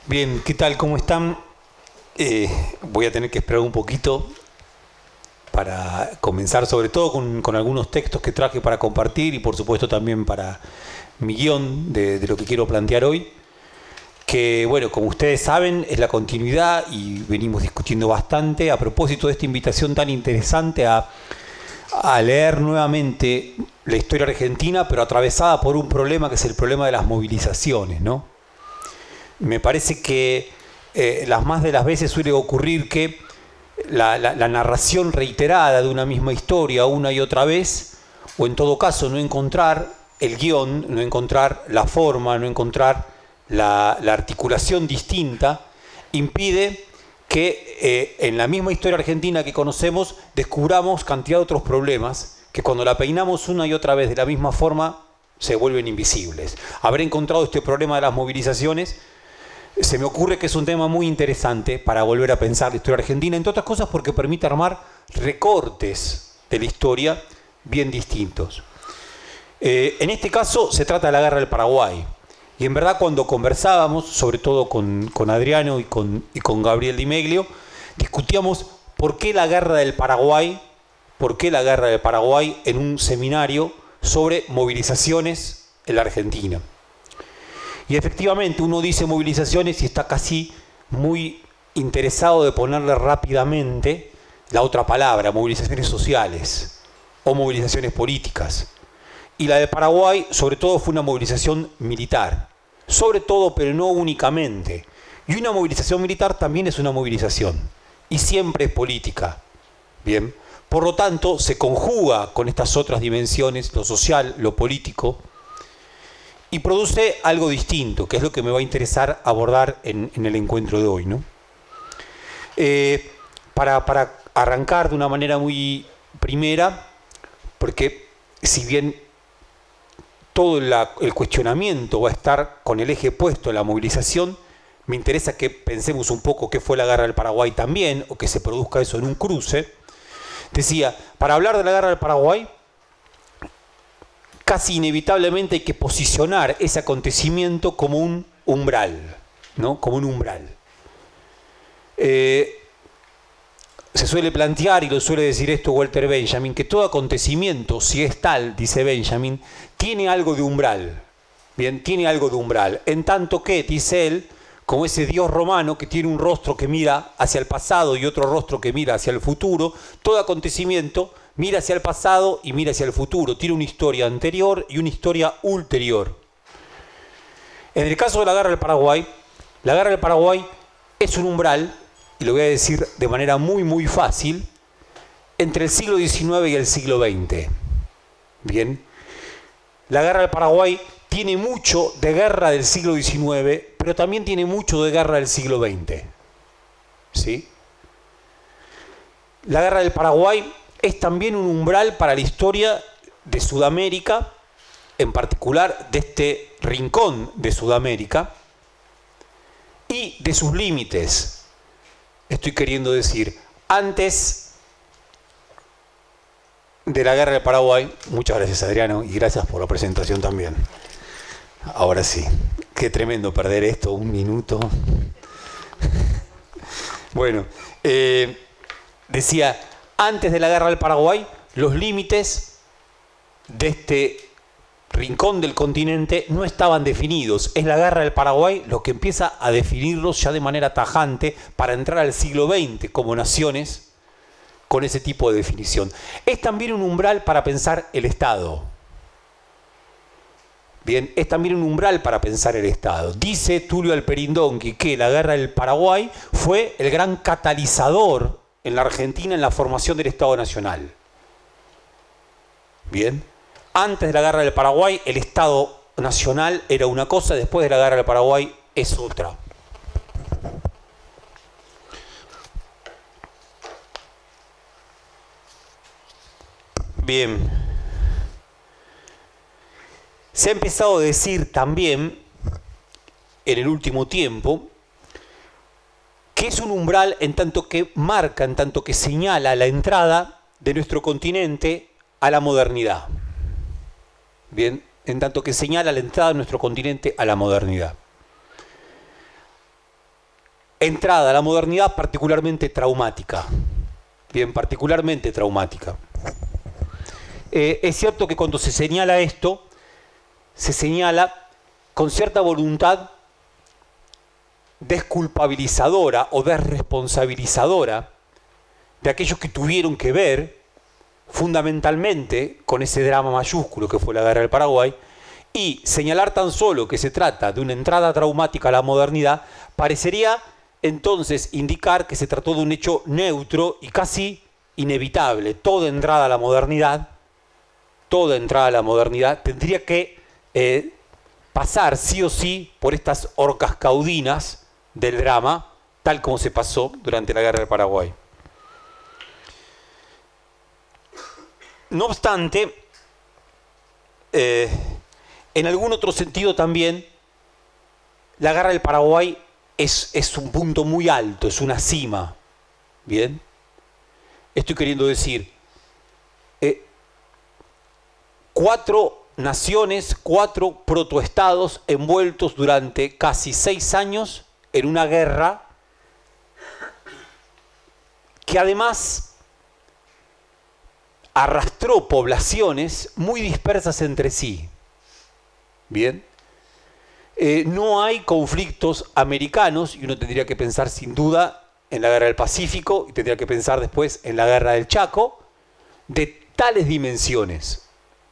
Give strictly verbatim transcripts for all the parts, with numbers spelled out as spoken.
Bien, ¿qué tal? ¿Cómo están? Eh, voy a tener que esperar un poquito para comenzar, sobre todo con, con algunos textos que traje para compartir y por supuesto también para mi guión de, de lo que quiero plantear hoy, que bueno, como ustedes saben, es la continuidad y venimos discutiendo bastante a propósito de esta invitación tan interesante a, a leer nuevamente la historia argentina, pero atravesada por un problema que es el problema de las movilizaciones, ¿no? Me parece que eh, las más de las veces suele ocurrir que la, la, la narración reiterada de una misma historia una y otra vez, o en todo caso no encontrar el guión, no encontrar la forma, no encontrar la, la articulación distinta, impide que eh, en la misma historia argentina que conocemos descubramos cantidad de otros problemas que cuando la peinamos una y otra vez de la misma forma se vuelven invisibles. Haber encontrado este problema de las movilizaciones se me ocurre que es un tema muy interesante para volver a pensar la historia argentina, entre otras cosas porque permite armar recortes de la historia bien distintos. Eh, en este caso se trata de la Guerra del Paraguay. Y en verdad cuando conversábamos, sobre todo con, con Adriano y con, y con Gabriel Di Meglio, discutíamos por qué la Guerra del Paraguay, por qué la Guerra del Paraguay en un seminario sobre movilizaciones en la Argentina. Y efectivamente uno dice movilizaciones y está casi muy interesado de ponerle rápidamente la otra palabra, movilizaciones sociales o movilizaciones políticas. Y la de Paraguay sobre todo fue una movilización militar, sobre todo pero no únicamente. Y una movilización militar también es una movilización y siempre es política. Bien, por lo tanto se conjuga con estas otras dimensiones, lo social, lo político, y produce algo distinto, que es lo que me va a interesar abordar en, en el encuentro de hoy, ¿no? Eh, para, para arrancar de una manera muy primera, porque si bien todo la, el cuestionamiento va a estar con el eje puesto en la movilización, me interesa que pensemos un poco qué fue la Guerra del Paraguay también, o que se produzca eso en un cruce. Decía, para hablar de la Guerra del Paraguay, casi inevitablemente hay que posicionar ese acontecimiento como un umbral, ¿no? Como un umbral. Eh, se suele plantear, y lo suele decir esto Walter Benjamin, que todo acontecimiento, si es tal, dice Benjamin, tiene algo de umbral. Bien, tiene algo de umbral. En tanto que, dice él, como ese dios romano que tiene un rostro que mira hacia el pasado y otro rostro que mira hacia el futuro, todo acontecimiento mira hacia el pasado y mira hacia el futuro. Tiene una historia anterior y una historia ulterior. En el caso de la Guerra del Paraguay, la Guerra del Paraguay es un umbral, y lo voy a decir de manera muy muy fácil, entre el siglo diecinueve y el siglo veinte. Bien, la Guerra del Paraguay tiene mucho de guerra del siglo diecinueve, pero también tiene mucho de guerra del siglo veinte. ¿Sí? La Guerra del Paraguay es también un umbral para la historia de Sudamérica, en particular de este rincón de Sudamérica, y de sus límites. Estoy queriendo decir, antes de la Guerra del Paraguay, muchas gracias Adriano, y gracias por la presentación también. Ahora sí, qué tremendo perder esto, un minuto. Bueno, eh, decía, antes de la Guerra del Paraguay, los límites de este rincón del continente no estaban definidos. Es la Guerra del Paraguay lo que empieza a definirlos ya de manera tajante para entrar al siglo veinte como naciones con ese tipo de definición. Es también un umbral para pensar el Estado. Bien, es también un umbral para pensar el Estado. Dice Tulio Alperindonqui que la Guerra del Paraguay fue el gran catalizador en la Argentina en la formación del Estado Nacional. Bien, antes de la Guerra del Paraguay el Estado Nacional era una cosa, después de la Guerra del Paraguay es otra. Bien, se ha empezado a decir también en el último tiempo que es un umbral en tanto que marca, en tanto que señala la entrada de nuestro continente a la modernidad. Bien, en tanto que señala la entrada de nuestro continente a la modernidad. entrada a la modernidad particularmente traumática. Bien, particularmente traumática. Eh, es cierto que cuando se señala esto, se señala con cierta voluntad desculpabilizadora o desresponsabilizadora de aquellos que tuvieron que ver fundamentalmente con ese drama mayúsculo que fue la Guerra del Paraguay, y señalar tan solo que se trata de una entrada traumática a la modernidad parecería entonces indicar que se trató de un hecho neutro y casi inevitable. Toda entrada a la modernidad, toda entrada a la modernidad tendría que eh, pasar sí o sí por estas orcas caudinas del drama, tal como se pasó durante la Guerra del Paraguay. No obstante, eh, en algún otro sentido también, la Guerra del Paraguay es, es un punto muy alto, es una cima. ¿Bien? Estoy queriendo decir, eh, cuatro naciones, cuatro protoestados envueltos durante casi seis años en una guerra que además arrastró poblaciones muy dispersas entre sí. Bien. Eh, no hay conflictos americanos, y uno tendría que pensar sin duda en la Guerra del Pacífico, y tendría que pensar después en la Guerra del Chaco, de tales dimensiones.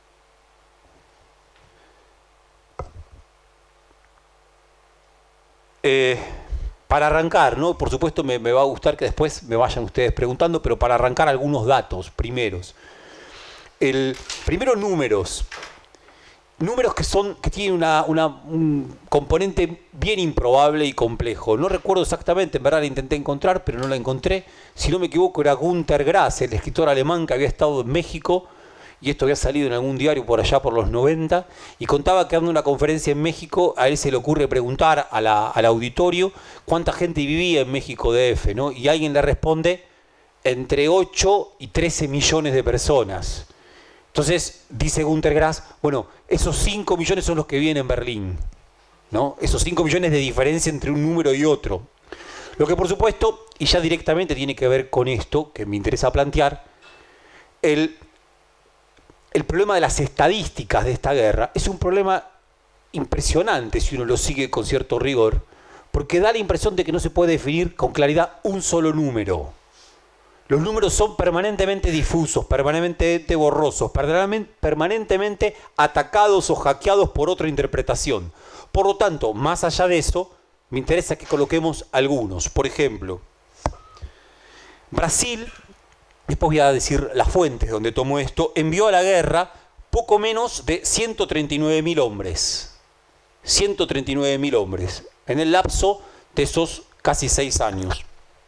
Eh, para arrancar, ¿no? Por supuesto me, me va a gustar que después me vayan ustedes preguntando, pero para arrancar algunos datos primeros. El, primero números. Números que, son, que tienen una, una, un componente bien improbable y complejo. No recuerdo exactamente, en verdad la intenté encontrar, pero no la encontré. Si no me equivoco, era Günter Grass, el escritor alemán que había estado en México, y esto había salido en algún diario por allá por los noventa, y contaba que dando una conferencia en México, a él se le ocurre preguntar a la, al auditorio cuánta gente vivía en México D F, ¿no? Y alguien le responde entre ocho y trece millones de personas. Entonces, dice Günter Grass, bueno, esos cinco millones son los que viven en Berlín, ¿no? Esos cinco millones de diferencia entre un número y otro. Lo que por supuesto, y ya directamente tiene que ver con esto, que me interesa plantear, el, el problema de las estadísticas de esta guerra es un problema impresionante si uno lo sigue con cierto rigor, porque da la impresión de que no se puede definir con claridad un solo número. Los números son permanentemente difusos, permanentemente borrosos, permanentemente atacados o hackeados por otra interpretación. Por lo tanto, más allá de eso, me interesa que coloquemos algunos. Por ejemplo, Brasil, después voy a decir las fuentes donde tomó esto, envió a la guerra poco menos de ciento treinta y nueve mil hombres. ciento treinta y nueve mil hombres en el lapso de esos casi seis años.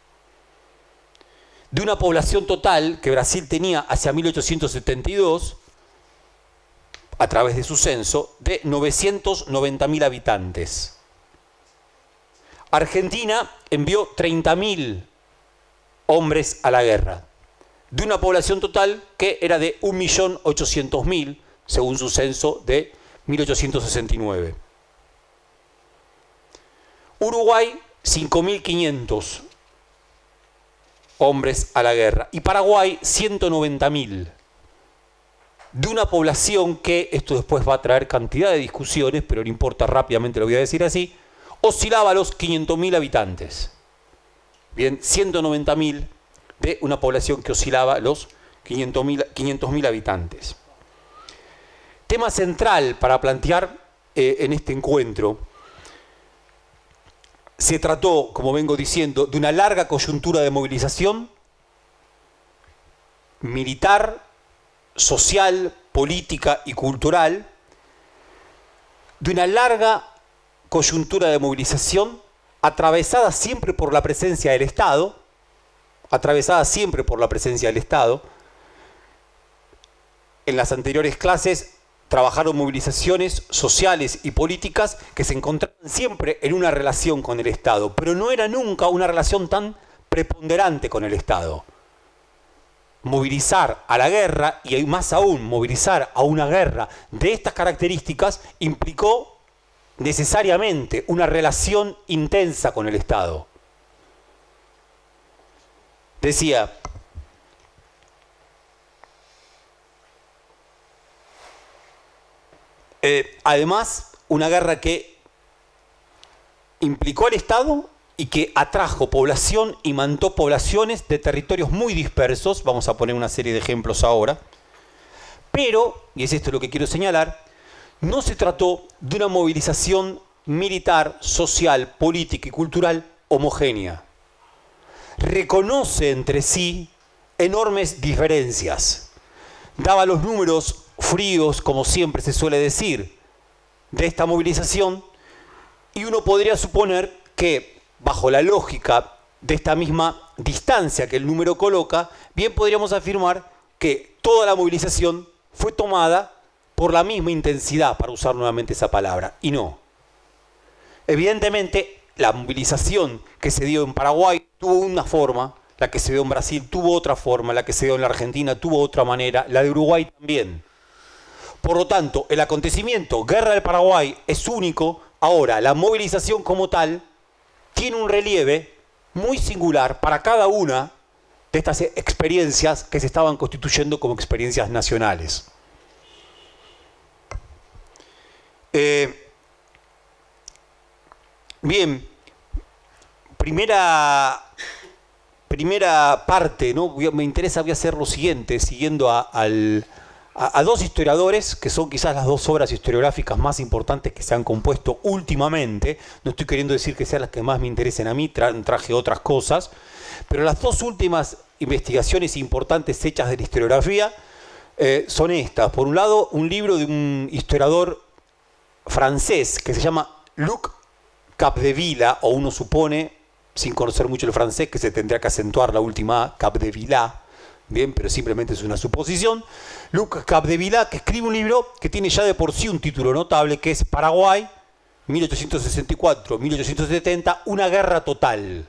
De una población total que Brasil tenía hacia mil ochocientos setenta y dos, a través de su censo, de novecientos noventa mil habitantes. Argentina envió treinta mil hombres a la guerra, de una población total que era de un millón ochocientos mil, según su censo de mil ochocientos sesenta y nueve. Uruguay, cinco mil quinientos hombres a la guerra. Y Paraguay, ciento noventa mil. De una población que, esto después va a traer cantidad de discusiones, pero no importa, rápidamente lo voy a decir así, oscilaba a los quinientos mil habitantes. Bien, ciento noventa mil de una población que oscilaba a los quinientos mil habitantes. Tema central para plantear eh, en este encuentro. Se trató, como vengo diciendo, de una larga coyuntura de movilización militar, social, política y cultural, de una larga coyuntura de movilización atravesada siempre por la presencia del Estado, atravesada siempre por la presencia del Estado. En las anteriores clases trabajaron movilizaciones sociales y políticas que se encontraban siempre en una relación con el Estado, pero no era nunca una relación tan preponderante con el Estado. Movilizar a la guerra, y más aún movilizar a una guerra de estas características, implicó necesariamente una relación intensa con el Estado. Decía, eh, además, una guerra que implicó al Estado y que atrajo población y mantó poblaciones de territorios muy dispersos. Vamos a poner una serie de ejemplos ahora. Pero, y es esto lo que quiero señalar, no se trató de una movilización militar, social, política y cultural homogénea. Reconoce entre sí enormes diferencias. Daba los números fríos, como siempre se suele decir, de esta movilización, y uno podría suponer que, bajo la lógica de esta misma distancia que el número coloca, bien podríamos afirmar que toda la movilización fue tomada por la misma intensidad, para usar nuevamente esa palabra, y no. Evidentemente, la movilización que se dio en Paraguay tuvo una forma, la que se dio en Brasil tuvo otra forma, la que se dio en la Argentina tuvo otra manera, la de Uruguay también. Por lo tanto, el acontecimiento Guerra del Paraguay es único. Ahora, la movilización como tal tiene un relieve muy singular para cada una de estas experiencias que se estaban constituyendo como experiencias nacionales. Eh, bien, primera, primera parte, ¿no? Me interesa, voy a hacer lo siguiente, siguiendo a, al, a, a dos historiadores, que son quizás las dos obras historiográficas más importantes que se han compuesto últimamente. No estoy queriendo decir que sean las que más me interesen a mí, tra traje otras cosas, pero las dos últimas investigaciones importantes hechas de la historiografía eh, son estas. Por un lado, un libro de un historiador francés que se llama Luc Capdevila, o uno supone, sin conocer mucho el francés, que se tendría que acentuar la última A, Capdevila, bien, pero simplemente es una suposición. Luc Capdevila, que escribe un libro que tiene ya de por sí un título notable, que es Paraguay, mil ochocientos sesenta y cuatro a mil ochocientos setenta, una guerra total.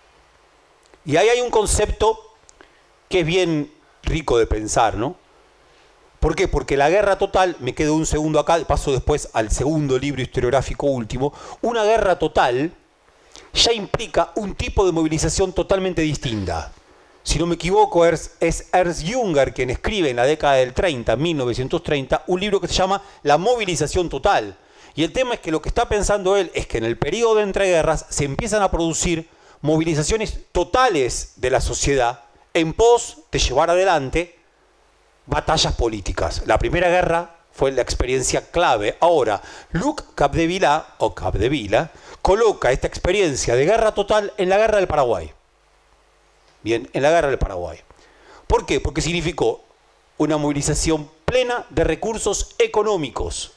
Y ahí hay un concepto que es bien rico de pensar, ¿no? ¿Por qué? Porque la guerra total, me quedo un segundo acá, paso después al segundo libro historiográfico último, una guerra total ya implica un tipo de movilización totalmente distinta. Si no me equivoco, es Ernst Junger quien escribe en la década del treinta, mil novecientos treinta, un libro que se llama La movilización total. Y el tema es que lo que está pensando él es que en el periodo de entreguerras se empiezan a producir movilizaciones totales de la sociedad en pos de llevar adelante batallas políticas. La Primera Guerra fue la experiencia clave. Ahora, Luc Capdevila, o Capdevila, coloca esta experiencia de guerra total en la Guerra del Paraguay. Bien, en la Guerra del Paraguay. ¿Por qué? Porque significó una movilización plena de recursos económicos.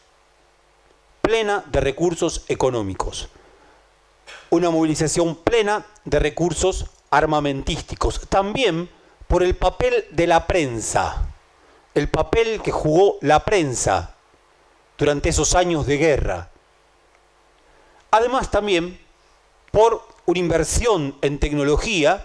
Plena de recursos económicos. Una movilización plena de recursos armamentísticos. También por el papel de la prensa. El papel que jugó la prensa durante esos años de guerra. Además también por una inversión en tecnología.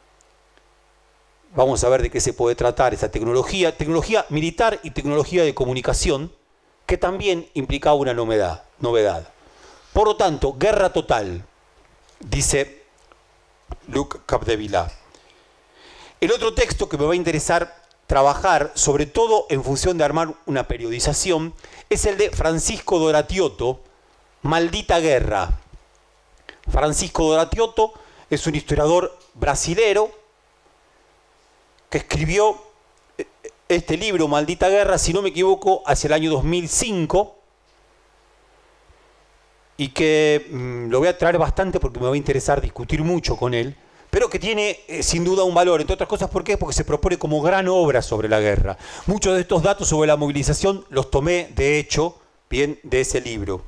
Vamos a ver de qué se puede tratar esa tecnología. Tecnología militar y tecnología de comunicación, que también implicaba una novedad. novedad. Por lo tanto, guerra total, dice Luc Capdevila. El otro texto que me va a interesar trabajar, sobre todo en función de armar una periodización, es el de Francisco Doratiotto, Maldita Guerra. Francisco Doratiotto es un historiador brasilero que escribió este libro, Maldita Guerra, si no me equivoco, hacia el año dos mil cinco, y que mmm, lo voy a traer bastante porque me va a interesar discutir mucho con él, pero que tiene eh, sin duda un valor, entre otras cosas. ¿Por qué? Porque se propone como gran obra sobre la guerra. Muchos de estos datos sobre la movilización los tomé, de hecho, bien, de ese libro.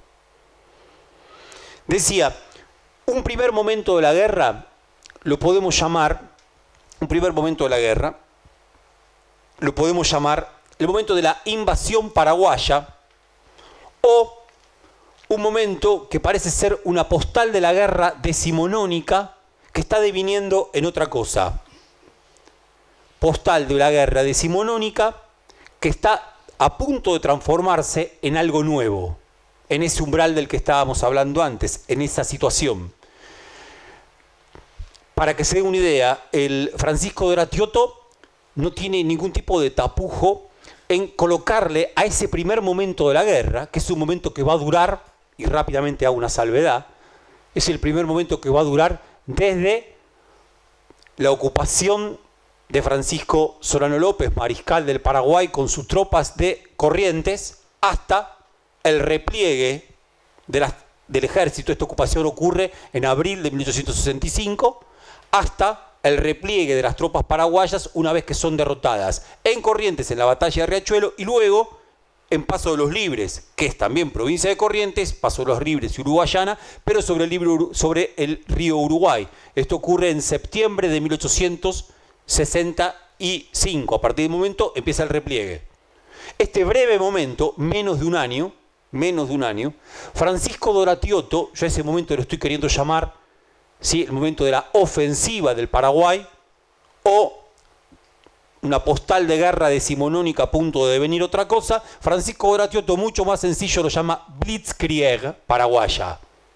Decía, un primer momento de la guerra lo podemos llamar, un primer momento de la guerra, lo podemos llamar el momento de la invasión paraguaya, o un momento que parece ser una postal de la guerra decimonónica, que está deviniendo en otra cosa. Postal de la guerra decimonónica que está a punto de transformarse en algo nuevo, en ese umbral del que estábamos hablando antes, en esa situación. para que se den una idea, el Francisco de Oratioto no tiene ningún tipo de tapujo en colocarle a ese primer momento de la guerra, que es un momento que va a durar, y rápidamente hago una salvedad, es el primer momento que va a durar desde la ocupación de Francisco Solano López, mariscal del Paraguay, con sus tropas de Corrientes, hasta el repliegue de las, del ejército. Esta ocupación ocurre en abril de mil ochocientos sesenta y cinco, hasta el repliegue de las tropas paraguayas una vez que son derrotadas en Corrientes en la batalla de Riachuelo y luego en Paso de los Libres, que es también provincia de Corrientes, Paso de los Libres y Uruguayana, pero sobre el, libro, sobre el río Uruguay. Esto ocurre en septiembre de mil ochocientos sesenta y cinco. A partir del momento empieza el repliegue. Este breve momento, menos de un año, menos de un año, Francisco de Oratioto, yo a ese momento lo estoy queriendo llamar, ¿sí?, el momento de la ofensiva del Paraguay, o una postal de guerra decimonónica a punto de devenir otra cosa. Francisco de Oratioto, mucho más sencillo, lo llama Blitzkrieg paraguaya.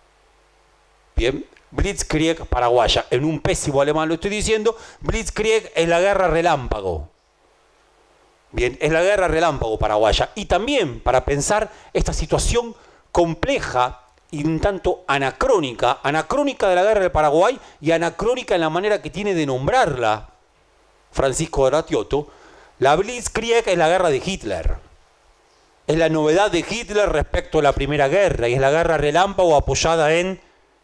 Bien, Blitzkrieg paraguaya. En un pésimo alemán lo estoy diciendo. Blitzkrieg es la guerra relámpago. Bien, es la guerra relámpago paraguaya. Y también para pensar esta situación compleja y un tanto anacrónica, anacrónica de la guerra del Paraguay y anacrónica en la manera que tiene de nombrarla Francisco de Oratioto, la Blitzkrieg es la guerra de Hitler. Es la novedad de Hitler respecto a la Primera Guerra y es la guerra relámpago apoyada en,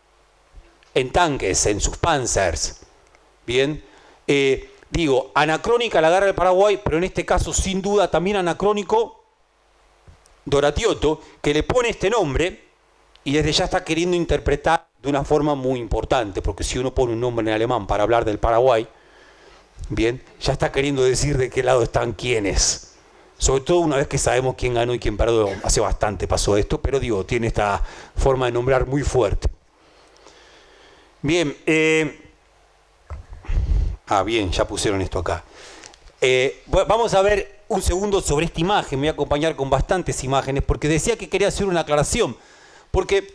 en tanques, en sus panzers. Bien, eh, digo, anacrónica la guerra del Paraguay, pero en este caso sin duda también anacrónico de Oratioto, que le pone este nombre y desde ya está queriendo interpretar de una forma muy importante, porque si uno pone un nombre en alemán para hablar del Paraguay, bien, ya está queriendo decir de qué lado están quiénes. Sobre todo una vez que sabemos quién ganó y quién perdió. Hace bastante pasó esto, pero digo, tiene esta forma de nombrar muy fuerte. Bien, eh, ah, bien, ya pusieron esto acá. Eh, vamos a ver un segundo sobre esta imagen. Me voy a acompañar con bastantes imágenes, porque decía que quería hacer una aclaración. Porque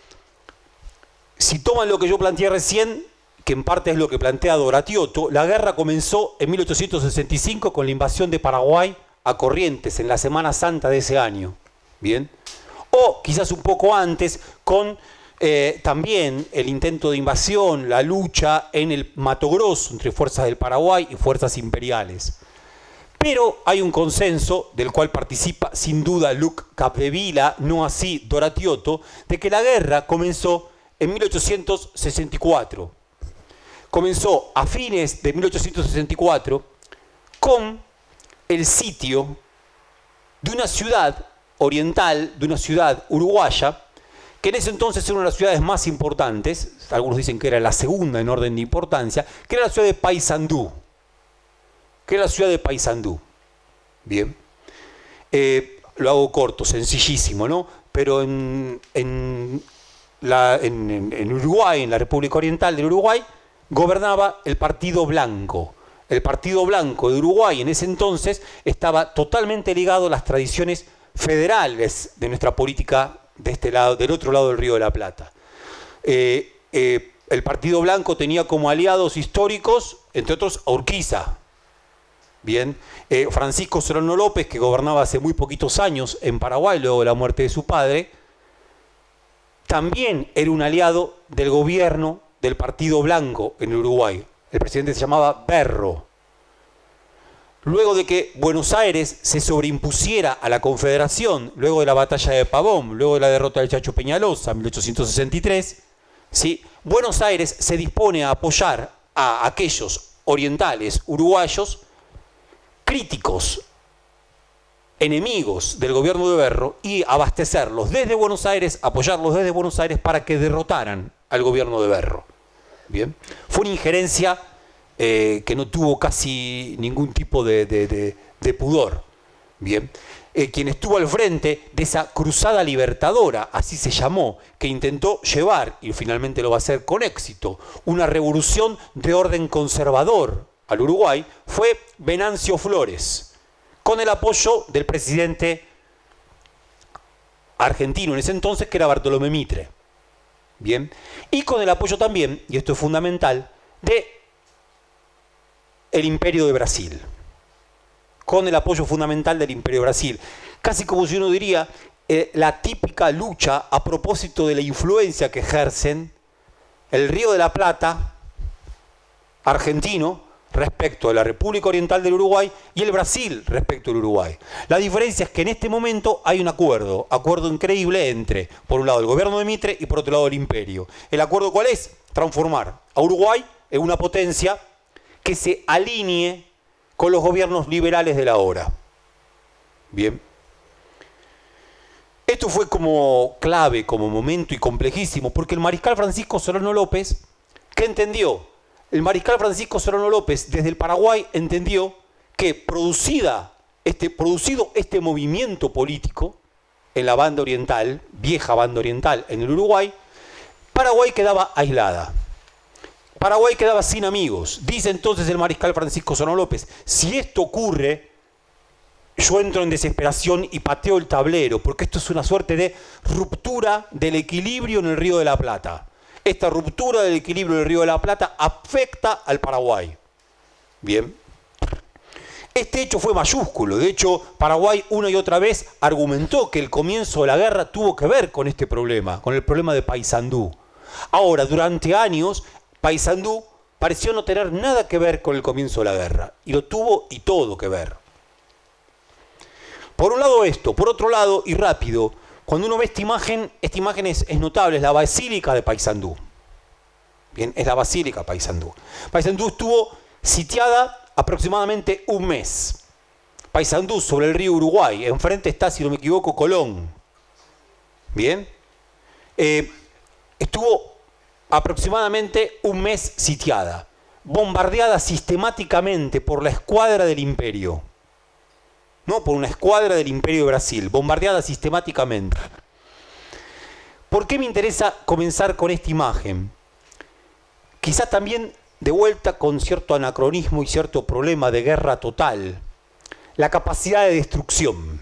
si toman lo que yo planteé recién, que en parte es lo que plantea Oratioto, la guerra comenzó en mil ochocientos sesenta y cinco con la invasión de Paraguay a Corrientes, en la Semana Santa de ese año. Bien. O quizás un poco antes, con eh, también el intento de invasión, la lucha en el Mato Grosso entre fuerzas del Paraguay y fuerzas imperiales. Pero hay un consenso, del cual participa sin duda Luc Capdevila, no así Oratioto, de que la guerra comenzó en mil ochocientos sesenta y cuatro. Comenzó a fines de mil ochocientos sesenta y cuatro con el sitio de una ciudad oriental, de una ciudad uruguaya, que en ese entonces era una de las ciudades más importantes, algunos dicen que era la segunda en orden de importancia, que era la ciudad de Paysandú. Que era la ciudad de Paysandú. Bien. Eh, lo hago corto, sencillísimo, ¿no? Pero en, en, la, en, en Uruguay, en la República Oriental del Uruguay, gobernaba el Partido Blanco. El Partido Blanco de Uruguay en ese entonces estaba totalmente ligado a las tradiciones federales de nuestra política de este lado, del otro lado del Río de la Plata. Eh, eh, el Partido Blanco tenía como aliados históricos, entre otros, a Urquiza. Bien, eh, Francisco Solano López, que gobernaba hace muy poquitos años en Paraguay, luego de la muerte de su padre, también era un aliado del gobierno del Partido Blanco en Uruguay. El presidente se llamaba Berro. Luego de que Buenos Aires se sobreimpusiera a la Confederación, luego de la batalla de Pavón, luego de la derrota del Chacho Peñalosa en mil ochocientos sesenta y tres, ¿sí?, Buenos Aires se dispone a apoyar a aquellos orientales uruguayos críticos, enemigos del gobierno de Berro, y abastecerlos desde Buenos Aires, apoyarlos desde Buenos Aires para que derrotaran al gobierno de Berro. Bien. Fue una injerencia eh, que no tuvo casi ningún tipo de, de, de, de pudor. Bien. Eh, quien estuvo al frente de esa cruzada libertadora, así se llamó, que intentó llevar, y finalmente lo va a hacer con éxito, una revolución de orden conservador al Uruguay, fue Venancio Flores, con el apoyo del presidente argentino en ese entonces, que era Bartolomé Mitre. Bien, y con el apoyo también, y esto es fundamental, de el Imperio de Brasil, con el apoyo fundamental del Imperio de Brasil. Casi como si uno diría, eh, la típica lucha a propósito de la influencia que ejercen el Río de la Plata, argentino, respecto a la República Oriental del Uruguay, y el Brasil respecto al Uruguay. La diferencia es que en este momento hay un acuerdo, acuerdo increíble entre, por un lado, el gobierno de Mitre y por otro lado el imperio. ¿El acuerdo cuál es? Transformar a Uruguay en una potencia que se alinee con los gobiernos liberales de la hora. Bien. Esto fue como clave, como momento y complejísimo, porque el mariscal Francisco Solano López, ¿qué entendió? El mariscal Francisco Solano López, desde el Paraguay, entendió que producida este, producido este movimiento político en la banda oriental, vieja banda oriental, en el Uruguay, Paraguay quedaba aislada. Paraguay quedaba sin amigos. Dice entonces el mariscal Francisco Solano López, si esto ocurre, yo entro en desesperación y pateo el tablero, porque esto es una suerte de ruptura del equilibrio en el Río de la Plata. Esta ruptura del equilibrio del Río de la Plata afecta al Paraguay. Bien. Este hecho fue mayúsculo. De hecho, Paraguay una y otra vez argumentó que el comienzo de la guerra tuvo que ver con este problema, con el problema de Paysandú. Ahora, durante años, Paysandú pareció no tener nada que ver con el comienzo de la guerra. Y lo tuvo y todo que ver. Por un lado esto, por otro lado, y rápido, cuando uno ve esta imagen, esta imagen es, es notable, es la Basílica de Paysandú. Bien, es la Basílica de Paysandú. Paysandú estuvo sitiada aproximadamente un mes. Paysandú sobre el río Uruguay, enfrente está, si no me equivoco, Colón. Bien. Eh, estuvo aproximadamente un mes sitiada, bombardeada sistemáticamente por la escuadra del Imperio. No, por una escuadra del Imperio de Brasil, bombardeada sistemáticamente. ¿Por qué me interesa comenzar con esta imagen? Quizás también de vuelta con cierto anacronismo y cierto problema de guerra total. La capacidad de destrucción.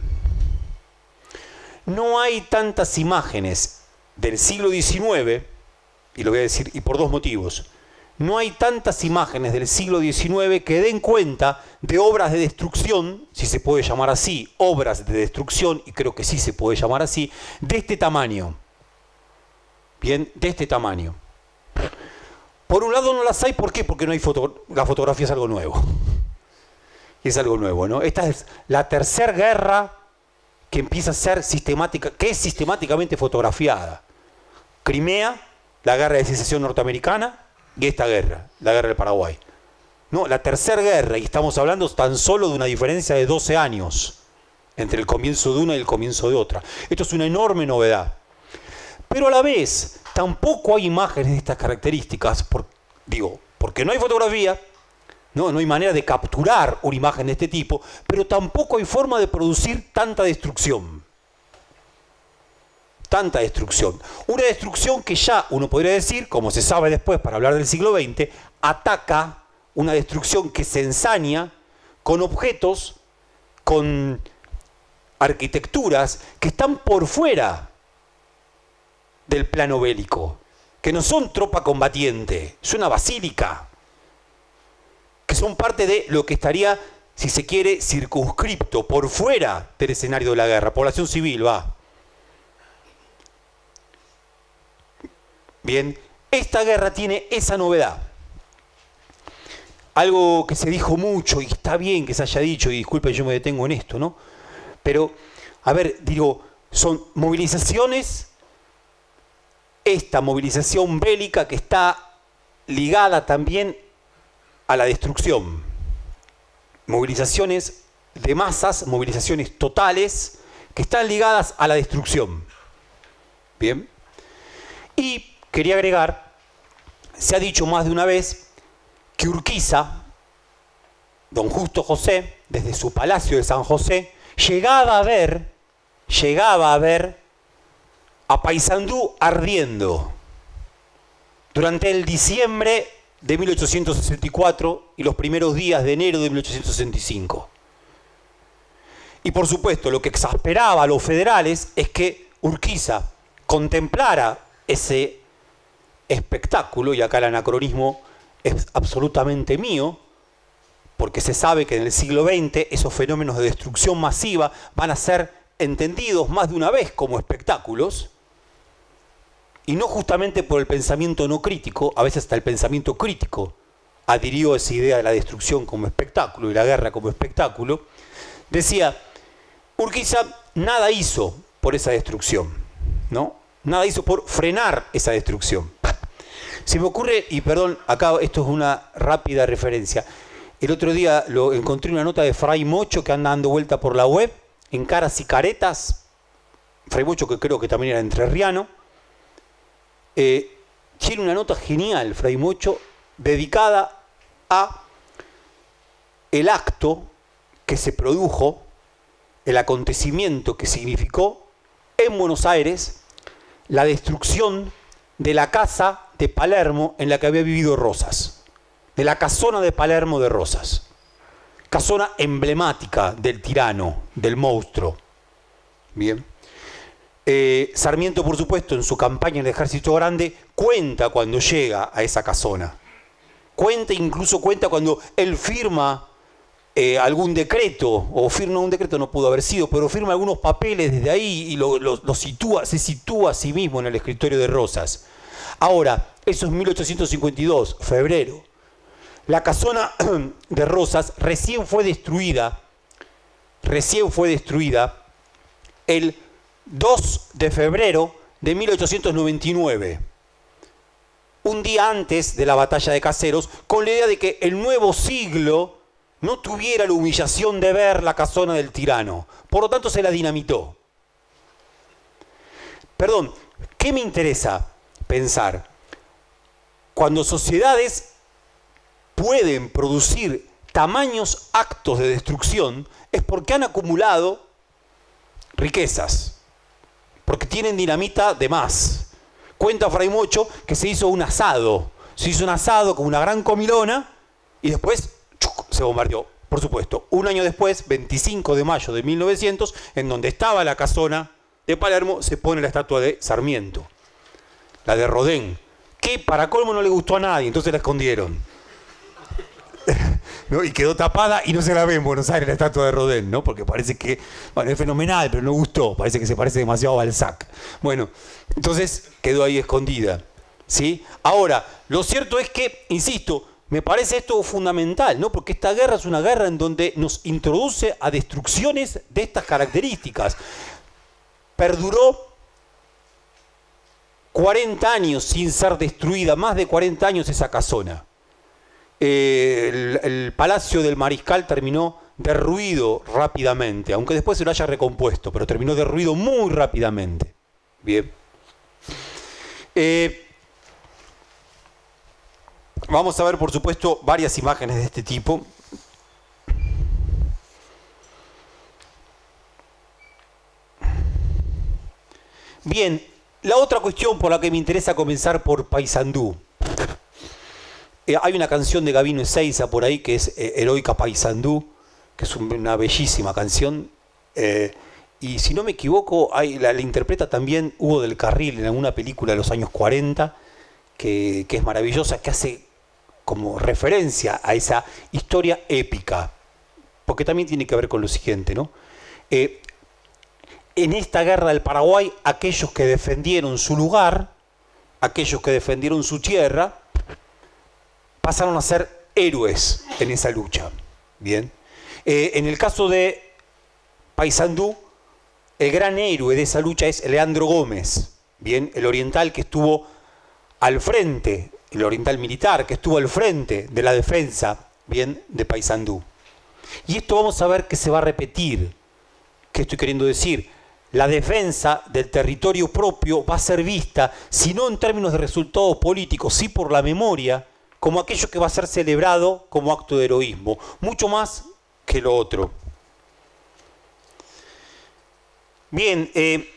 No hay tantas imágenes del siglo diecinueve, y lo voy a decir, y por dos motivos. No hay tantas imágenes del siglo diecinueve que den cuenta de obras de destrucción, si se puede llamar así, obras de destrucción, y creo que sí se puede llamar así, de este tamaño. Bien, de este tamaño. Por un lado no las hay, ¿por qué? Porque no hay foto, la fotografía es algo nuevo. Es algo nuevo, ¿no? Esta es la tercera guerra que empieza a ser sistemática, que es sistemáticamente fotografiada. Crimea, la guerra de secesión norteamericana, y esta guerra, la guerra del Paraguay. No, la tercera guerra, y estamos hablando tan solo de una diferencia de doce años entre el comienzo de una y el comienzo de otra. Esto es una enorme novedad. Pero a la vez, tampoco hay imágenes de estas características, por, digo, porque no hay fotografía, no, no hay manera de capturar una imagen de este tipo, pero tampoco hay forma de producir tanta destrucción. Tanta destrucción. Una destrucción que ya, uno podría decir, como se sabe después para hablar del siglo veinte, ataca, una destrucción que se ensaña con objetos, con arquitecturas que están por fuera del plano bélico, que no son tropa combatiente, es una basílica, que son parte de lo que estaría, si se quiere, circunscripto, por fuera del escenario de la guerra, población civil, va. Bien, esta guerra tiene esa novedad. Algo que se dijo mucho, y está bien que se haya dicho, y disculpe, yo me detengo en esto, ¿no? Pero, a ver, digo, son movilizaciones, esta movilización bélica que está ligada también a la destrucción. Movilizaciones de masas, movilizaciones totales, que están ligadas a la destrucción. Bien. Y quería agregar, se ha dicho más de una vez que Urquiza, don Justo José, desde su palacio de San José, llegaba a ver, llegaba a ver a Paysandú ardiendo durante el diciembre de mil ochocientos sesenta y cuatro y los primeros días de enero de mil ochocientos sesenta y cinco. Y por supuesto, lo que exasperaba a los federales es que Urquiza contemplara ese espectáculo, y acá el anacronismo es absolutamente mío, porque se sabe que en el siglo veinte esos fenómenos de destrucción masiva van a ser entendidos más de una vez como espectáculos, y no justamente por el pensamiento no crítico, a veces hasta el pensamiento crítico adhirió a esa idea de la destrucción como espectáculo y la guerra como espectáculo. Decía, Urquiza nada hizo por esa destrucción, ¿no? Nada hizo por frenar esa destrucción. Se me ocurre, y perdón, acá esto es una rápida referencia, el otro día lo encontré una nota de Fray Mocho que anda dando vuelta por la web, en Caras y Caretas, Fray Mocho que creo que también era entrerriano, eh, tiene una nota genial, Fray Mocho, dedicada a el acto que se produjo, el acontecimiento que significó en Buenos Aires la destrucción de la casa de Palermo en la que había vivido Rosas, de la casona de Palermo de Rosas, casona emblemática del tirano, del monstruo. Bien. Eh, Sarmiento, por supuesto, en su campaña en el Ejército Grande, cuenta cuando llega a esa casona. Cuenta, incluso cuenta cuando él firma eh, algún decreto, o firma un decreto, no pudo haber sido, pero firma algunos papeles desde ahí y lo, lo, lo sitúa, se sitúa a sí mismo en el escritorio de Rosas. Ahora, eso es mil ochocientos cincuenta y dos, febrero. La casona de Rosas recién fue destruida, recién fue destruida el dos de febrero de mil ochocientos noventa y nueve. Un día antes de la batalla de Caseros, con la idea de que el nuevo siglo no tuviera la humillación de ver la casona del tirano. Por lo tanto, se la dinamitó. Perdón, ¿qué me interesa pensar? Cuando sociedades pueden producir tamaños actos de destrucción, es porque han acumulado riquezas, porque tienen dinamita de más. Cuenta Fray Mocho que se hizo un asado, se hizo un asado con una gran comilona y después ¡chuc!, se bombardeó. Por supuesto, un año después, veinticinco de mayo de mil novecientos, en donde estaba la casona de Palermo, se pone la estatua de Sarmiento, la de Rodin, que para colmo no le gustó a nadie, entonces la escondieron. ¿No? Y quedó tapada y no se la ve en Buenos Aires la estatua de Rodin, ¿no? Porque parece que, bueno, es fenomenal, pero no gustó, parece que se parece demasiado a Balzac. Bueno, entonces quedó ahí escondida, ¿sí? Ahora, lo cierto es que, insisto, me parece esto fundamental, ¿no? Porque esta guerra es una guerra en donde nos introduce a destrucciones de estas características. Perduró cuarenta años sin ser destruida, más de cuarenta años esa casona. Eh, el, el Palacio del Mariscal terminó derruido rápidamente, aunque después se lo haya recompuesto, pero terminó derruido muy rápidamente. Bien. Eh, vamos a ver, por supuesto, varias imágenes de este tipo. Bien, la otra cuestión por la que me interesa comenzar por Paysandú. Eh, hay una canción de Gabino Ezeiza por ahí que es eh, Heroica Paysandú, que es un, una bellísima canción. Eh, y si no me equivoco, hay, la, la interpreta también Hugo del Carril en alguna película de los años cuarenta, que, que es maravillosa, que hace como referencia a esa historia épica. Porque también tiene que ver con lo siguiente, ¿no? Eh, en esta guerra del Paraguay, aquellos que defendieron su lugar, aquellos que defendieron su tierra, pasaron a ser héroes en esa lucha. Bien. Eh, en el caso de Paysandú, el gran héroe de esa lucha es Leandro Gómez, bien, el oriental que estuvo al frente, el oriental militar que estuvo al frente de la defensa, bien, de Paysandú. Y esto vamos a ver que se va a repetir. ¿Qué estoy queriendo decir? La defensa del territorio propio va a ser vista, si no en términos de resultados políticos, sí por la memoria, como aquello que va a ser celebrado como acto de heroísmo, mucho más que lo otro. Bien, eh,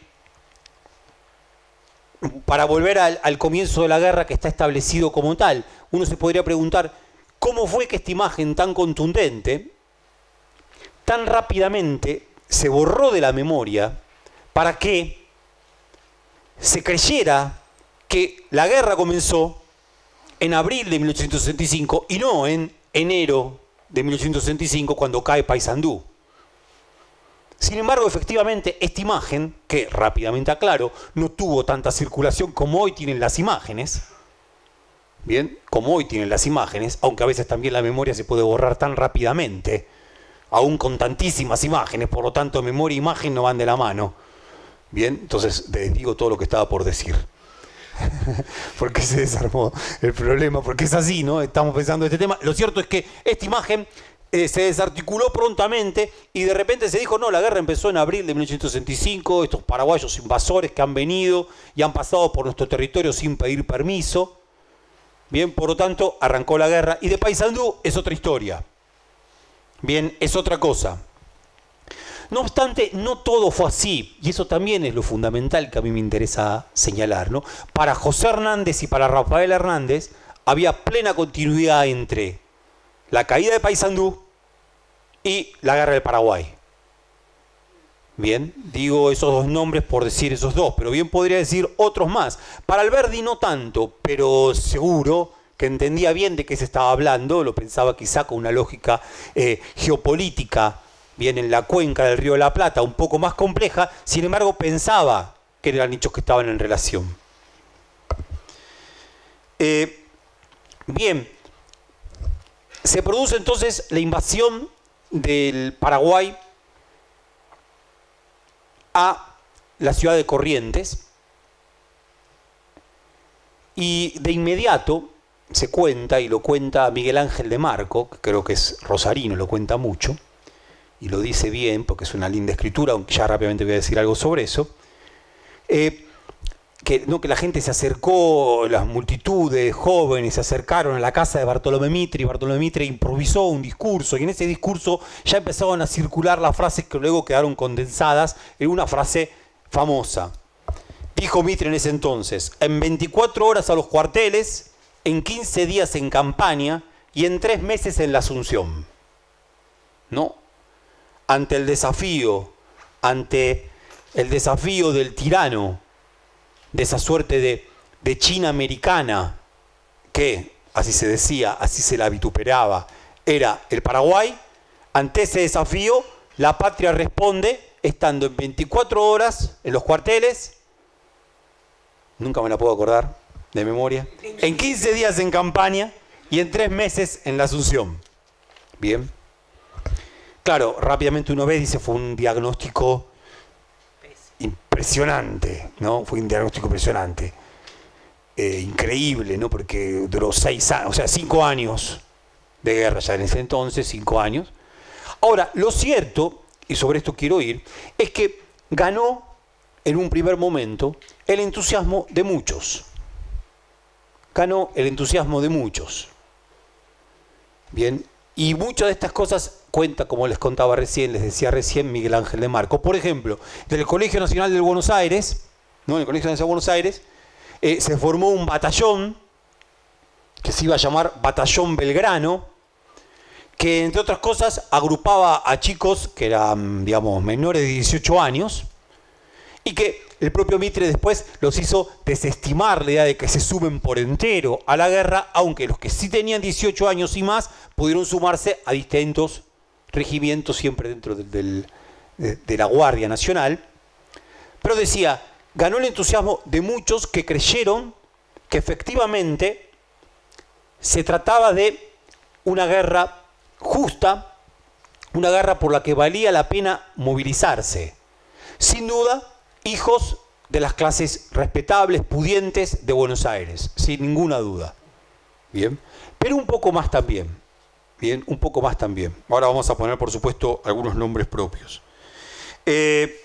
para volver al, al comienzo de la guerra que está establecido como tal, uno se podría preguntar, ¿cómo fue que esta imagen tan contundente, tan rápidamente, se borró de la memoria para que se creyera que la guerra comenzó en abril de mil ochocientos sesenta y cinco y no en enero de mil ochocientos sesenta y cinco, cuando cae Paysandú. Sin embargo, efectivamente, esta imagen, que rápidamente aclaro, no tuvo tanta circulación como hoy tienen las imágenes, bien, como hoy tienen las imágenes, aunque a veces también la memoria se puede borrar tan rápidamente, aún con tantísimas imágenes, por lo tanto memoria e imagen no van de la mano. Bien, entonces les digo todo lo que estaba por decir. Porque se desarmó el problema, porque es así, ¿no? Estamos pensando en este tema. Lo cierto es que esta imagen eh, se desarticuló prontamente y de repente se dijo, no, la guerra empezó en abril de mil ochocientos sesenta y cinco, estos paraguayos invasores que han venido y han pasado por nuestro territorio sin pedir permiso. Bien, por lo tanto, arrancó la guerra y de Paysandú es otra historia. Bien, es otra cosa. No obstante, no todo fue así, y eso también es lo fundamental que a mí me interesa señalar, ¿no? Para José Hernández y para Rafael Hernández había plena continuidad entre la caída de Paysandú y la guerra del Paraguay. Bien, digo esos dos nombres por decir esos dos, pero bien podría decir otros más. Para Alberdi no tanto, pero seguro que entendía bien de qué se estaba hablando, lo pensaba quizá con una lógica eh, geopolítica, bien en la cuenca del Río de la Plata, un poco más compleja, sin embargo pensaba que eran hechos que estaban en relación. Eh, bien, se produce entonces la invasión del Paraguay a la ciudad de Corrientes y de inmediato se cuenta, y lo cuenta Miguel Ángel de Marco, que creo que es rosarino, lo cuenta mucho, y lo dice bien porque es una linda escritura, aunque ya rápidamente voy a decir algo sobre eso, eh, que, no, que la gente se acercó, las multitudes jóvenes se acercaron a la casa de Bartolomé Mitre, y Bartolomé Mitre improvisó un discurso, y en ese discurso ya empezaron a circular las frases que luego quedaron condensadas en una frase famosa. Dijo Mitre en ese entonces, en veinticuatro horas a los cuarteles, en quince días en campaña y en tres meses en la Asunción. ¿No? Ante el desafío, ante el desafío del tirano, de esa suerte de, de China americana, que, así se decía, así se la vituperaba, era el Paraguay, ante ese desafío, la patria responde, estando en veinticuatro horas en los cuarteles, nunca me la puedo acordar de memoria, en quince días en campaña y en tres meses en la Asunción. Bien. Claro, rápidamente uno ve y dice, fue un diagnóstico impresionante, ¿no? Fue un diagnóstico impresionante. Eh, increíble, ¿no? Porque duró seis años, o sea, cinco años de guerra ya en ese entonces, cinco años. Ahora, lo cierto, y sobre esto quiero ir, es que ganó en un primer momento el entusiasmo de muchos. Ganó el entusiasmo de muchos. Bien, y muchas de estas cosas cuenta, como les contaba recién, les decía recién Miguel Ángel de Marco. Por ejemplo, del Colegio Nacional de Buenos Aires, ¿no? En el Colegio Nacional de Buenos Aires, eh, se formó un batallón que se iba a llamar Batallón Belgrano, que entre otras cosas agrupaba a chicos que eran, digamos, menores de dieciocho años, y que el propio Mitre después los hizo desestimar la idea de que se sumen por entero a la guerra, aunque los que sí tenían dieciocho años y más pudieron sumarse a distintos regimientos siempre dentro del, del, de, de la Guardia Nacional. Pero decía, ganó el entusiasmo de muchos que creyeron que efectivamente se trataba de una guerra justa, una guerra por la que valía la pena movilizarse. Sin duda, hijos de las clases respetables, pudientes de Buenos Aires, sin ninguna duda. Bien, pero un poco más también. Bien, un poco más también. Ahora vamos a poner, por supuesto, algunos nombres propios. Eh,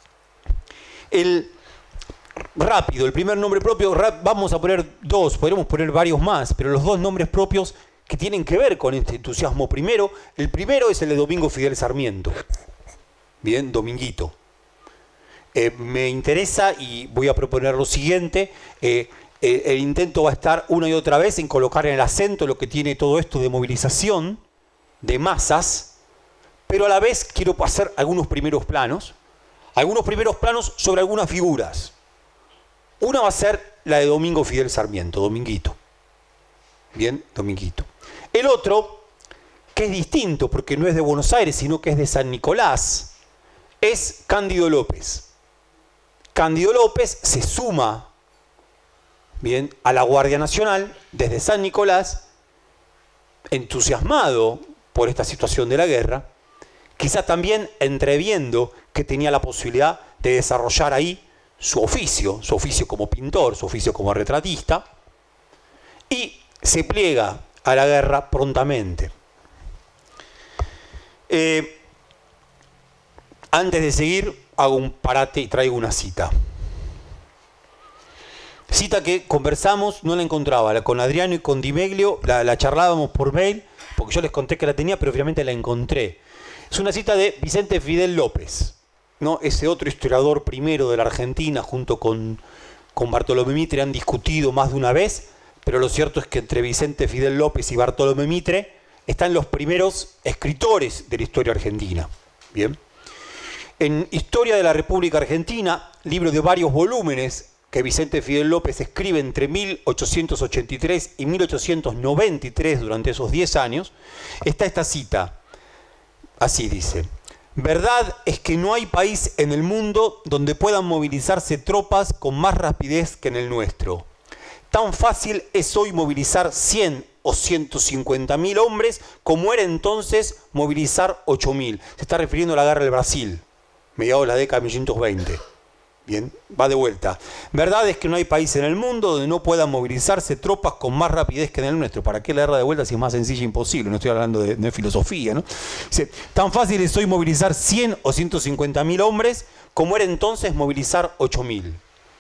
el rápido, el primer nombre propio, vamos a poner dos, podremos poner varios más, pero los dos nombres propios que tienen que ver con este entusiasmo primero, el primero es el de Domingo Fidel Sarmiento. Bien, Dominguito. Eh, me interesa y voy a proponer lo siguiente, eh, eh, el intento va a estar una y otra vez en colocar en el acento lo que tiene todo esto de movilización, de masas, pero a la vez quiero hacer algunos primeros planos, algunos primeros planos sobre algunas figuras. Una va a ser la de Domingo Fidel Sarmiento, Dominguito. Bien, Dominguito. El otro que es distinto porque no es de Buenos Aires, sino que es de San Nicolás, es Cándido López. Cándido López se suma, bien, a la Guardia Nacional desde San Nicolás, entusiasmado por esta situación de la guerra, quizá también entreviendo que tenía la posibilidad de desarrollar ahí su oficio, su oficio como pintor, su oficio como retratista, y se pliega a la guerra prontamente. Eh, antes de seguir, hago un parate y traigo una cita. Cita que conversamos, no la encontraba, con Adriano y con Di Meglio, la, la charlábamos por mail, porque yo les conté que la tenía, pero finalmente la encontré. Es una cita de Vicente Fidel López, ¿no? Ese otro historiador primero de la Argentina, junto con, con Bartolomé Mitre, han discutido más de una vez, pero lo cierto es que entre Vicente Fidel López y Bartolomé Mitre están los primeros escritores de la historia argentina. Bien. En Historia de la República Argentina, libro de varios volúmenes que Vicente Fidel López escribe entre mil ochocientos ochenta y tres y mil ochocientos noventa y tres, durante esos diez años, está esta cita. Así dice: verdad es que no hay país en el mundo donde puedan movilizarse tropas con más rapidez que en el nuestro. Tan fácil es hoy movilizar cien o ciento cincuenta mil hombres como era entonces movilizar ocho mil. Se está refiriendo a la guerra del Brasil, mediados de la década de mil novecientos veinte. Bien, va de vuelta. Verdad es que no hay país en el mundo donde no puedan movilizarse tropas con más rapidez que en el nuestro. ¿Para qué leerla de vuelta si es más sencilla e imposible? No estoy hablando de, de filosofía, ¿no? Dice, tan fácil es hoy movilizar cien o ciento cincuenta mil hombres como era entonces movilizar ocho mil.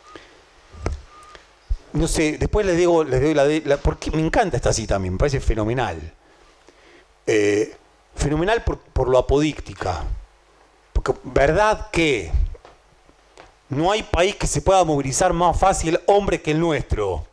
No sé, después les digo, les doy la, la... porque me encanta esta cita a mí, me parece fenomenal. Eh, fenomenal por, por lo apodíctica. Porque verdad que no hay país que se pueda movilizar más fácil hombre que el nuestro.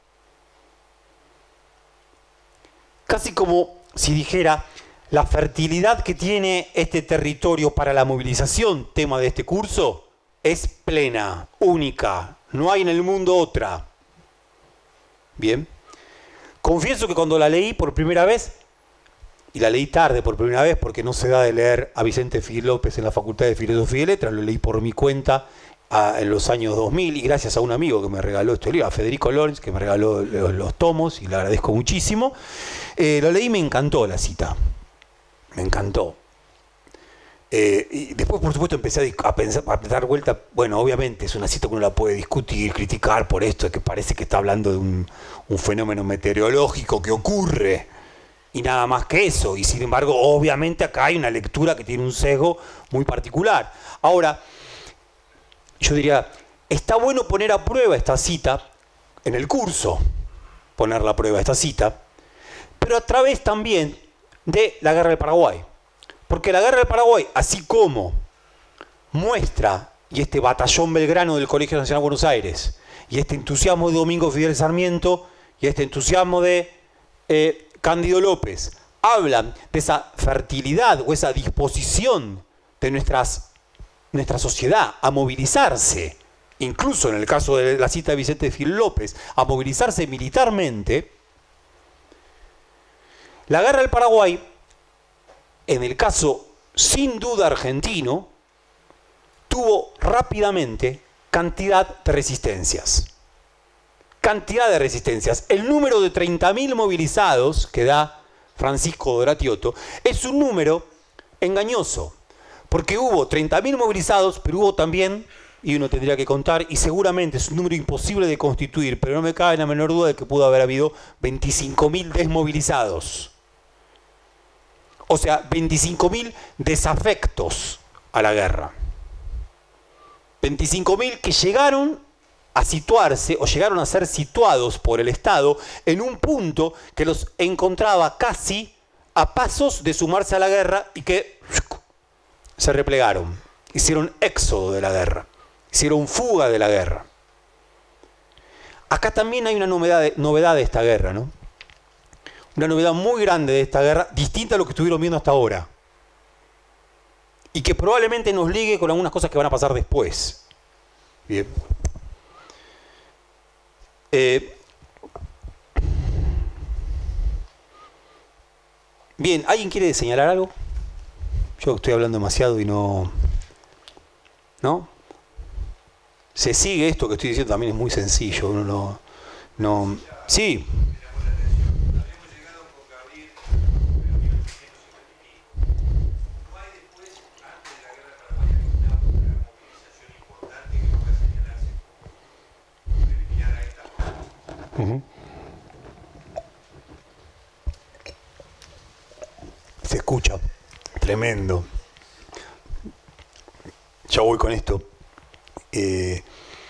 Casi como si dijera, la fertilidad que tiene este territorio para la movilización, tema de este curso, es plena, única. No hay en el mundo otra. Bien. Confieso que cuando la leí por primera vez, y la leí tarde por primera vez porque no se da de leer a Vicente Fidel López en la Facultad de Filosofía y Letras, lo leí por mi cuenta a, en los años dos mil, y gracias a un amigo que me regaló este libro, a Federico Lorenz, que me regaló los, los tomos, y le agradezco muchísimo. Eh, lo leí y me encantó la cita. Me encantó. Eh, y después, por supuesto, empecé a, pensar, a dar vuelta. Bueno, obviamente es una cita que uno la puede discutir, criticar por esto, que parece que está hablando de un, un fenómeno meteorológico que ocurre, y nada más que eso. Y sin embargo, obviamente acá hay una lectura que tiene un sesgo muy particular. Ahora, yo diría, está bueno poner a prueba esta cita en el curso, poner a prueba esta cita, pero a través también de la Guerra del Paraguay. Porque la Guerra del Paraguay, así como muestra, y este batallón Belgrano del Colegio Nacional de Buenos Aires, y este entusiasmo de Domingo Fidel Sarmiento, y este entusiasmo de eh, Cándido López, hablan de esa fertilidad o esa disposición de nuestras, nuestra sociedad a movilizarse, incluso en el caso de la cita de Vicente Fidel López, a movilizarse militarmente. La Guerra del Paraguay, en el caso sin duda argentino, tuvo rápidamente cantidad de resistencias. Cantidad de resistencias. El número de treinta mil movilizados que da Francisco Doratioto es un número engañoso, porque hubo treinta mil movilizados, pero hubo también, y uno tendría que contar, y seguramente es un número imposible de constituir, pero no me cabe la menor duda de que pudo haber habido veinticinco mil desmovilizados. O sea, veinticinco mil desafectos a la guerra. veinticinco mil que llegaron a situarse o llegaron a ser situados por el Estado en un punto que los encontraba casi a pasos de sumarse a la guerra y que se replegaron. Hicieron éxodo de la guerra. Hicieron fuga de la guerra. Acá también hay una novedad de, novedad de esta guerra, ¿no? Una novedad muy grande de esta guerra, distinta a lo que estuvieron viendo hasta ahora. Y que probablemente nos ligue con algunas cosas que van a pasar después. Bien. Eh, Bien, ¿alguien quiere señalar algo? Yo estoy hablando demasiado y no... ¿No? Se sigue esto que estoy diciendo, también es muy sencillo. Uno no... no sí. Uh-huh. Se escucha. Tremendo. Ya voy con esto. Eh,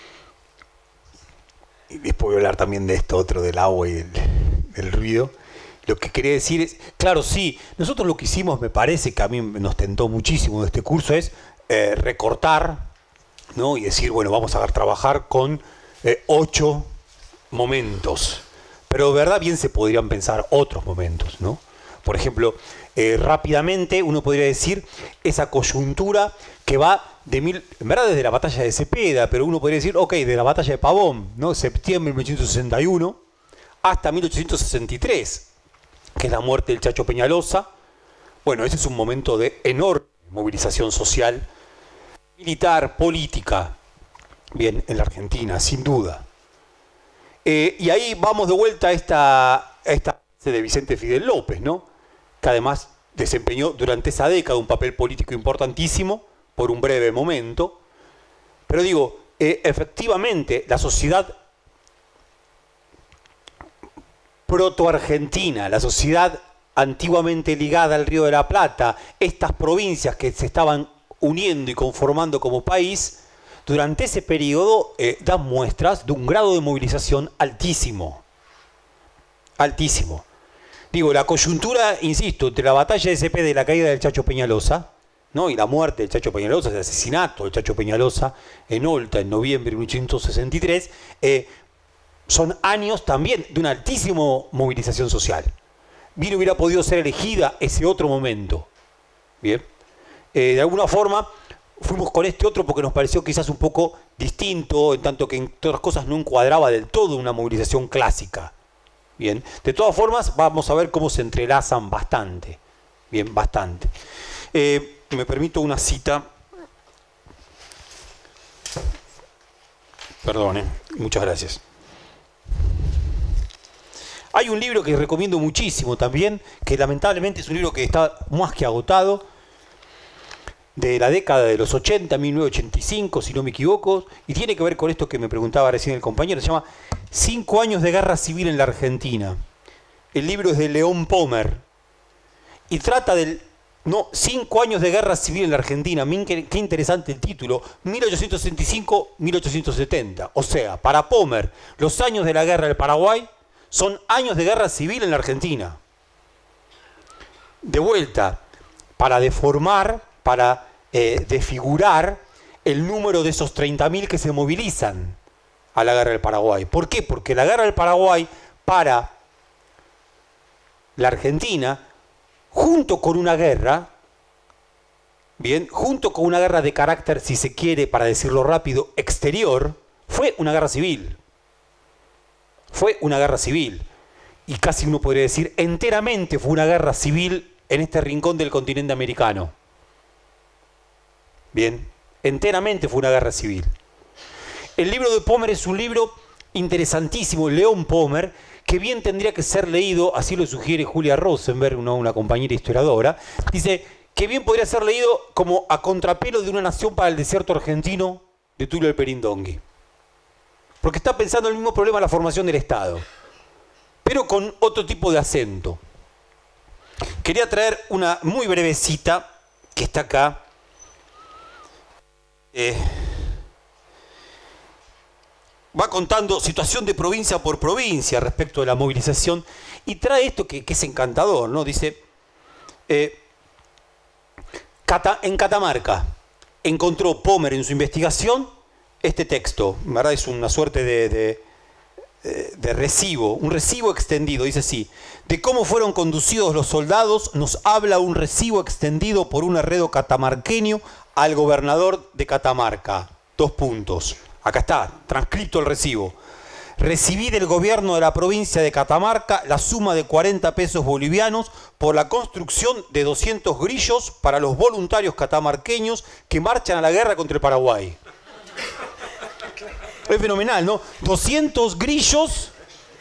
y después voy a hablar también de esto otro, del agua y del, del ruido. Lo que quería decir es, claro, sí, nosotros lo que hicimos, me parece que a mí nos tentó muchísimo de este curso, es eh, recortar, ¿no? Y decir, bueno, vamos a trabajar con eh, ocho momentos. Pero de verdad bien se podrían pensar otros momentos, ¿no? Por ejemplo, eh, rápidamente uno podría decir esa coyuntura que va de mil, en verdad desde la batalla de Cepeda, pero uno podría decir, ok, de la batalla de Pavón, ¿no? Septiembre de mil ochocientos sesenta y uno hasta mil ochocientos sesenta y tres, que es la muerte del Chacho Peñalosa. Bueno, ese es un momento de enorme movilización social, militar, política, bien, en la Argentina, sin duda. Eh, y ahí vamos de vuelta a esta, a esta de Vicente Fidel López, ¿no? Que además desempeñó durante esa década un papel político importantísimo por un breve momento. Pero digo, eh, efectivamente, la sociedad proto-argentina, la sociedad antiguamente ligada al Río de la Plata, estas provincias que se estaban uniendo y conformando como país, durante ese periodo eh, dan muestras de un grado de movilización altísimo. Altísimo. Digo, la coyuntura, insisto, entre la batalla de Cepeda y la caída del Chacho Peñalosa, ¿no? Y la muerte del Chacho Peñalosa, el asesinato del Chacho Peñalosa en Olta en noviembre de mil ochocientos sesenta y tres, eh, son años también de una altísima movilización social. Bien hubiera podido ser elegida ese otro momento. Bien. Eh, de alguna forma fuimos con este otro porque nos pareció quizás un poco distinto, en tanto que en otras cosas no encuadraba del todo una movilización clásica. Bien. De todas formas, vamos a ver cómo se entrelazan bastante. Bien, bastante. Eh, me permito una cita. Perdone, muchas gracias. Hay un libro que recomiendo muchísimo también, que lamentablemente es un libro que está más que agotado, de la década de los ochenta, mil novecientos ochenta y cinco, si no me equivoco, y tiene que ver con esto que me preguntaba recién el compañero, se llama Cinco años de guerra civil en la Argentina. El libro es de León Pomer, y trata del... No, cinco años de guerra civil en la Argentina. Qué, qué interesante el título. mil ochocientos sesenta y cinco a mil ochocientos setenta. O sea, para Pomer, los años de la guerra del Paraguay son años de guerra civil en la Argentina. De vuelta, para deformar, para eh, desfigurar el número de esos treinta mil que se movilizan a la guerra del Paraguay. ¿Por qué? Porque la guerra del Paraguay para la Argentina, junto con una guerra, bien, junto con una guerra de carácter, si se quiere, para decirlo rápido, exterior, fue una guerra civil. Fue una guerra civil. Y casi uno podría decir, enteramente fue una guerra civil en este rincón del continente americano. Bien, enteramente fue una guerra civil. El libro de Pomer es un libro interesantísimo, León Pomer, que bien tendría que ser leído, así lo sugiere Julia Rosenberg, una, una compañera historiadora, dice que bien podría ser leído como a contrapelo de Una nación para el desierto argentino de Tulio Alperindongui. Porque está pensando en el mismo problema de la formación del Estado, pero con otro tipo de acento. Quería traer una muy breve cita que está acá. Eh, va contando situación de provincia por provincia respecto de la movilización y trae esto que, que es encantador, ¿no? Dice, eh, Cata, en Catamarca encontró Pomer en su investigación este texto, en verdad es una suerte de, de, de recibo, un recibo extendido, dice así, de cómo fueron conducidos los soldados nos habla un recibo extendido por un herredo catamarqueño al gobernador de Catamarca. Dos puntos. Acá está, transcrito el recibo. recibí del gobierno de la provincia de Catamarca la suma de cuarenta pesos bolivianos por la construcción de doscientos grillos para los voluntarios catamarqueños que marchan a la guerra contra el Paraguay. Es fenomenal, ¿no? doscientos grillos,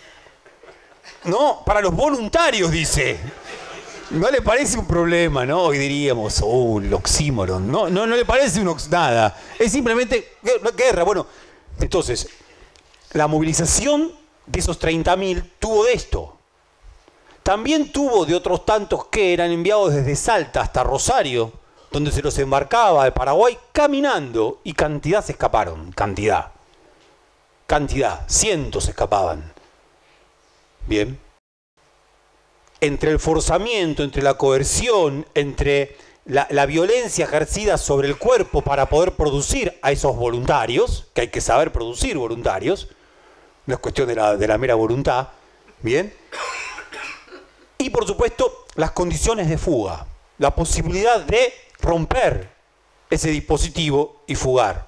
¿no? Para los voluntarios, dice. No le parece un problema, ¿no? Hoy diríamos, oh, el oxímoron. No, no, no le parece un ox nada. Es simplemente guerra. Bueno, entonces, la movilización de esos treinta mil tuvo de esto. También tuvo de otros tantos que eran enviados desde Salta hasta Rosario, donde se los embarcaba al Paraguay caminando, y cantidad se escaparon. Cantidad. Cantidad. Cientos se escapaban. Bien. Entre el forzamiento, entre la coerción, entre la, la violencia ejercida sobre el cuerpo para poder producir a esos voluntarios, que hay que saber producir voluntarios, no es cuestión de la, de la mera voluntad, ¿bien? Y por supuesto, las condiciones de fuga, la posibilidad de romper ese dispositivo y fugar.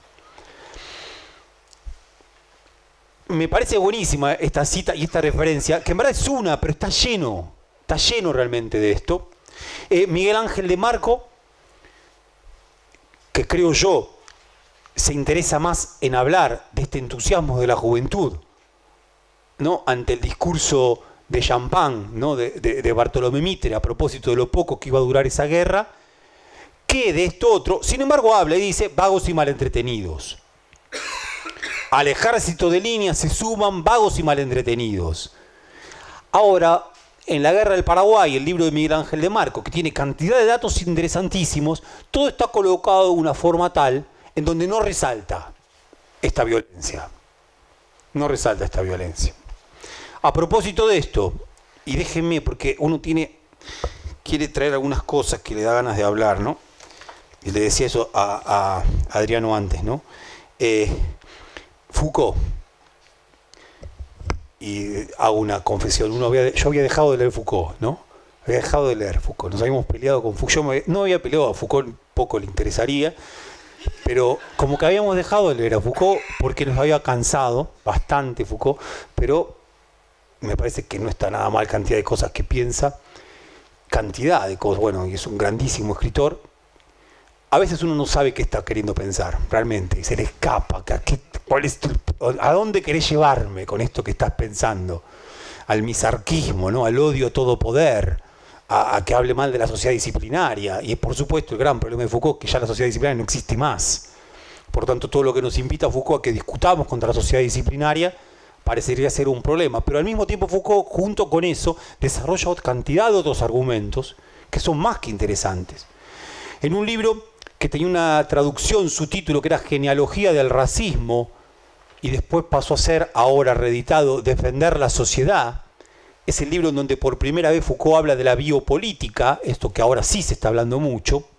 Me parece buenísima esta cita y esta referencia, que en verdad es una, pero está lleno, está lleno realmente de esto. Eh, Miguel Ángel de Marco, que creo yo se interesa más en hablar de este entusiasmo de la juventud, ¿no? Ante el discurso de Champagne, ¿no? de, de, de Bartolomé Mitre, a propósito de lo poco que iba a durar esa guerra, que de esto otro. Sin embargo, habla y dice vagos y malentretenidos. Al ejército de línea se suman vagos y malentretenidos. Ahora, en la guerra del Paraguay, el libro de Miguel Ángel de Marco, que tiene cantidad de datos interesantísimos, todo está colocado de una forma tal en donde no resalta esta violencia. No resalta esta violencia. A propósito de esto, y déjenme, porque uno tiene, quiere traer algunas cosas que le da ganas de hablar, ¿no? Y le decía eso a, a Adriano antes, ¿no? Eh, Foucault, y hago una confesión, uno había, yo había dejado de leer Foucault, ¿no? Había dejado de leer Foucault, nos habíamos peleado con Foucault, yo me, no había peleado a Foucault, poco le interesaría, pero como que habíamos dejado de leer a Foucault porque nos había cansado bastante Foucault, pero me parece que no está nada mal cantidad de cosas que piensa, cantidad de cosas, bueno, y es un grandísimo escritor. A veces uno no sabe qué está queriendo pensar, realmente, se le escapa. ¿A, qué, cuál es tu, ¿A dónde querés llevarme con esto que estás pensando? Al misarquismo, ¿no? Al odio a todo poder, a, a que hable mal de la sociedad disciplinaria. Y por supuesto el gran problema de Foucault, que ya la sociedad disciplinaria no existe más. Por tanto, todo lo que nos invita a Foucault a que discutamos contra la sociedad disciplinaria parecería ser un problema. Pero al mismo tiempo Foucault, junto con eso, desarrolla cantidad de otros argumentos que son más que interesantes. En un libro que tenía una traducción, su título que era Genealogía del racismo, y después pasó a ser, ahora reeditado, Defender la sociedad. Es el libro en donde por primera vez Foucault habla de la biopolítica, esto que ahora sí se está hablando mucho.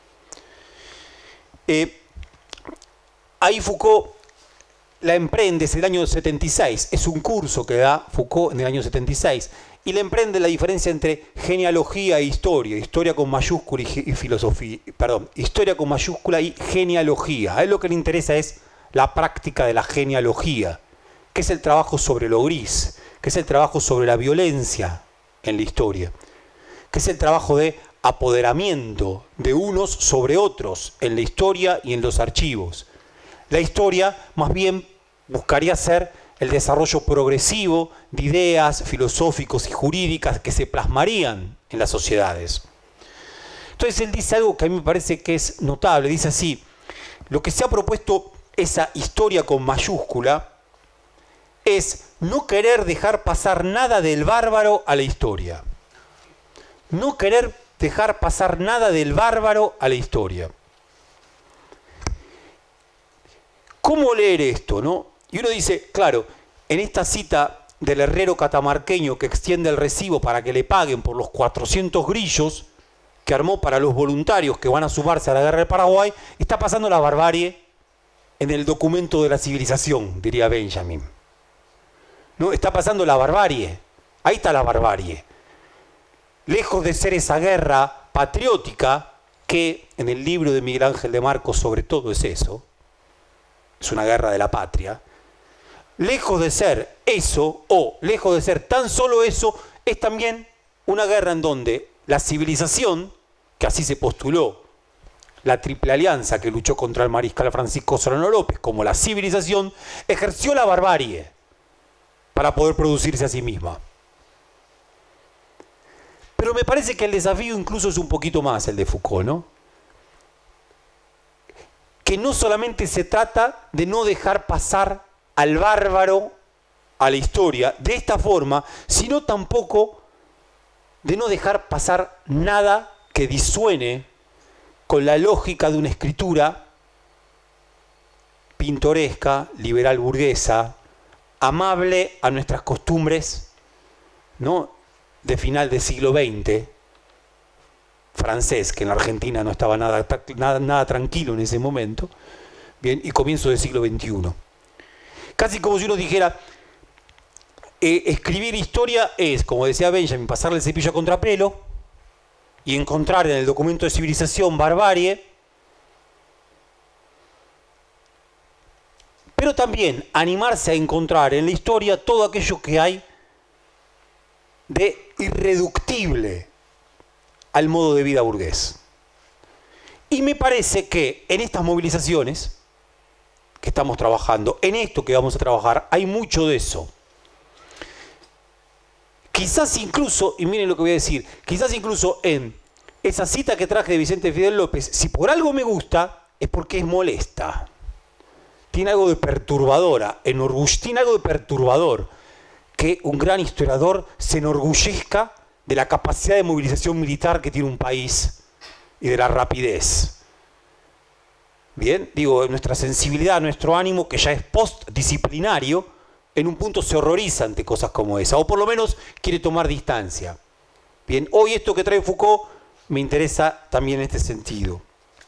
Eh, ahí Foucault la emprende, es el año setenta y seis, es un curso que da Foucault en el año setenta y seis, y le emprende la diferencia entre genealogía e historia, historia con mayúscula y, y filosofía, perdón, historia con mayúscula y genealogía. A él lo que le interesa es la práctica de la genealogía, que es el trabajo sobre lo gris, que es el trabajo sobre la violencia en la historia, que es el trabajo de apoderamiento de unos sobre otros en la historia y en los archivos. La historia más bien buscaría ser el desarrollo progresivo de ideas filosóficos y jurídicas que se plasmarían en las sociedades. Entonces él dice algo que a mí me parece que es notable, dice así: lo que se ha propuesto esa historia con mayúscula es no querer dejar pasar nada del bárbaro a la historia. No querer dejar pasar nada del bárbaro a la historia. ¿Cómo leer esto, no? Y uno dice, claro, en esta cita del herrero catamarqueño que extiende el recibo para que le paguen por los cuatrocientos grillos que armó para los voluntarios que van a sumarse a la guerra del Paraguay, está pasando la barbarie en el documento de la civilización, diría Benjamin. ¿No? Está pasando la barbarie. Ahí está la barbarie. Lejos de ser esa guerra patriótica, que en el libro de Miguel Ángel de Marco sobre todo es eso, es una guerra de la patria, lejos de ser eso, o lejos de ser tan solo eso, es también una guerra en donde la civilización, que así se postuló, la Triple Alianza que luchó contra el mariscal Francisco Solano López, como la civilización, ejerció la barbarie para poder producirse a sí misma. Pero me parece que el desafío incluso es un poquito más el de Foucault, ¿no? Que no solamente se trata de no dejar pasar al bárbaro a la historia de esta forma, sino tampoco de no dejar pasar nada que disuene con la lógica de una escritura pintoresca, liberal burguesa, amable a nuestras costumbres, ¿no?, de final del siglo veinte, francés, que en la Argentina no estaba nada, nada, nada tranquilo en ese momento, bien, y comienzo del siglo veintiuno. Casi como si uno dijera, eh, escribir historia es, como decía Benjamin, pasarle el cepillo a contrapelo y encontrar en el documento de civilización barbarie, pero también animarse a encontrar en la historia todo aquello que hay de irreductible al modo de vida burgués. Y me parece que en estas movilizaciones que estamos trabajando, en esto que vamos a trabajar, hay mucho de eso. Quizás incluso, y miren lo que voy a decir, quizás incluso en esa cita que traje de Vicente Fidel López, si por algo me gusta, es porque es molesta. Tiene algo de perturbadora, enorgulle, tiene algo de perturbador, que un gran historiador se enorgullezca de la capacidad de movilización militar que tiene un país y de la rapidez. Bien, digo, nuestra sensibilidad, nuestro ánimo, que ya es postdisciplinario, en un punto se horroriza ante cosas como esa, o por lo menos quiere tomar distancia. Bien, hoy esto que trae Foucault me interesa también en este sentido.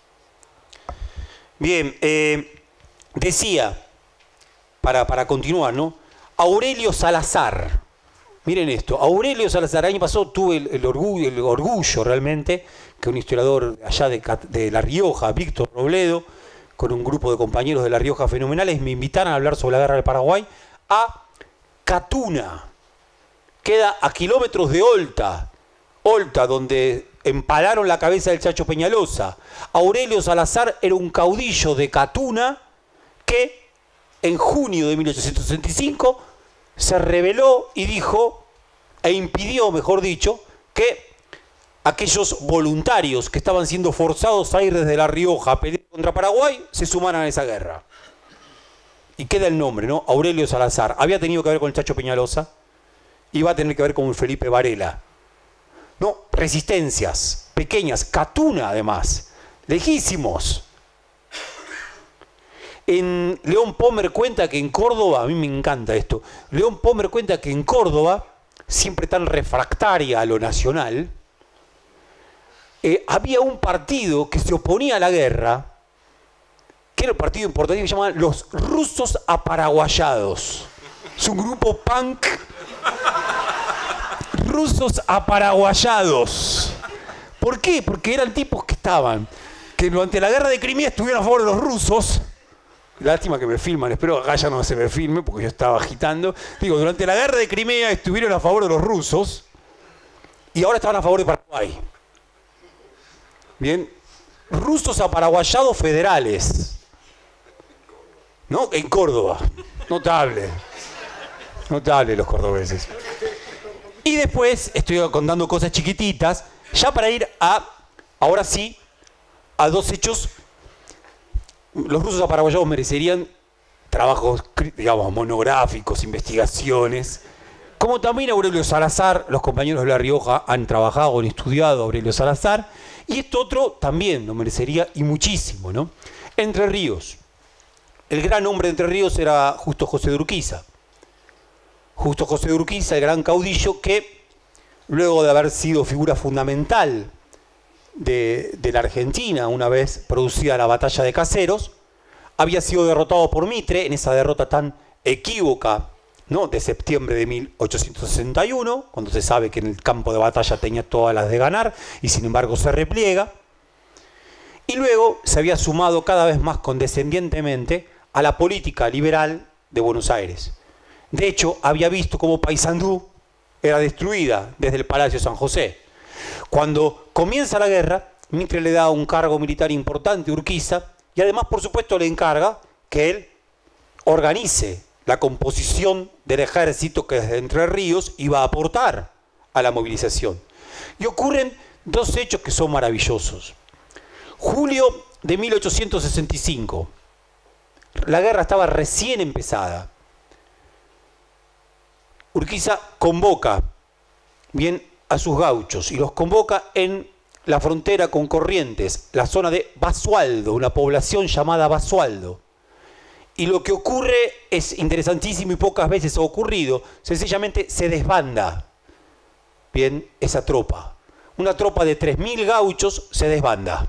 Bien, eh, decía, para, para continuar, ¿no?, Aurelio Salazar. Miren esto, Aurelio Salazar, el año pasado tuve el, el, orgullo, el orgullo realmente que un historiador allá de, de La Rioja, Víctor Robledo, con un grupo de compañeros de La Rioja fenomenales, me invitaron a hablar sobre la guerra del Paraguay a Catuna. Queda a kilómetros de Olta, Olta, donde empalaron la cabeza del Chacho Peñalosa. Aurelio Salazar era un caudillo de Catuna que en junio de mil ochocientos sesenta y cinco se rebeló y dijo, e impidió, mejor dicho, que aquellos voluntarios que estaban siendo forzados a ir desde La Rioja a pelear contra Paraguay se sumaran a esa guerra. Y queda el nombre, ¿no? Aurelio Salazar. Había tenido que ver con el Chacho Peñalosa y va a tener que ver con Felipe Varela. No, resistencias pequeñas, Catuna además, lejísimos. En León Pommer cuenta que en Córdoba, a mí me encanta esto, León Pommer cuenta que en Córdoba, siempre tan refractaria a lo nacional, eh, había un partido que se oponía a la guerra, que era un partido importante que se llamaban los rusos aparaguayados. Es un grupo punk, rusos aparaguayados. ¿Por qué? Porque eran tipos que estaban, que durante la guerra de Crimea estuvieron a favor de los rusos. Lástima que me filman, espero que acá ya no se me filme porque yo estaba agitando. Digo, durante la guerra de Crimea estuvieron a favor de los rusos y ahora estaban a favor de Paraguay. Bien, rusos aparaguayados federales, ¿no? En Córdoba. Notable. Notable los cordobeses. Y después estoy contando cosas chiquititas, ya para ir a, ahora sí, a dos hechos. Los rusos aparaguayados merecerían trabajos, digamos, monográficos, investigaciones, como también Aurelio Salazar. Los compañeros de La Rioja han trabajado, han estudiado a Aurelio Salazar, y esto otro también lo merecería, y muchísimo, ¿no? Entre Ríos. El gran hombre de Entre Ríos era Justo José de Urquiza. Justo José de Urquiza, el gran caudillo que, luego de haber sido figura fundamental De, de la Argentina, una vez producida la batalla de Caseros, había sido derrotado por Mitre en esa derrota tan equívoca, ¿no?, de septiembre de mil ochocientos sesenta y uno, cuando se sabe que en el campo de batalla tenía todas las de ganar y sin embargo se repliega. Y luego se había sumado cada vez más condescendientemente a la política liberal de Buenos Aires. De hecho, había visto cómo Paysandú era destruida desde el Palacio San José. Cuando comienza la guerra, Mitre le da un cargo militar importante a Urquiza y además, por supuesto, le encarga que él organice la composición del ejército que desde Entre Ríos iba a aportar a la movilización. Y ocurren dos hechos que son maravillosos. Julio de mil ochocientos sesenta y cinco. La guerra estaba recién empezada. Urquiza convoca bien a sus gauchos y los convoca en la frontera con Corrientes, la zona de Basualdo, una población llamada Basualdo. Y lo que ocurre es interesantísimo y pocas veces ha ocurrido. Sencillamente se desbanda bien esa tropa. Una tropa de tres mil gauchos se desbanda.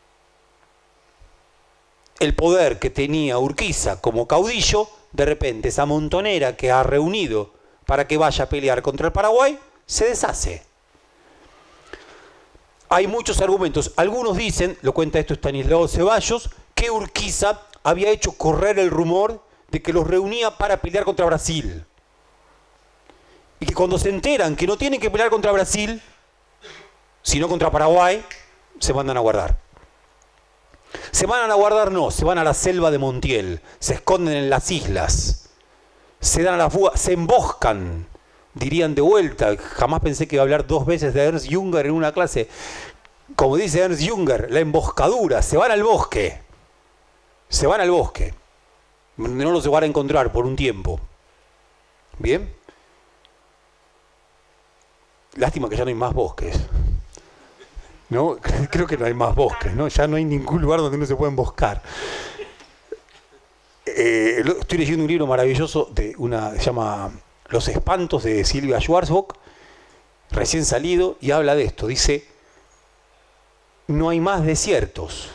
El poder que tenía Urquiza como caudillo, de repente esa montonera que ha reunido para que vaya a pelear contra el Paraguay, se deshace. Hay muchos argumentos. Algunos dicen, lo cuenta esto Estanislao Ceballos, que Urquiza había hecho correr el rumor de que los reunía para pelear contra Brasil. Y que cuando se enteran que no tienen que pelear contra Brasil, sino contra Paraguay, se mandan a guardar. Se van a guardar, no, se van a la selva de Montiel, se esconden en las islas, se dan a la fuga, se emboscan, dirían de vuelta. Jamás pensé que iba a hablar dos veces de Ernst Jünger en una clase. Como dice Ernst Jünger, la emboscadura, se van al bosque. Se van al bosque, donde no los van a encontrar por un tiempo. ¿Bien? Lástima que ya no hay más bosques. ¿No? Creo que no hay más bosques, ¿no? Ya no hay ningún lugar donde no se pueda emboscar. Eh, estoy leyendo un libro maravilloso de una, se llama Los espantos de Silvia Schwarzbach, recién salido, y habla de esto. Dice, no hay más desiertos.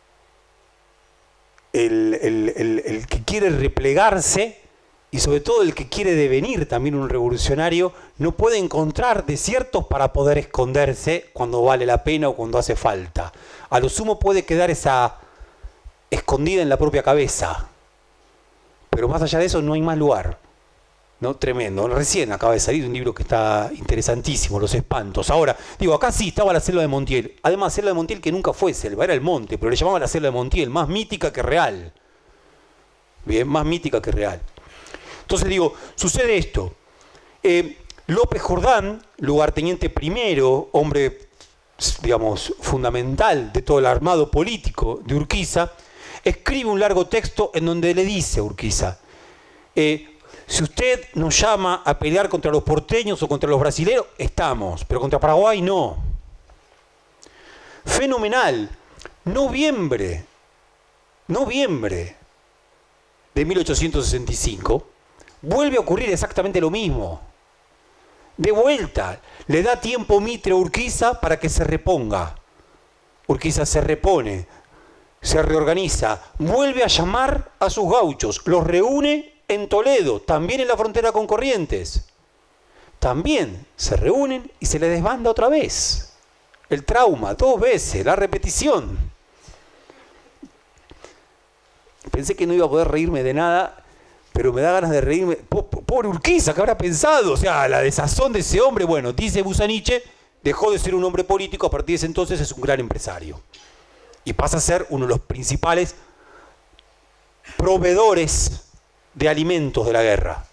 El, el, el, el que quiere replegarse, y sobre todo el que quiere devenir también un revolucionario, no puede encontrar desiertos para poder esconderse cuando vale la pena o cuando hace falta. A lo sumo puede quedar esa escondida en la propia cabeza. Pero más allá de eso no hay más lugar. ¿No? Tremendo. Recién acaba de salir un libro que está interesantísimo, Los espantos. Ahora, digo, acá sí estaba la selva de Montiel. Además, selva de Montiel que nunca fue selva, era el monte, pero le llamaban la selva de Montiel, más mítica que real. Bien, más mítica que real. Entonces digo, sucede esto. Eh, López Jordán, lugarteniente primero, hombre, digamos, fundamental de todo el armado político de Urquiza, escribe un largo texto en donde le dice a Urquiza, eh, si usted nos llama a pelear contra los porteños o contra los brasileños, estamos, pero contra Paraguay no. Fenomenal. Noviembre, noviembre de mil ochocientos sesenta y cinco, vuelve a ocurrir exactamente lo mismo. De vuelta, le da tiempo Mitre a Urquiza para que se reponga. Urquiza se repone, se reorganiza, vuelve a llamar a sus gauchos, los reúne en Toledo, también en la frontera con Corrientes. También se reúnen y se les desbanda otra vez. El trauma, dos veces, la repetición. Pensé que no iba a poder reírme de nada, pero me da ganas de reírme. Pobre Urquiza, ¿qué habrá pensado? O sea, la desazón de ese hombre. Bueno, dice Busaniche, dejó de ser un hombre político, a partir de ese entonces es un gran empresario. Y pasa a ser uno de los principales proveedores de alimentos de la guerra.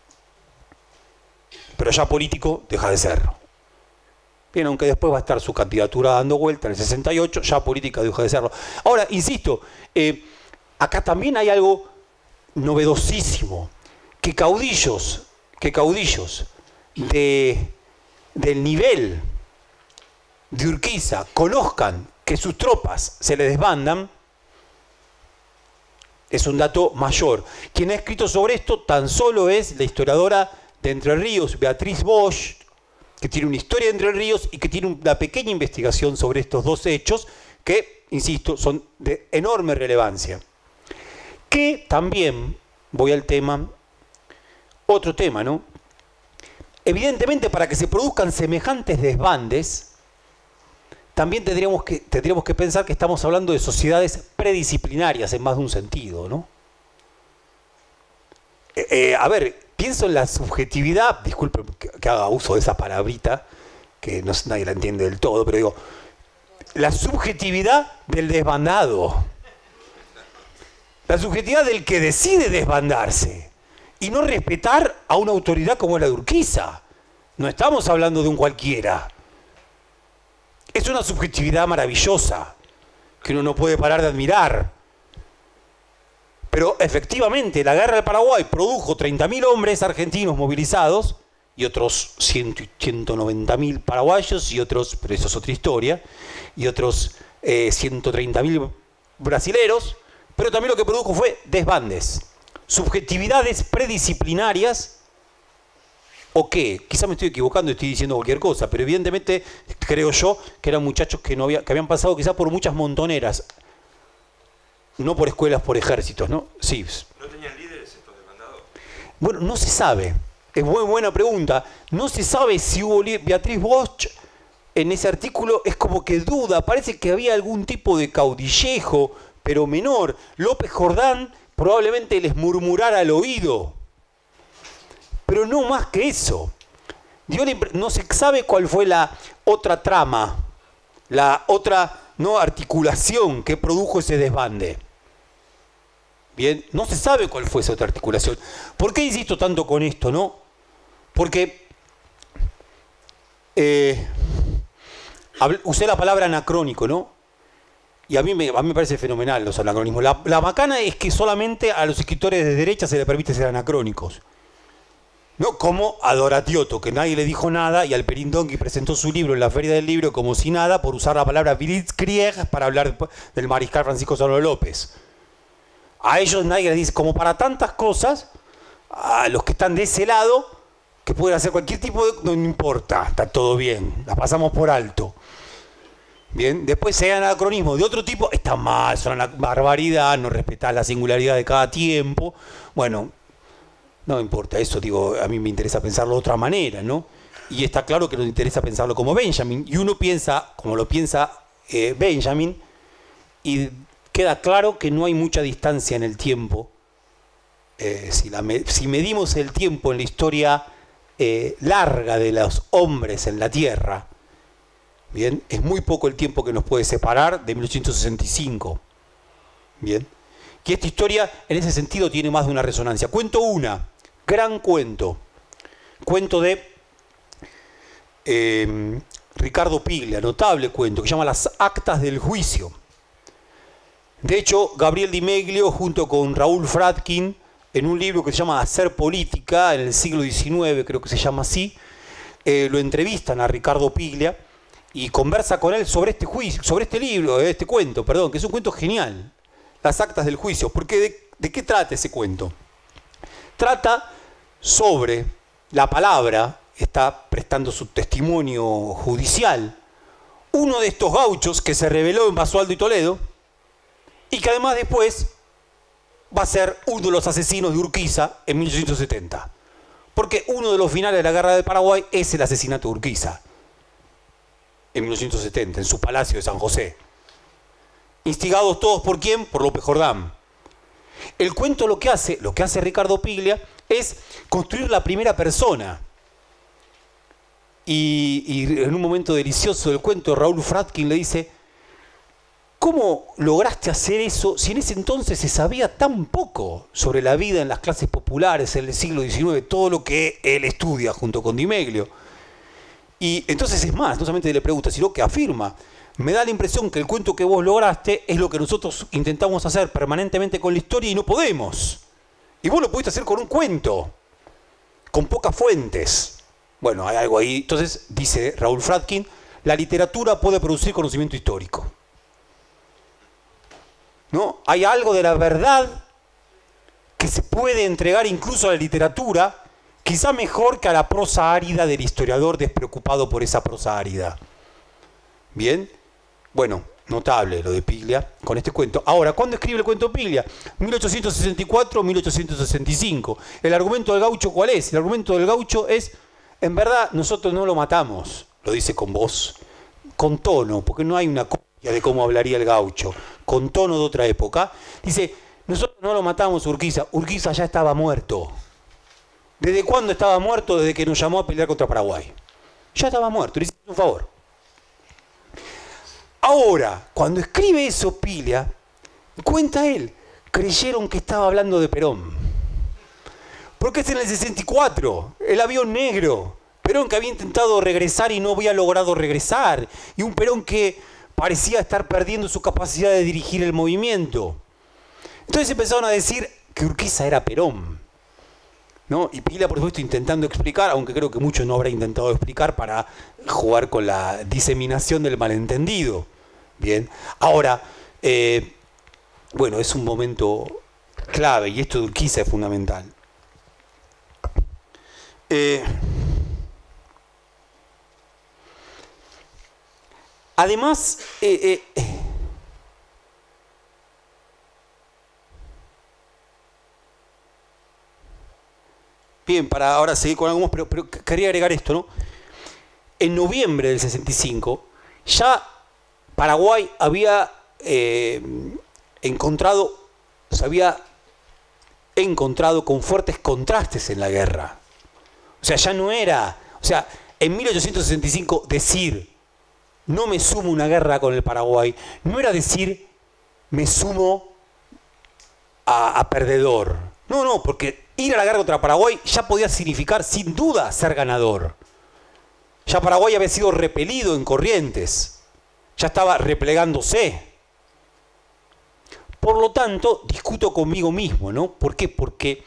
Pero ya político deja de serlo. Bien, aunque después va a estar su candidatura dando vuelta en el sesenta y ocho, ya política deja de serlo. Ahora, insisto, eh, acá también hay algo novedosísimo, que caudillos, que caudillos de, del nivel de Urquiza conozcan que sus tropas se le desbandan, es un dato mayor. Quien ha escrito sobre esto tan solo es la historiadora de Entre Ríos, Beatriz Bosch, que tiene una historia de Entre Ríos y que tiene una pequeña investigación sobre estos dos hechos que, insisto, son de enorme relevancia. Que también, voy al tema, otro tema, ¿no? Evidentemente, para que se produzcan semejantes desbandes, también tendríamos que, tendríamos que pensar que estamos hablando de sociedades predisciplinarias en más de un sentido, ¿no? Eh, eh, a ver, pienso en la subjetividad, disculpen que, que haga uso de esa palabrita, que no, nadie la entiende del todo, pero digo, la subjetividad del desbandado. La subjetividad del que decide desbandarse y no respetar a una autoridad como la de Urquiza. No estamos hablando de un cualquiera. Es una subjetividad maravillosa que uno no puede parar de admirar. Pero efectivamente la guerra del Paraguay produjo treinta mil hombres argentinos movilizados y otros ciento noventa mil paraguayos y otros, pero eso es otra historia, y otros eh, ciento treinta mil brasileros, pero también lo que produjo fue desbandes, subjetividades predisciplinarias, o qué, quizá me estoy equivocando y estoy diciendo cualquier cosa, pero evidentemente creo yo que eran muchachos que, no había, que habían pasado quizá por muchas montoneras, no por escuelas, por ejércitos, ¿no? Sí. ¿No tenían líderes estos desbandados? Bueno, no se sabe. Es muy buena pregunta. No se sabe si hubo líder. Beatriz Bosch en ese artículo es como que duda. Parece que había algún tipo de caudillejo, pero menor. López Jordán probablemente les murmurara al oído. Pero no más que eso. No se sabe cuál fue la otra trama, la otra no articulación que produjo ese desbande. Bien, no se sabe cuál fue esa otra articulación. ¿Por qué insisto tanto con esto, no? Porque eh, usé la palabra anacrónico, ¿no? Y a mí me, a mí me parece fenomenal los anacronismos. La, la macana es que solamente a los escritores de derecha se les permite ser anacrónicos. No como a Doratioto, que nadie le dijo nada, y al Perindongui presentó su libro en la Feria del Libro como si nada, por usar la palabra Blitzkrieg para hablar del mariscal Francisco Solano López. A ellos nadie les dice, como para tantas cosas, a los que están de ese lado, que pueden hacer cualquier tipo de... no importa, está todo bien, la pasamos por alto. Bien, después se dan anacronismos de otro tipo, está mal, son una barbaridad, no respetar la singularidad de cada tiempo. Bueno, no importa eso, digo, a mí me interesa pensarlo de otra manera, ¿no? Y está claro que nos interesa pensarlo como Benjamin, y uno piensa, como lo piensa eh, Benjamin, y queda claro que no hay mucha distancia en el tiempo. Eh, si, la, si medimos el tiempo en la historia eh, larga de los hombres en la Tierra, bien, es muy poco el tiempo que nos puede separar de mil ochocientos sesenta y cinco. Bien. Y esta historia, en ese sentido, tiene más de una resonancia. Cuento una, gran cuento. Cuento de eh, Ricardo Piglia, notable cuento, que se llama Las Actas del Juicio. De hecho, Gabriel Di Meglio, junto con Raúl Fradkin, en un libro que se llama Hacer Política, en el siglo diecinueve, creo que se llama así, eh, lo entrevistan a Ricardo Piglia y conversa con él sobre este juicio, sobre este libro, este cuento, perdón, que es un cuento genial, Las Actas del Juicio. Porque ¿de, de qué trata ese cuento? Trata sobre la palabra, está prestando su testimonio judicial, uno de estos gauchos que se rebeló en Basualdo y Toledo, y que además después va a ser uno de los asesinos de Urquiza en mil ochocientos setenta. Porque uno de los finales de la Guerra del Paraguay es el asesinato de Urquiza, en mil ochocientos setenta, en su palacio de San José. Instigados todos ¿por quién? Por López Jordán. El cuento lo que hace, lo que hace Ricardo Piglia, es construir la primera persona. Y, y en un momento delicioso del cuento, Raúl Fradkin le dice: ¿cómo lograste hacer eso si en ese entonces se sabía tan poco sobre la vida en las clases populares en el siglo diecinueve? Todo lo que él estudia junto con Di Meglio. Y entonces es más, no solamente le pregunta, sino que afirma: me da la impresión que el cuento que vos lograste es lo que nosotros intentamos hacer permanentemente con la historia y no podemos. Y vos lo pudiste hacer con un cuento, con pocas fuentes. Bueno, hay algo ahí. Entonces, dice Raúl Fradkin, la literatura puede producir conocimiento histórico. ¿No? Hay algo de la verdad que se puede entregar incluso a la literatura, quizá mejor que a la prosa árida del historiador despreocupado por esa prosa árida. Bien, bueno, notable lo de Piglia con este cuento. Ahora, ¿cuándo escribe el cuento Piglia? mil ochocientos sesenta y cuatro a mil ochocientos sesenta y cinco. ¿El argumento del gaucho cuál es? El argumento del gaucho es: en verdad, nosotros no lo matamos, lo dice con voz, con tono, porque no hay una copia de cómo hablaría el gaucho, con tono de otra época. Dice: nosotros no lo matamos Urquiza, Urquiza ya estaba muerto. ¿Desde cuándo estaba muerto? Desde que nos llamó a pelear contra Paraguay. Ya estaba muerto, le hiciste un favor. Ahora, cuando escribe eso Piglia, cuenta él, creyeron que estaba hablando de Perón. Porque es en el sesenta y cuatro, el avión negro. Perón que había intentado regresar y no había logrado regresar. Y un Perón que parecía estar perdiendo su capacidad de dirigir el movimiento. Entonces empezaron a decir que Urquiza era Perón, ¿no? Y Piglia, por supuesto, intentando explicar, aunque creo que mucho no habrá intentado explicar para jugar con la diseminación del malentendido. Bien, ahora, eh, bueno, es un momento clave y esto de Urquiza es fundamental. Eh, además, eh, eh, bien, para ahora seguir con algunos, pero, pero quería agregar esto, ¿no? En noviembre del sesenta y cinco, ya Paraguay había eh, encontrado, se había encontrado con fuertes contrastes en la guerra. O sea, ya no era, o sea, en mil ochocientos sesenta y cinco decir no me sumo a una guerra con el Paraguay, no era decir me sumo a, a perdedor. No, no, porque ir a la guerra contra Paraguay ya podía significar sin duda ser ganador. Ya Paraguay había sido repelido en Corrientes. Ya estaba replegándose. Por lo tanto, discuto conmigo mismo, ¿no? ¿Por qué? Porque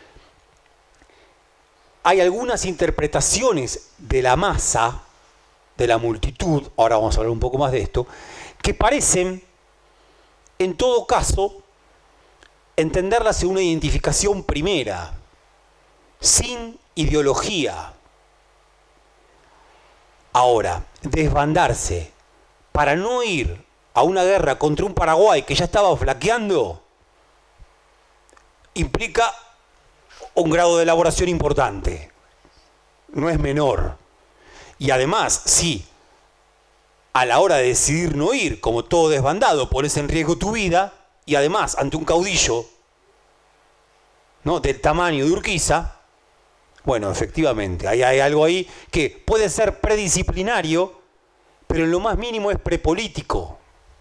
hay algunas interpretaciones de la masa, de la multitud, ahora vamos a hablar un poco más de esto, que parecen, en todo caso, entenderlas en una identificación primera, sin ideología. Ahora, desbandarse para no ir a una guerra contra un Paraguay que ya estaba flaqueando, implica un grado de elaboración importante. No es menor. Y además, si a la hora de decidir no ir, como todo desbandado, pones en riesgo tu vida, y además ante un caudillo, ¿no?, del tamaño de Urquiza, bueno, efectivamente, hay, hay algo ahí que puede ser predisciplinario, pero en lo más mínimo es prepolítico.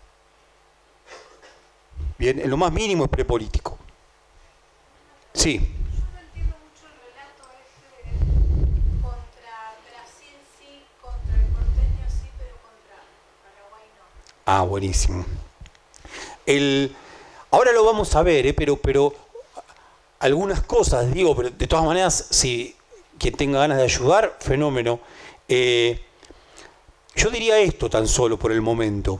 Bien, en lo más mínimo es prepolítico. Sí. Yo no entiendo mucho el relato este de contra Brasil sí, contra el porteño sí, pero contra Paraguay no. Ah, buenísimo. El, ahora lo vamos a ver, ¿eh? pero, pero algunas cosas, digo, pero de todas maneras, si quien tenga ganas de ayudar, fenómeno. Eh, yo diría esto tan solo por el momento.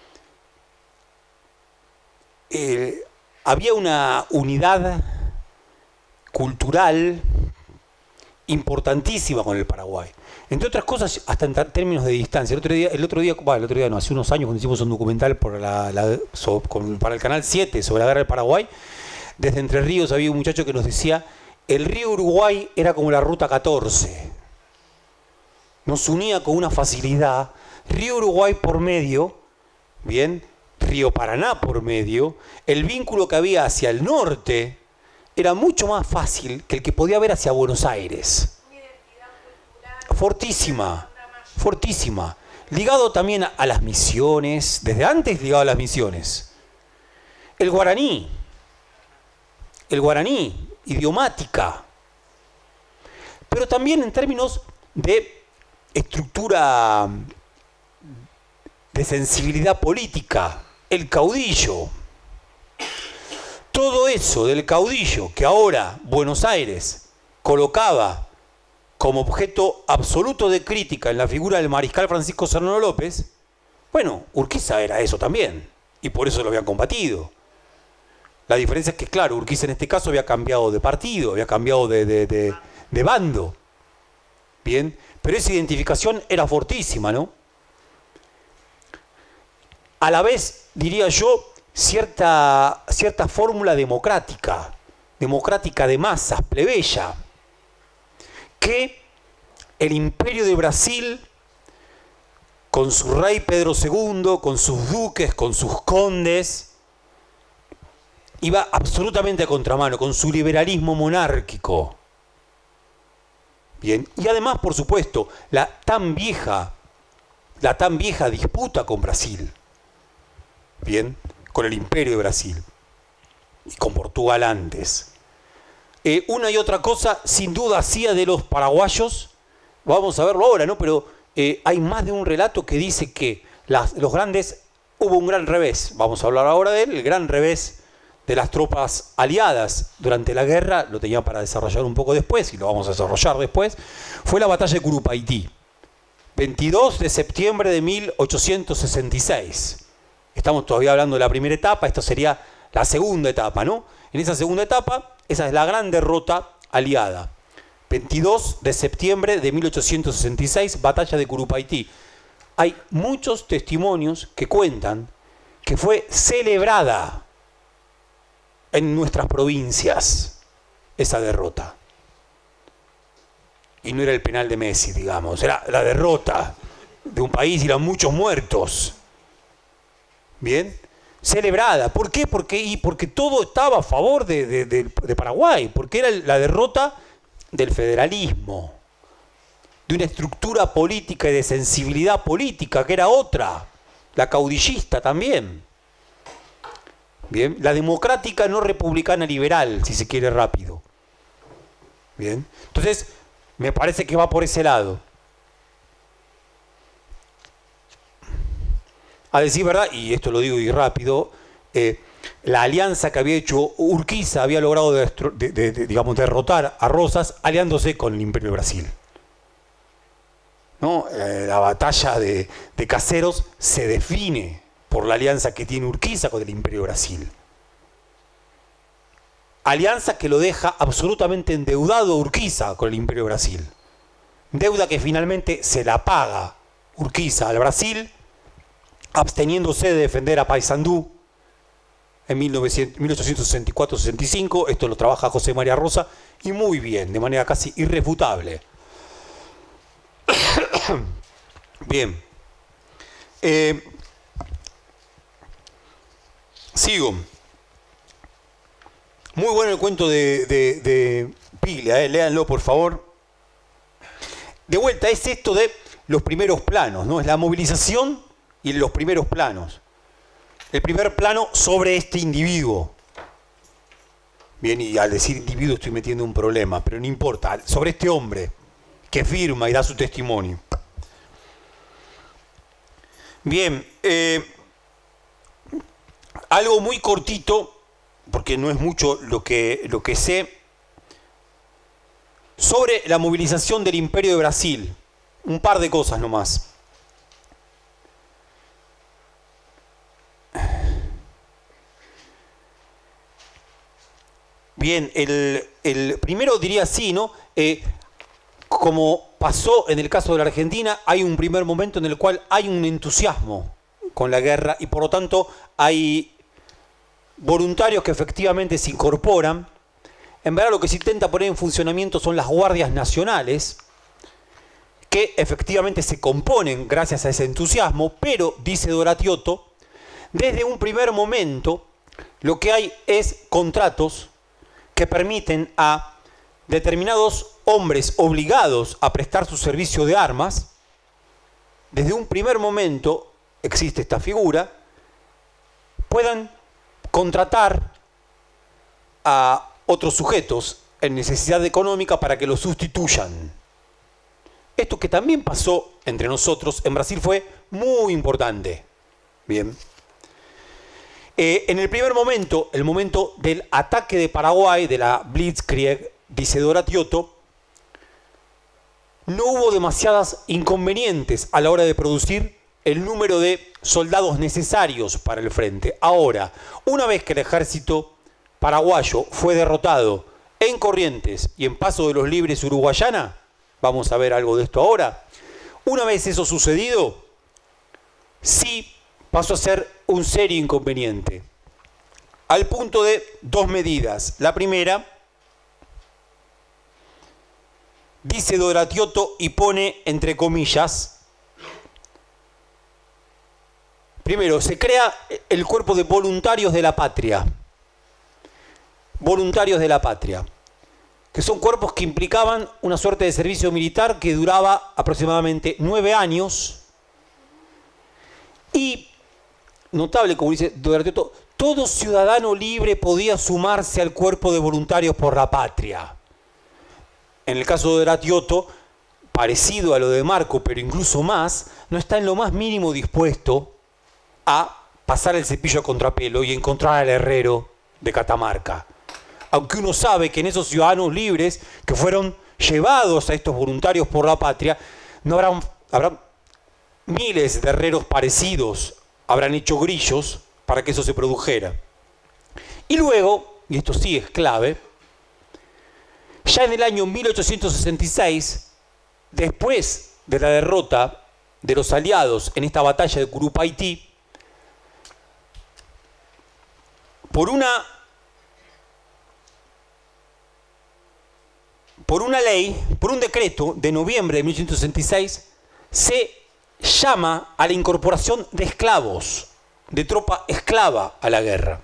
Eh, había una unidad cultural importantísima con el Paraguay. Entre otras cosas, hasta en términos de distancia. El otro día, el otro día, bueno, el otro día no, hace unos años cuando hicimos un documental por la, la, so, con, para el Canal siete sobre la guerra del Paraguay, desde Entre Ríos había un muchacho que nos decía, el río Uruguay era como la ruta catorce. Nos unía con una facilidad, río Uruguay por medio, bien, río Paraná por medio, el vínculo que había hacia el norte era mucho más fácil que el que podía haber hacia Buenos Aires. Una identidad cultural Fortísima, fortísima. Ligado también a, a las misiones, desde antes ligado a las misiones. El guaraní, el guaraní, idiomática, pero también en términos de estructura, de sensibilidad política, el caudillo. Todo eso del caudillo que ahora Buenos Aires colocaba como objeto absoluto de crítica en la figura del mariscal Francisco Serrano López, bueno, Urquiza era eso también, y por eso lo habían combatido. La diferencia es que, claro, Urquiza en este caso había cambiado de partido, había cambiado de, de, de, de bando. Bien, pero esa identificación era fortísima, ¿no? A la vez, diría yo, cierta, cierta fórmula democrática, democrática de masas, plebeya, que el imperio de Brasil, con su rey Pedro segundo, con sus duques, con sus condes, iba absolutamente a contramano, con su liberalismo monárquico. Bien, y además, por supuesto, la tan vieja, la tan vieja disputa con Brasil, bien, con el Imperio de Brasil y con Portugal antes. Eh, una y otra cosa, sin duda, hacía de los paraguayos, vamos a verlo ahora, ¿no? Pero eh, hay más de un relato que dice que las, los grandes, hubo un gran revés, vamos a hablar ahora de él, el gran revés de las tropas aliadas durante la guerra, lo tenía para desarrollar un poco después, y lo vamos a desarrollar después, fue la batalla de Curupaití, veintidós de septiembre de mil ochocientos sesenta y seis. Estamos todavía hablando de la primera etapa, esto sería la segunda etapa, ¿no? En esa segunda etapa, esa es la gran derrota aliada. veintidós de septiembre de mil ochocientos sesenta y seis, batalla de Curupaití. Hay muchos testimonios que cuentan que fue celebrada en nuestras provincias esa derrota. Y no era el penal de Messi, digamos, era la derrota de un país y eran muchos muertos. Bien, celebrada. ¿Por qué? Porque, y porque todo estaba a favor de, de, de, de Paraguay, porque era la derrota del federalismo, de una estructura política y de sensibilidad política que era otra, la caudillista también. Bien, la democrática no republicana liberal, si se quiere rápido. Bien, entonces me parece que va por ese lado. A decir verdad, y esto lo digo y rápido, eh, la alianza que había hecho Urquiza había logrado de, de, de, de, digamos, derrotar a Rosas aliándose con el Imperio de Brasil. ¿No? Eh, la batalla de, de Caseros se define por la alianza que tiene Urquiza con el Imperio de Brasil. Alianza que lo deja absolutamente endeudado Urquiza con el Imperio de Brasil. Deuda que finalmente se la paga Urquiza al Brasil, absteniéndose de defender a Paysandú en mil ochocientos sesenta y cuatro sesenta y cinco. Esto lo trabaja José María Rosa y muy bien, de manera casi irrefutable. Bien. Eh, sigo. Muy bueno el cuento de, de, de Piglia, eh, léanlo por favor. De vuelta, es esto de los primeros planos, ¿no? Es la movilización y los primeros planos. El primer plano sobre este individuo. Bien, y al decir individuo estoy metiendo un problema, pero no importa. Sobre este hombre que firma y da su testimonio. Bien, eh, algo muy cortito, porque no es mucho lo que, lo que sé, sobre la movilización del Imperio de Brasil. Un par de cosas nomás. Bien, el, el primero diría así, ¿no? Eh, como pasó en el caso de la Argentina, hay un primer momento en el cual hay un entusiasmo con la guerra y por lo tanto hay voluntarios que efectivamente se incorporan. En verdad lo que se intenta poner en funcionamiento son las guardias nacionales, que efectivamente se componen gracias a ese entusiasmo, pero, dice Doratiotto, desde un primer momento lo que hay es contratos que permiten a determinados hombres obligados a prestar su servicio de armas. Desde un primer momento existe esta figura, puedan contratar a otros sujetos en necesidad económica para que los sustituyan. Esto que también pasó entre nosotros en Brasil fue muy importante. Bien. Eh, en el primer momento, el momento del ataque de Paraguay, de la Blitzkrieg, dice Doratiotto, no hubo demasiados inconvenientes a la hora de producir el número de soldados necesarios para el frente. Ahora, una vez que el ejército paraguayo fue derrotado en Corrientes y en Paso de los Libres, Uruguayana, vamos a ver algo de esto ahora, una vez eso sucedido, sí pasó a ser un serio inconveniente, al punto de dos medidas. La primera, dice Doratiotto y pone entre comillas, primero, se crea el cuerpo de voluntarios de la patria. Voluntarios de la patria. que son cuerpos que implicaban una suerte de servicio militar que duraba aproximadamente nueve años. Y, notable, como dice Don Gratiotto, todo ciudadano libre podía sumarse al cuerpo de voluntarios por la patria. En el caso de Gratiotto, parecido a lo de Marco, pero incluso más, no está en lo más mínimo dispuesto a pasar el cepillo a contrapelo y encontrar al herrero de Catamarca. Aunque uno sabe que en esos ciudadanos libres que fueron llevados a estos voluntarios por la patria, no habrán, habrán miles de herreros parecidos, habrán hecho grillos para que eso se produjera. Y luego, y esto sí es clave, ya en el año mil ochocientos sesenta y seis, después de la derrota de los aliados en esta batalla de Curupaytí, por una, por una ley, por un decreto de noviembre de mil ochocientos sesenta y seis, se llama a la incorporación de esclavos, de tropa esclava a la guerra.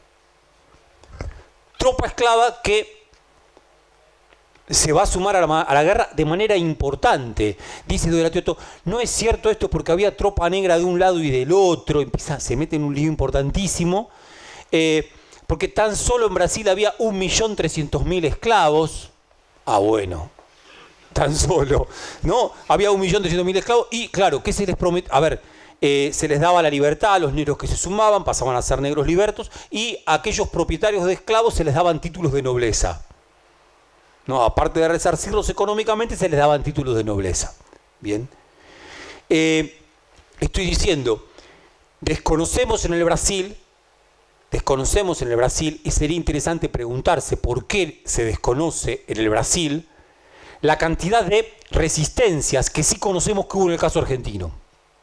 Tropa esclava que se va a sumar a la, a la guerra de manera importante. Dice Don Gratiotto, no es cierto esto porque había tropa negra de un lado y del otro, empieza, se mete en un lío importantísimo, eh, porque tan solo en Brasil había un millón trescientos mil esclavos. Ah, bueno, tan solo, ¿no? Había un millón trescientos mil esclavos y, claro, ¿qué se les promete? A ver, eh, se les daba la libertad a los negros que se sumaban, pasaban a ser negros libertos, y a aquellos propietarios de esclavos se les daban títulos de nobleza. No, aparte de resarcirlos económicamente, se les daban títulos de nobleza. Bien. Eh, estoy diciendo, desconocemos en el Brasil, desconocemos en el Brasil, y sería interesante preguntarse por qué se desconoce en el Brasil la cantidad de resistencias que sí conocemos que hubo en el caso argentino.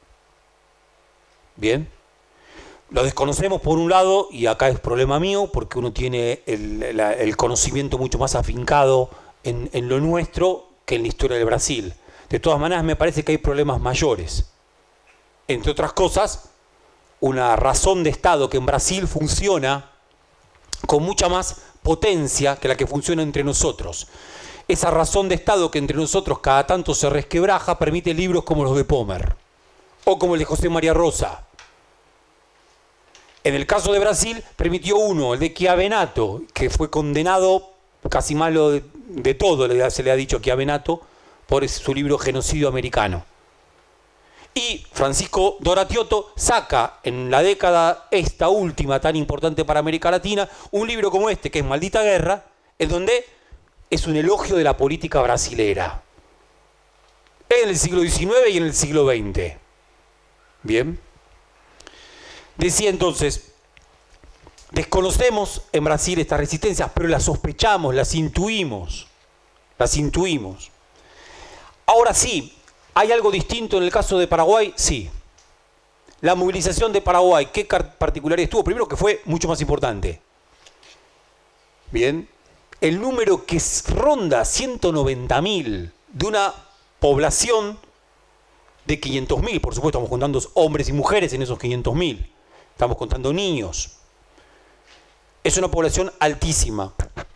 Bien. Lo desconocemos por un lado, y acá es problema mío, porque uno tiene el, la, el conocimiento mucho más afincado en, en lo nuestro que en la historia del Brasil. De todas maneras, me parece que hay problemas mayores. Entre otras cosas, una razón de Estado que en Brasil funciona con mucha más potencia que la que funciona entre nosotros. Esa razón de Estado que entre nosotros cada tanto se resquebraja permite libros como los de Pommer, o como el de José María Rosa. En el caso de Brasil, permitió uno, el de Chiavenato, que fue condenado casi malo de, de todo, se le ha dicho a Chiavenato, por su libro Genocidio Americano. Y Francisco Don Gratiotto saca en la década esta última tan importante para América Latina, un libro como este, que es Maldita Guerra, en donde es un elogio de la política brasilera. En el siglo diecinueve y en el siglo veinte. Bien. Decía entonces, desconocemos en Brasil estas resistencias, pero las sospechamos, las intuimos, las intuimos. Ahora sí, ¿hay algo distinto en el caso de Paraguay? Sí. La movilización de Paraguay, ¿qué particularidades tuvo? Primero que fue mucho más importante. Bien. El número que ronda ciento noventa mil de una población de quinientos mil, por supuesto estamos contando hombres y mujeres en esos quinientos mil. Estamos contando niños. Es una población altísima.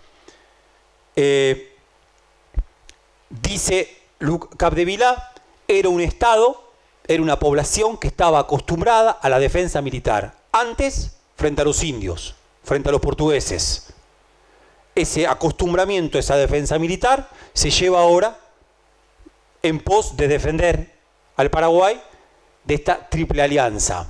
Eh, dice Capdevila, era un estado, era una población que estaba acostumbrada a la defensa militar. Antes, frente a los indios, frente a los portugueses. Ese acostumbramiento, esa defensa militar, se lleva ahora en pos de defender al Paraguay de esta triple alianza.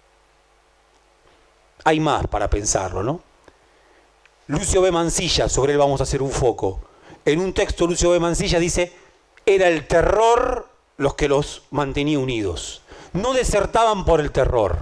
Hay más para pensarlo, ¿no? Lucio B. Mansilla, sobre él vamos a hacer un foco. En un texto Lucio B. Mansilla dice, era el terror los que los mantenía unidos. No desertaban por el terror.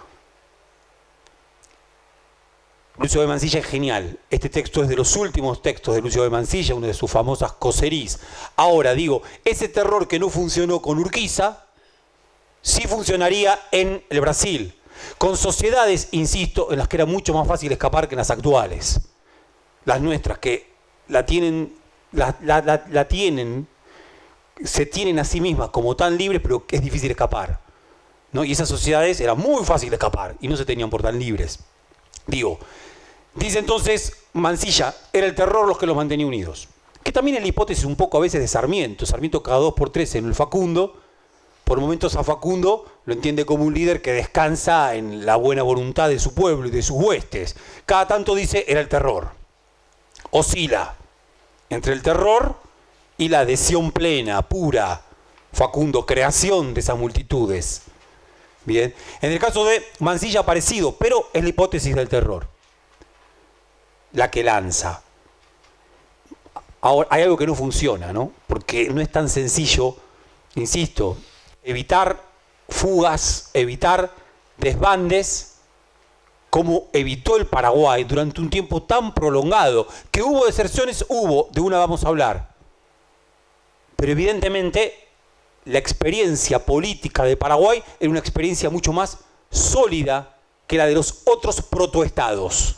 Lucio B. Mansilla es genial. Este texto es de los últimos textos de Lucio B. Mansilla, una de sus famosas coserís. Ahora, digo, ese terror que no funcionó con Urquiza, sí funcionaría en el Brasil. Con sociedades, insisto, en las que era mucho más fácil escapar que en las actuales. Las nuestras, que la tienen, la, la, la, la tienen, se tienen a sí mismas como tan libres, pero que es difícil escapar, ¿no? Y esas sociedades era muy fácil escapar y no se tenían por tan libres. Digo, dice entonces Mansilla, era el terror los que los mantenía unidos. que también es la hipótesis un poco a veces de Sarmiento. Sarmiento cada dos por tres en el Facundo, por momentos a Facundo lo entiende como un líder que descansa en la buena voluntad de su pueblo y de sus huestes. Cada tanto dice, era el terror. Oscila entre el terror y la adhesión plena, pura, Facundo, creación de esas multitudes. Bien, en el caso de Mansilla parecido, pero es la hipótesis del terror la que lanza. Ahora, hay algo que no funciona, ¿no? Porque no es tan sencillo, insisto, evitar fugas, evitar desbandes, como evitó el Paraguay durante un tiempo tan prolongado. Que hubo deserciones, hubo, de una vamos a hablar. Pero evidentemente la experiencia política de Paraguay era una experiencia mucho más sólida que la de los otros protoestados.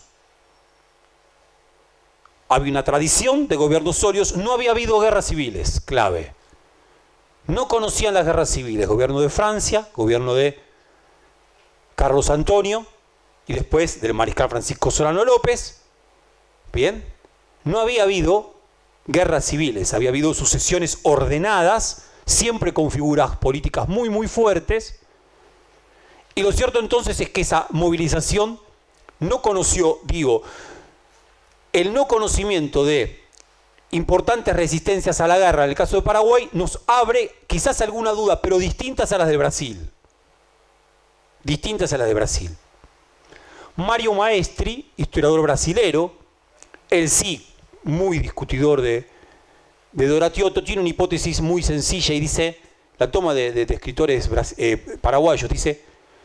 Había una tradición de gobiernos sólidos, no había habido guerras civiles, clave. No conocían las guerras civiles, gobierno de Francia, gobierno de Carlos Antonio y después del mariscal Francisco Solano López. Bien, no había habido guerras civiles, había habido sucesiones ordenadas, siempre con figuras políticas muy muy fuertes, y lo cierto entonces es que esa movilización no conoció, digo, el no conocimiento de importantes resistencias a la guerra en el caso de Paraguay nos abre quizás alguna duda, pero distintas a las de Brasil, distintas a las de Brasil. Mario Maestri, historiador brasilero, él sí, muy discutidor de de Doratiotto, tiene una hipótesis muy sencilla y dice, la toma de, de, de escritores eh, paraguayos, dice,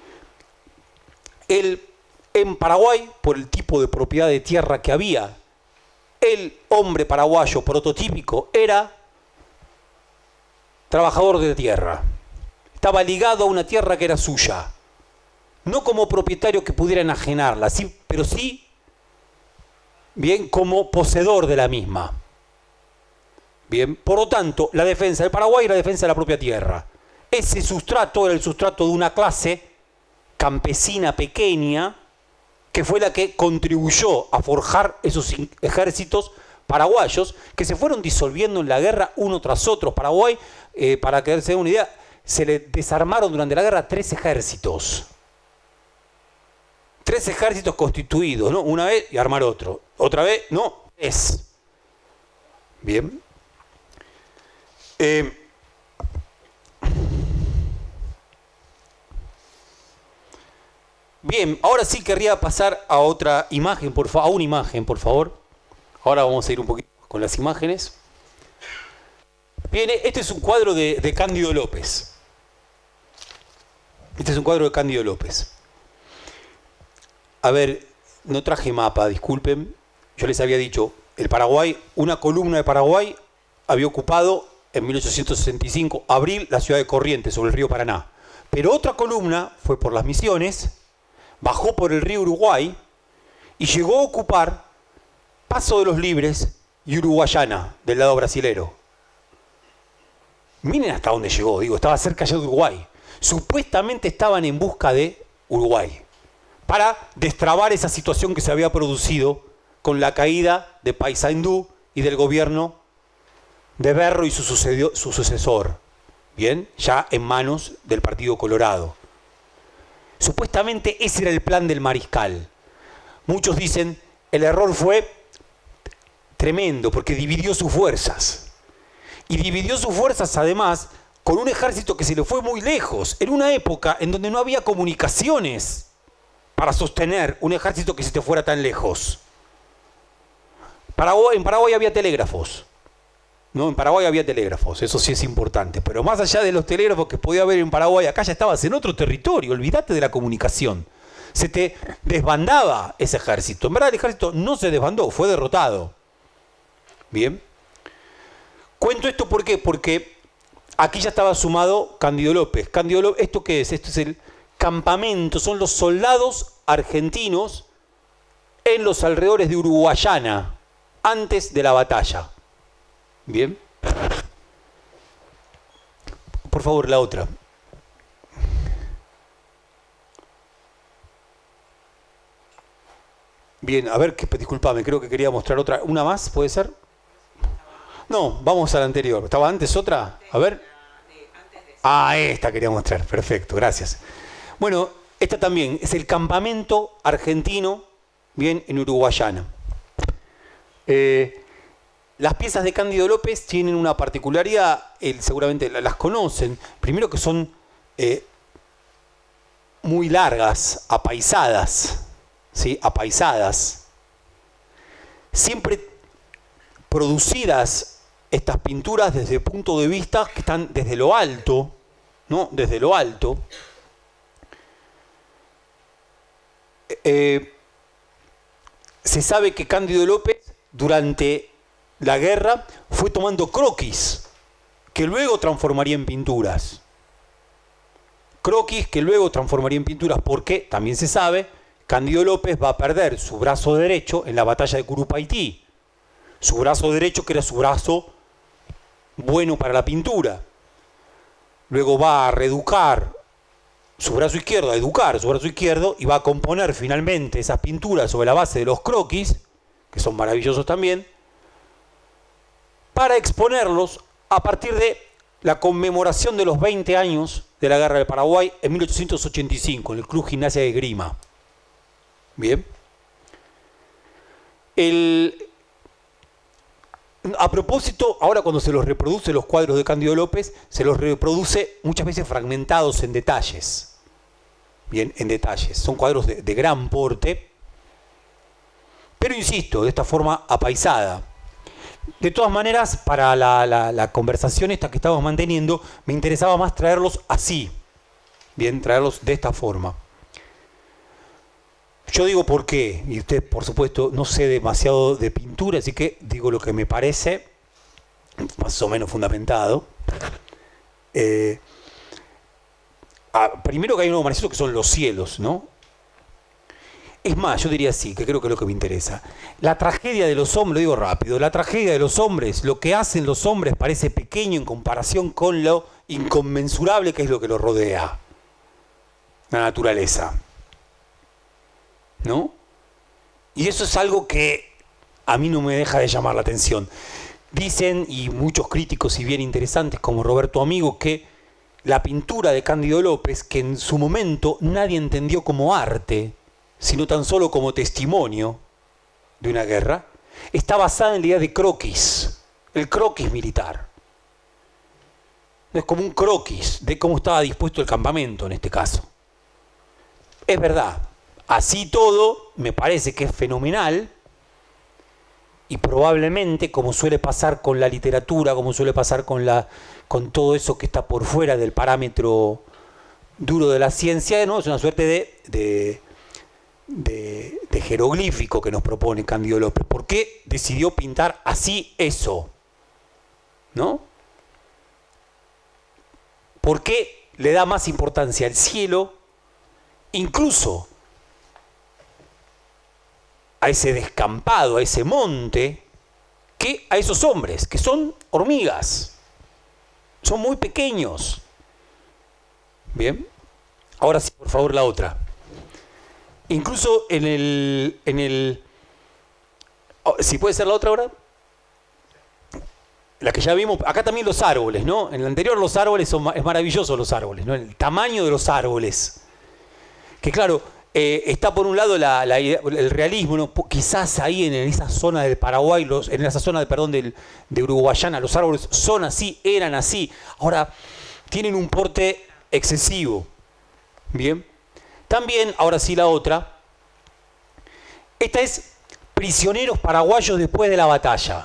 el, en Paraguay, por el tipo de propiedad de tierra que había, el hombre paraguayo prototípico era trabajador de tierra, estaba ligado a una tierra que era suya, no como propietario que pudiera enajenarla, sí, pero sí, bien, como poseedor de la misma. Bien, por lo tanto, la defensa del Paraguay era la defensa de la propia tierra. Ese sustrato era el sustrato de una clase campesina pequeña que fue la que contribuyó a forjar esos ejércitos paraguayos que se fueron disolviendo en la guerra uno tras otro. Paraguay, eh, para que se den una idea, se le desarmaron durante la guerra tres ejércitos. Tres ejércitos constituidos, ¿no? Una vez y armar otro. Otra vez, no, es. Bien. Eh, bien, ahora sí querría pasar a otra imagen, por favor, a una imagen, por favor. Ahora vamos a ir un poquito con las imágenes. Bien, este es un cuadro de, de Cándido López. Este es un cuadro de Cándido López. A ver, no traje mapa, disculpen. Yo les había dicho, el Paraguay, una columna de Paraguay había ocupado en mil ochocientos sesenta y cinco, abril, la ciudad de Corrientes, sobre el río Paraná. Pero otra columna fue por las Misiones, bajó por el río Uruguay y llegó a ocupar Paso de los Libres y Uruguayana, del lado brasilero. Miren hasta dónde llegó, digo, estaba cerca ya de Uruguay. Supuestamente estaban en busca de Uruguay, para destrabar esa situación que se había producido con la caída de Paysandú y del gobierno de Berro y su, sucedió, su sucesor, bien, ya en manos del Partido Colorado. Supuestamente ese era el plan del mariscal. Muchos dicen, el error fue tremendo, porque dividió sus fuerzas. Y dividió sus fuerzas, además, con un ejército que se le fue muy lejos, en una época en donde no había comunicaciones para sostener un ejército que se te fuera tan lejos. Paraguay, en Paraguay había telégrafos. No, en Paraguay había telégrafos, eso sí es importante. Pero más allá de los telégrafos que podía haber en Paraguay, acá ya estabas en otro territorio, olvídate de la comunicación. Se te desbandaba ese ejército. En verdad el ejército no se desbandó, fue derrotado. Bien. Cuento esto ¿por qué? Porque aquí ya estaba sumado Cándido López. Cándido López, ¿esto qué es? Esto es el campamento, son los soldados argentinos en los alrededores de Uruguayana, antes de la batalla. Bien. Por favor, la otra. Bien, a ver, que, disculpame, creo que quería mostrar otra. ¿Una más? ¿Puede ser? No, vamos a la anterior. ¿Estaba antes otra? A ver. Ah, esta quería mostrar. Perfecto, gracias. Bueno, esta también es el campamento argentino, bien, en Uruguayana. Eh, las piezas de Cándido López tienen una particularidad, eh, seguramente las conocen. Primero que son eh, muy largas, apaisadas, ¿sí? Apaisadas. Siempre producidas estas pinturas desde el punto de vista que están desde lo alto, ¿no? Desde lo alto. Eh, se sabe que Cándido López durante la guerra fue tomando croquis que luego transformaría en pinturas. Croquis que luego transformaría en pinturas porque también se sabe, Cándido López va a perder su brazo derecho en la batalla de Curupaytí. Su brazo derecho que era su brazo bueno para la pintura. Luego va a reeducar su brazo izquierdo, a educar su brazo izquierdo y va a componer finalmente esas pinturas sobre la base de los croquis, que son maravillosos también, para exponerlos a partir de la conmemoración de los veinte años de la Guerra del Paraguay en mil ochocientos ochenta y cinco, en el Club Gimnasia de Grima. Bien. El... A propósito, ahora cuando se los reproduce los cuadros de Cándido López, se los reproduce muchas veces fragmentados en detalles. Bien, en detalles. Son cuadros de, de gran porte, pero insisto, de esta forma apaisada. De todas maneras, para la, la, la conversación esta que estamos manteniendo, me interesaba más traerlos así. Bien, traerlos de esta forma. Yo digo por qué, y usted por supuesto no sé demasiado de pintura, así que digo lo que me parece más o menos fundamentado. Eh, ah, primero que hay un nuevo manifiesto que son los cielos, ¿no? Es más, yo diría así, que creo que es lo que me interesa. La tragedia de los hombres, lo digo rápido, la tragedia de los hombres, lo que hacen los hombres parece pequeño en comparación con lo inconmensurable que es lo que los rodea. La naturaleza. ¿No? Y eso es algo que a mí no me deja de llamar la atención. Dicen, y muchos críticos y bien interesantes como Roberto Amigo, que la pintura de Cándido López, que en su momento nadie entendió como arte, sino tan solo como testimonio de una guerra, está basada en la idea de croquis, el croquis militar. Es como un croquis de cómo estaba dispuesto el campamento en este caso. Es verdad. Así todo, me parece que es fenomenal y probablemente, como suele pasar con la literatura, como suele pasar con, la, con todo eso que está por fuera del parámetro duro de la ciencia, ¿no? Es una suerte de, de, de, de jeroglífico que nos propone Cándido López. ¿Por qué decidió pintar así eso? ¿No? ¿Por qué le da más importancia al cielo, incluso a ese descampado, a ese monte, que a esos hombres, que son hormigas? Son muy pequeños. Bien. Ahora sí, por favor, la otra. Incluso en el... En el oh, ¿sí puede ser la otra ahora? La que ya vimos. Acá también los árboles, ¿no? En el anterior los árboles son... Es maravilloso los árboles, ¿no? El tamaño de los árboles. Que claro... Eh, está por un lado la, la, el realismo, ¿no? Quizás ahí en esa zona del Paraguay, los, en esa zona de, perdón, del, de Uruguayana, los árboles son así, eran así. Ahora tienen un porte excesivo. Bien. También, ahora sí la otra. Esta es prisioneros paraguayos después de la batalla.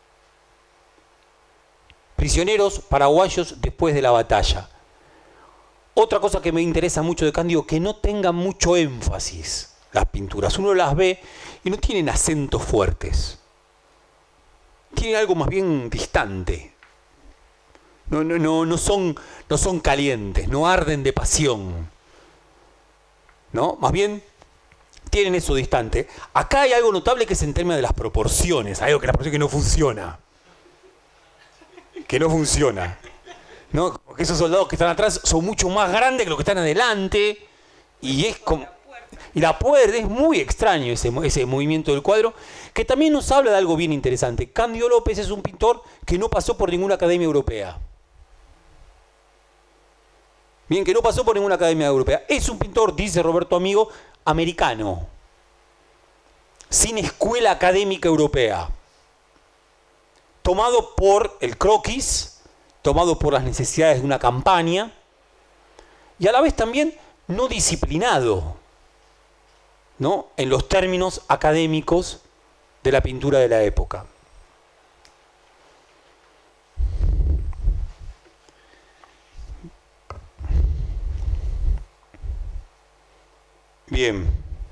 Prisioneros paraguayos después de la batalla. Otra cosa que me interesa mucho de Cándido, que no tengan mucho énfasis las pinturas. Uno las ve y no tienen acentos fuertes. Tienen algo más bien distante. No, no, no, no, son, no son calientes, no arden de pasión. ¿No? Más bien tienen eso distante. Acá hay algo notable que es en términos de las proporciones. Hay algo que la proporción que no funciona. Que no funciona. ¿No? Porque esos soldados que están atrás son mucho más grandes que los que están adelante y es como, Y la puede ver, es muy extraño ese, ese movimiento del cuadro, que también nos habla de algo bien interesante. Cándido López es un pintor que no pasó por ninguna academia europea. Bien, que no pasó por ninguna academia europea. Es un pintor, dice Roberto Amigo, americano, sin escuela académica europea, tomado por el croquis, tomado por las necesidades de una campaña, y a la vez también no disciplinado, ¿no?, en los términos académicos de la pintura de la época. Bien.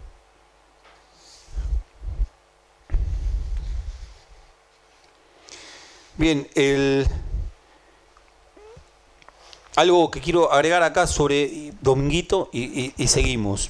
Bien, el... algo que quiero agregar acá sobre Dominguito y, y, y seguimos.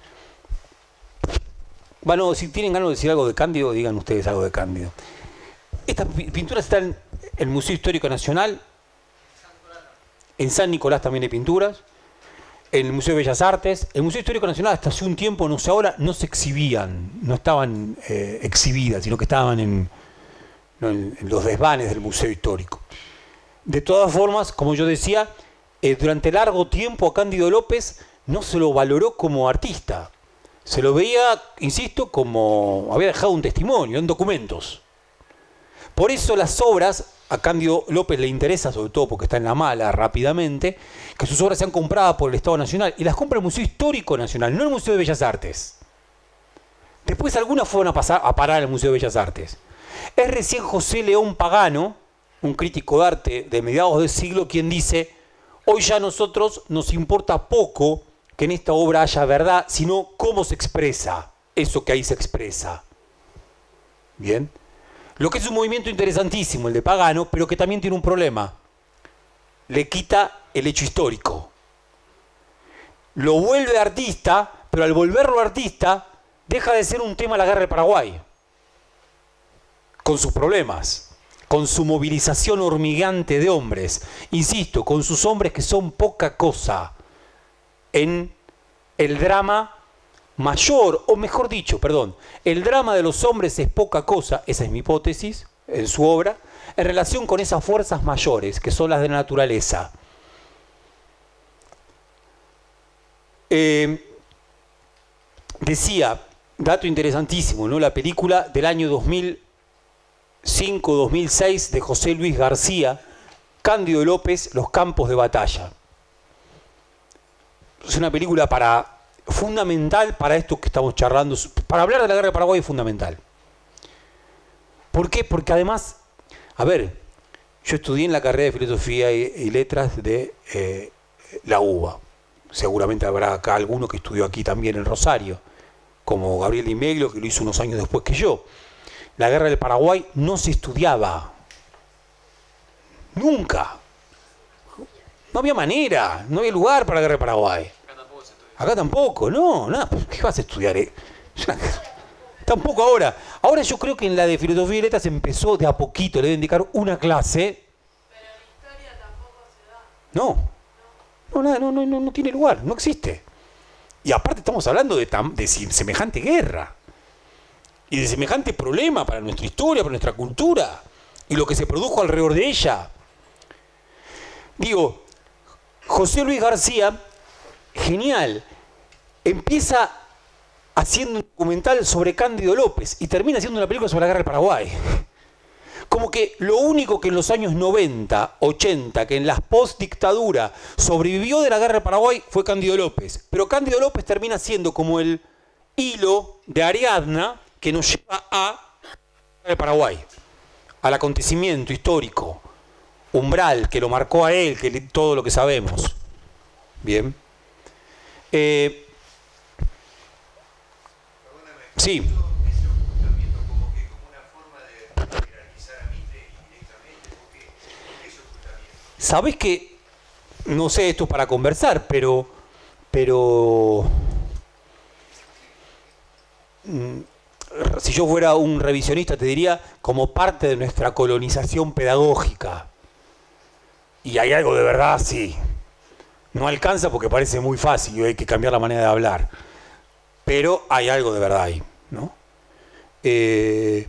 Bueno, si tienen ganas de decir algo de Cándido, digan ustedes algo de Cándido. Estas pinturas están en el Museo Histórico Nacional, en San Nicolás también hay pinturas, en el Museo de Bellas Artes. El Museo Histórico Nacional hasta hace un tiempo, no sé ahora, no se exhibían, no estaban eh, exhibidas, sino que estaban en, no, en, en los desvanes del Museo Histórico. De todas formas, como yo decía, eh, durante largo tiempo a Cándido López no se lo valoró como artista. Se lo veía, insisto, como había dejado un testimonio, en documentos. Por eso las obras, a Cándido López le interesa, sobre todo porque está en la mala rápidamente, que sus obras sean compradas por el Estado Nacional, y las compra el Museo Histórico Nacional, no el Museo de Bellas Artes. Después algunas fueron a, pasar, a parar al Museo de Bellas Artes. Es recién José León Pagano, un crítico de arte de mediados del siglo, quien dice: hoy ya a nosotros nos importa poco que en esta obra haya verdad, sino cómo se expresa eso que ahí se expresa. Bien. Lo que es un movimiento interesantísimo, el de Pagano, pero que también tiene un problema. Le quita el hecho histórico. Lo vuelve artista, pero al volverlo artista, deja de ser un tema la guerra de Paraguay. Con sus problemas, con su movilización hormigante de hombres. Insisto, con sus hombres que son poca cosa en el drama mayor, o mejor dicho, perdón, el drama de los hombres es poca cosa, esa es mi hipótesis, en su obra, en relación con esas fuerzas mayores, que son las de la naturaleza. Eh, decía, dato interesantísimo, ¿no?, la película del año dos mil cinco dos mil seis de José Luis García, Cándido López, Los campos de batalla. Es una película para... fundamental para esto que estamos charlando, para hablar de la guerra de Paraguay es fundamental. ¿Por qué? Porque además, a ver, yo estudié en la carrera de Filosofía y, y Letras de eh, la U B A. Seguramente habrá acá alguno que estudió aquí también en Rosario, como Gabriel Di Meglio, que lo hizo unos años después que yo. La guerra del Paraguay no se estudiaba. Nunca. No había manera, no había lugar para la guerra del Paraguay. Acá tampoco, no, nada, ¿qué vas a estudiar? Eh? Tampoco ahora. Ahora yo creo que en la de Filosofía y Letras empezó de a poquito, le deben dedicar una clase. Pero en historia tampoco se da. No, no, nada, no, no, no, no tiene lugar, no existe. Y aparte estamos hablando de, tam, de semejante guerra. Y de semejante problema para nuestra historia, para nuestra cultura. Y lo que se produjo alrededor de ella. Digo, José Luis García... genial, empieza haciendo un documental sobre Cándido López y termina haciendo una película sobre la guerra del Paraguay. Como que lo único que en los años noventa, ochenta, que en las post-dictadura sobrevivió de la guerra del Paraguay fue Cándido López. Pero Cándido López termina siendo como el hilo de Ariadna que nos lleva a el Paraguay, al acontecimiento histórico, umbral, que lo marcó a él, que todo lo que sabemos. Bien. Eh, Perdóname, sí. ese ocultamiento como que como una forma de jerarquizar a Mitre indirectamente, ¿por qué? ¿Por qué ese ocultamiento? Sabés que, no sé, esto es para conversar, pero, pero mm, si yo fuera un revisionista te diría como parte de nuestra colonización pedagógica. Y hay algo de verdad, sí. No alcanza porque parece muy fácil y hay que cambiar la manera de hablar. pero hay algo de verdad ahí, ¿no? Eh,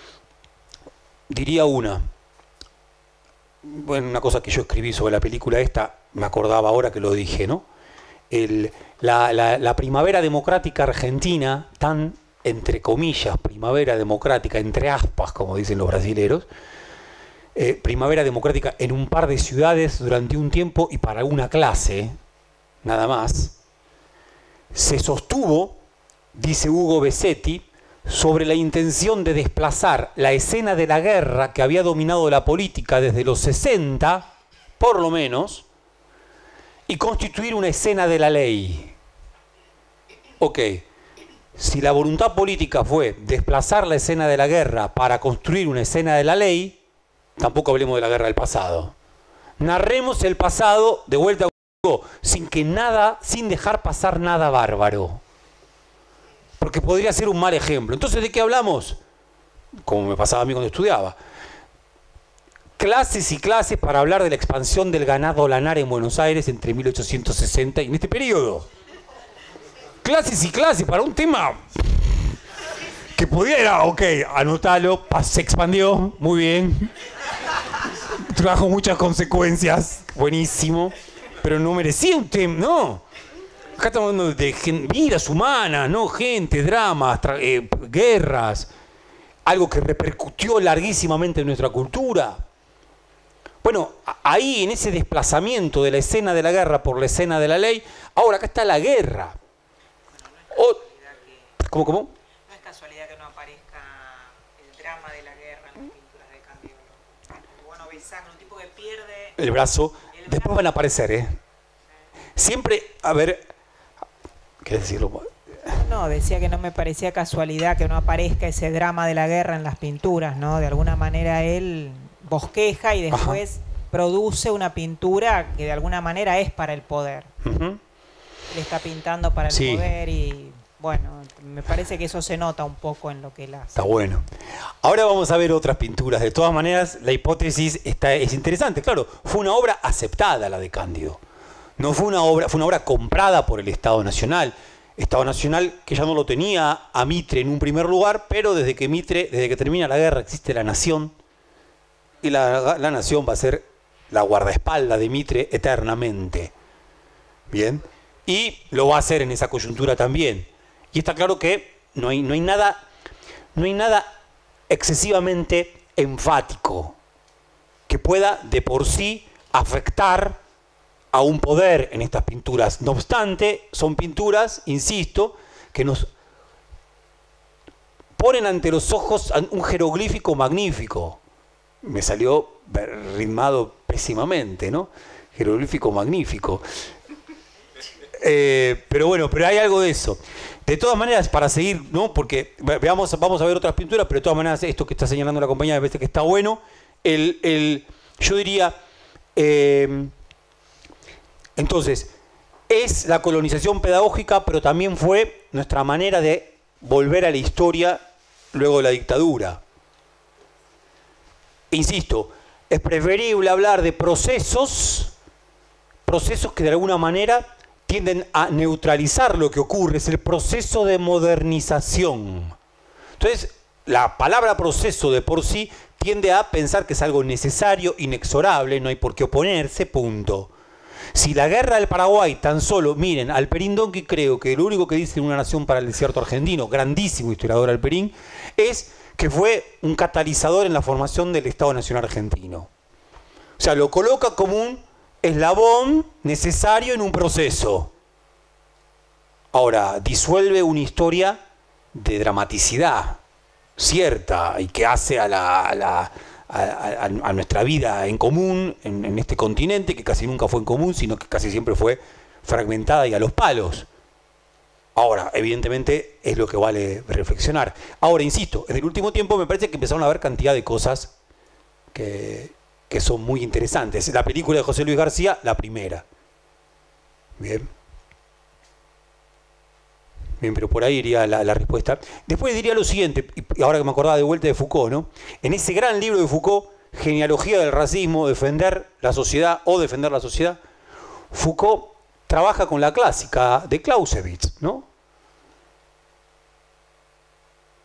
diría una, bueno, una cosa que yo escribí sobre la película esta, me acordaba ahora que lo dije, ¿no? El, la, la, la primavera democrática argentina, tan entre comillas, primavera democrática, entre aspas, como dicen los brasileros, eh, primavera democrática en un par de ciudades durante un tiempo y para una clase, nada más, se sostuvo, dice Hugo Besetti, sobre la intención de desplazar la escena de la guerra que había dominado la política desde los sesenta, por lo menos, y constituir una escena de la ley. Ok, si la voluntad política fue desplazar la escena de la guerra para construir una escena de la ley, tampoco hablemos de la guerra del pasado. Narremos el pasado de vuelta a Hugo, sin que nada, sin dejar pasar nada bárbaro. Porque podría ser un mal ejemplo. Entonces, ¿de qué hablamos? Como me pasaba a mí cuando estudiaba. Clases y clases para hablar de la expansión del ganado lanar en Buenos Aires entre mil ochocientos sesenta y en este periodo. Clases y clases para un tema que pudiera, ok, anotalo, se expandió, muy bien. Trajo muchas consecuencias, buenísimo, pero no merecía un tema, no. Acá estamos hablando de vidas humanas, ¿no? Gente, dramas, eh, guerras, algo que repercutió larguísimamente en nuestra cultura. Bueno, ahí en ese desplazamiento de la escena de la guerra por la escena de la ley, ahora acá está la guerra. Oh, que, ¿Cómo, cómo? No es casualidad que no aparezca el drama de la guerra en las pinturas de Candiolo. Bueno, Besac, un tipo que pierde el brazo. El Después brazo. Van a aparecer, ¿eh? Siempre, a ver, ¿querés decirlo? No, decía que no me parecía casualidad que no aparezca ese drama de la guerra en las pinturas, ¿no? De alguna manera él bosqueja y después Ajá. produce una pintura que de alguna manera es para el poder. Uh-huh. Le está pintando para el sí. poder y bueno, me parece que eso se nota un poco en lo que él hace. Está bueno. Ahora vamos a ver otras pinturas. De todas maneras, la hipótesis está, es interesante. Claro, fue una obra aceptada la de Cándido. No fue una obra, fue una obra comprada por el Estado Nacional. Estado Nacional que ya no lo tenía a Mitre en un primer lugar, pero desde que Mitre, desde que termina la guerra, existe la nación. Y la, la nación va a ser la guardaespaldas de Mitre eternamente. Bien. Y lo va a hacer en esa coyuntura también. Y está claro que no hay, no hay nada, no hay nada excesivamente enfático que pueda de por sí afectar a un poder en estas pinturas. No obstante, son pinturas, insisto, que nos ponen ante los ojos un jeroglífico magnífico. Me salió ritmado pésimamente, ¿no? Jeroglífico magnífico. Eh, pero bueno, pero hay algo de eso. De todas maneras, para seguir, ¿no? Porque veamos, vamos a ver otras pinturas, pero de todas maneras esto que está señalando la compañía me parece que está bueno. El, el, yo diría, eh, entonces, es la colonización pedagógica, pero también fue nuestra manera de volver a la historia luego de la dictadura. Insisto, es preferible hablar de procesos, procesos que de alguna manera tienden a neutralizar lo que ocurre, es el proceso de modernización. Entonces, la palabra proceso de por sí tiende a pensar que es algo necesario, inexorable, no hay por qué oponerse, punto. Si la guerra del Paraguay tan solo, miren, Alperín Donqui creo que lo único que dice en Una nación para el desierto argentino, grandísimo historiador Alperín, es que fue un catalizador en la formación del Estado Nacional argentino. O sea, lo coloca como un eslabón necesario en un proceso. Ahora, disuelve una historia de dramaticidad cierta y que hace a, la, a, la, a, a, a nuestra vida en común en, en este continente, que casi nunca fue en común, sino que casi siempre fue fragmentada y a los palos. Ahora, evidentemente, es lo que vale reflexionar. Ahora, insisto, en el último tiempo me parece que empezaron a haber cantidad de cosas que... que son muy interesantes. La película de José Luis García, la primera. Bien. Bien, pero por ahí iría la, la respuesta. Después diría lo siguiente, y ahora que me acordaba de vuelta de Foucault, ¿no? En ese gran libro de Foucault, Genealogía del racismo, defender la sociedad o defender la sociedad, Foucault trabaja con la clásica de Clausewitz, ¿no?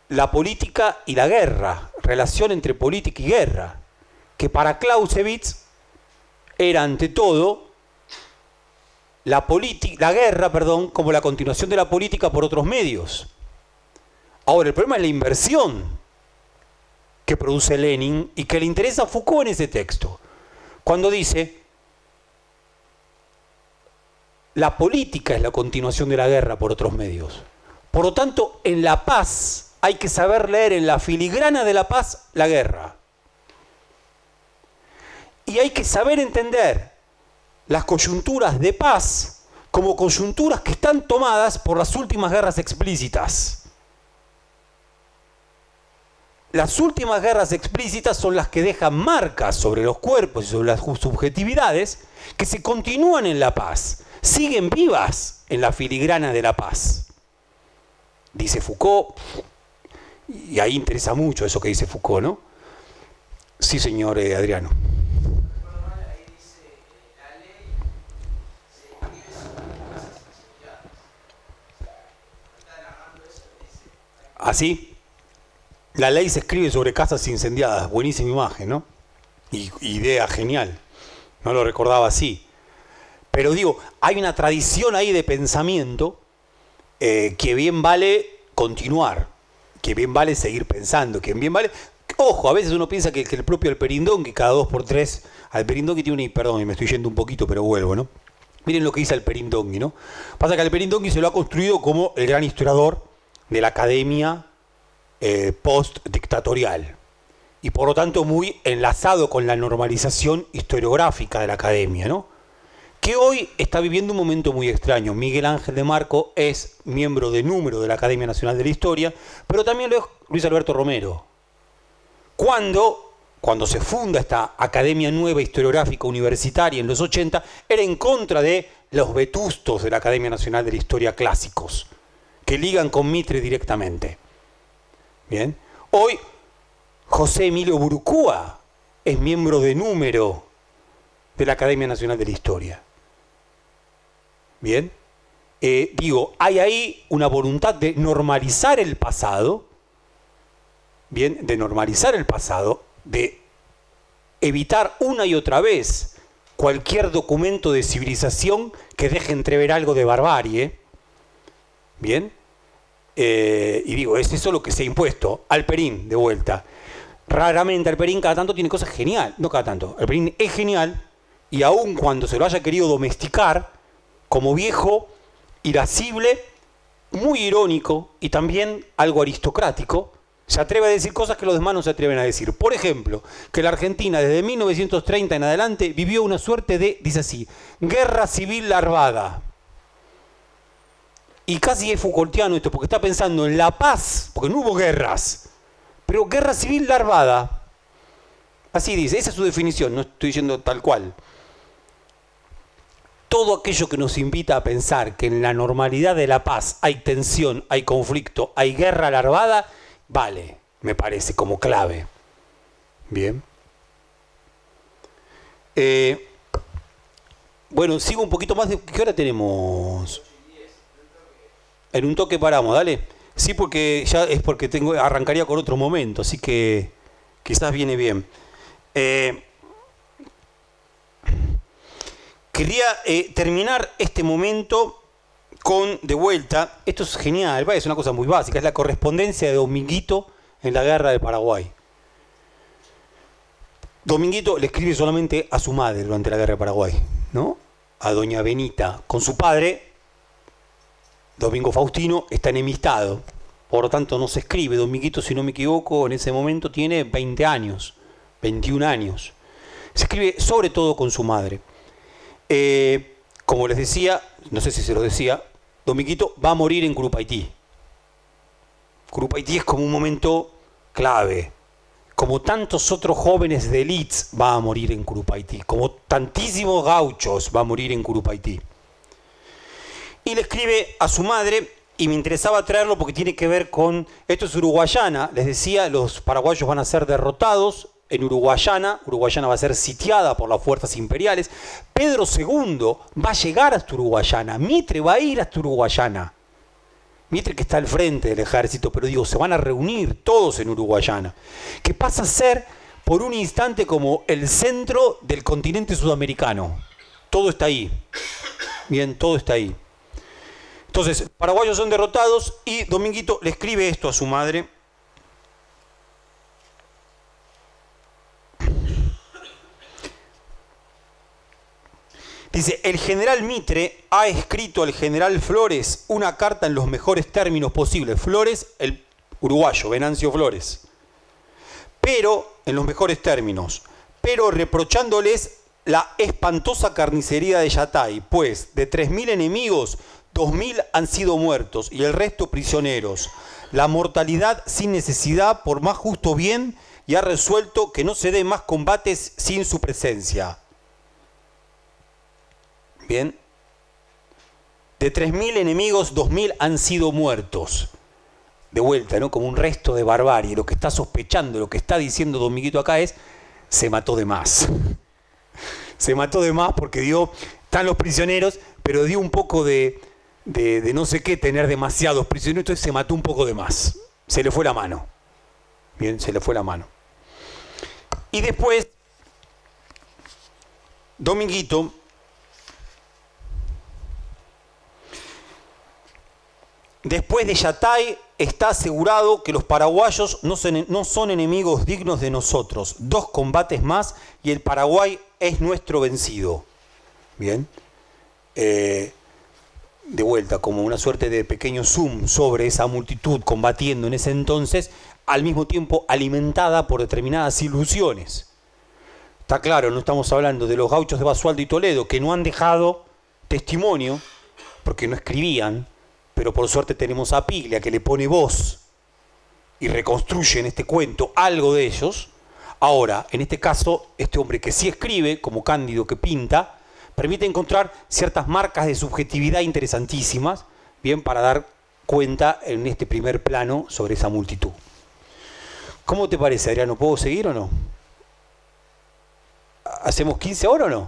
la política y la guerra, relación entre política y guerra, que para Clausewitz era ante todo la, la guerra, perdón, como la continuación de la política por otros medios. Ahora, el problema es la inversión que produce Lenin y que le interesa a Foucault en ese texto, cuando dice: la política es la continuación de la guerra por otros medios. Por lo tanto, en la paz hay que saber leer en la filigrana de la paz la guerra. Y hay que saber entender las coyunturas de paz como coyunturas que están tomadas por las últimas guerras explícitas. Las últimas guerras explícitas son las que dejan marcas sobre los cuerpos y sobre las subjetividades que se continúan en la paz, siguen vivas en la filigrana de la paz. Dice Foucault, y ahí interesa mucho eso que dice Foucault, ¿no? Sí, señor eh, Adriano. ¿Así? La ley se escribe sobre casas incendiadas. Buenísima imagen, ¿no? Y, idea genial. No lo recordaba así. Pero digo, hay una tradición ahí de pensamiento eh, que bien vale continuar, que bien vale seguir pensando, que bien vale... Ojo, a veces uno piensa que, que el propio Alperindón, que cada dos por tres... Alperindón que tiene una... Perdón, me estoy yendo un poquito, pero vuelvo, ¿no? Miren lo que dice Alperindón, ¿no? Pasa que Alperindón se lo ha construido como el gran historiador de la academia eh, post-dictatorial. Y por lo tanto muy enlazado con la normalización historiográfica de la academia, ¿no? Que hoy está viviendo un momento muy extraño. Miguel Ángel de Marco es miembro de número de la Academia Nacional de la Historia, pero también lo es Luis Alberto Romero. Cuando, cuando se funda esta Academia Nueva Historiográfica Universitaria en los ochenta, era en contra de los vetustos de la Academia Nacional de la Historia clásicos, que ligan con Mitre directamente. Bien. Hoy José Emilio Burucúa es miembro de número de la Academia Nacional de la Historia. Bien, eh, digo, hay ahí una voluntad de normalizar el pasado, bien, de normalizar el pasado, de evitar una y otra vez cualquier documento de civilización que deje entrever algo de barbarie, bien, eh, y digo, es eso lo que se ha impuesto. Alperín, de vuelta. Raramente Alperín cada tanto tiene cosas genial, no cada tanto, Alperín es genial, y aun cuando se lo haya querido domesticar, como viejo, irascible, muy irónico y también algo aristocrático, se atreve a decir cosas que los demás no se atreven a decir. Por ejemplo, que la Argentina desde mil novecientos treinta en adelante vivió una suerte de, dice así, guerra civil larvada. Y casi es Foucaultiano esto, porque está pensando en la paz, porque no hubo guerras, pero guerra civil larvada. Así dice, esa es su definición, no estoy diciendo tal cual. Todo aquello que nos invita a pensar que en la normalidad de la paz hay tensión, hay conflicto, hay guerra larvada, vale, me parece, como clave. Bien. Eh, bueno, sigo un poquito más de... ¿Qué hora tenemos? En un toque paramos, dale. Sí, porque ya es porque tengo, arrancaría con otro momento, así que quizás viene bien. Eh, Quería eh, terminar este momento con, de vuelta, esto es genial, es una cosa muy básica, es la correspondencia de Dominguito en la guerra de Paraguay. Dominguito le escribe solamente a su madre durante la guerra de Paraguay, ¿no? A doña Benita. Con su padre, Domingo Faustino, está enemistado, por lo tanto no se escribe. Dominguito, si no me equivoco, en ese momento tiene veinte años, veintiún años. Se escribe sobre todo con su madre. Eh, como les decía, no sé si se lo decía, Dominguito va a morir en Curupaití. Curupaití es como un momento clave. Como tantos otros jóvenes de Leeds va a morir en Curupaití. Como tantísimos gauchos va a morir en Curupaití. Y le escribe a su madre, y me interesaba traerlo porque tiene que ver con... Esto es Uruguayana, les decía, los paraguayos van a ser derrotados en Uruguayana, Uruguayana va a ser sitiada por las fuerzas imperiales. Pedro segundo va a llegar hasta Uruguayana, Mitre va a ir hasta Uruguayana. Mitre que está al frente del ejército, pero digo, se van a reunir todos en Uruguayana, que pasa a ser por un instante como el centro del continente sudamericano. Todo está ahí. Bien, todo está ahí. Entonces, paraguayos son derrotados y Dominguito le escribe esto a su madre. Dice, el general Mitre ha escrito al general Flores una carta en los mejores términos posibles. Flores, el uruguayo, Venancio Flores. Pero, en los mejores términos, pero reprochándoles la espantosa carnicería de Yatay, pues de tres mil enemigos, dos mil han sido muertos y el resto prisioneros. La mortalidad sin necesidad, por más justo bien, y ha resuelto que no se den más combates sin su presencia. Bien. De tres mil enemigos, dos mil han sido muertos. De vuelta, ¿no? Como un resto de barbarie. Lo que está sospechando, lo que está diciendo Dominguito acá es, se mató de más. Se mató de más porque dio, están los prisioneros, pero dio un poco de, de, de no sé qué, tener demasiados prisioneros, entonces se mató un poco de más. Se le fue la mano. Bien, se le fue la mano. Y después, Dominguito después de Yatay está asegurado que los paraguayos no son, no son enemigos dignos de nosotros. Dos combates más y el Paraguay es nuestro vencido. Bien. Eh, de vuelta, como una suerte de pequeño zoom sobre esa multitud combatiendo en ese entonces, al mismo tiempo alimentada por determinadas ilusiones. Está claro, no estamos hablando de los gauchos de Basualdo y Toledo, que no han dejado testimonio, porque no escribían, pero por suerte tenemos a Piglia que le pone voz y reconstruye en este cuento algo de ellos. Ahora, en este caso, este hombre que sí escribe, como Cándido que pinta, permite encontrar ciertas marcas de subjetividad interesantísimas, bien, para dar cuenta en este primer plano sobre esa multitud. ¿Cómo te parece, Adriano? ¿Puedo seguir o no? ¿Hacemos quince ahora o no?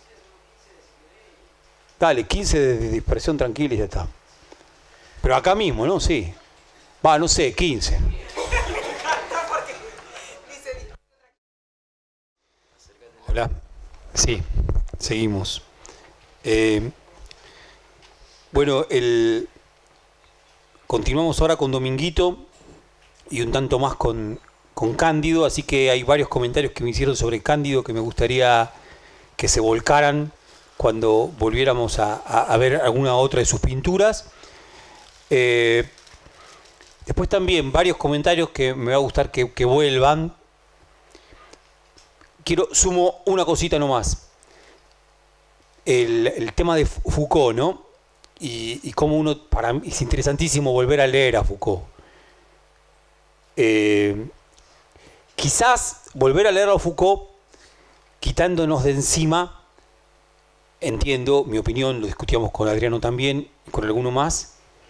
Dale, quince de dispersión tranquila y ya está. Pero acá mismo, ¿no? Sí. Va, no sé, quince. Hola. Sí, seguimos. Eh, bueno, el... continuamos ahora con Dominguito y un tanto más con, con Cándido, así que hay varios comentarios que me hicieron sobre Cándido que me gustaría que se volcaran cuando volviéramos a, a, a ver alguna otra de sus pinturas. Eh, después también varios comentarios que me va a gustar que, que vuelvan. Quiero, sumo una cosita nomás. El, el tema de Foucault, ¿no? Y, y cómo uno, para mí es interesantísimo volver a leer a Foucault. Eh, quizás volver a leer a Foucault quitándonos de encima, entiendo, mi opinión, lo discutíamos con Adriano también, y con alguno más,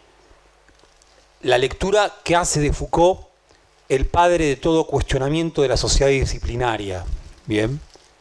la lectura que hace de Foucault el padre de todo cuestionamiento de la sociedad disciplinaria. Bien.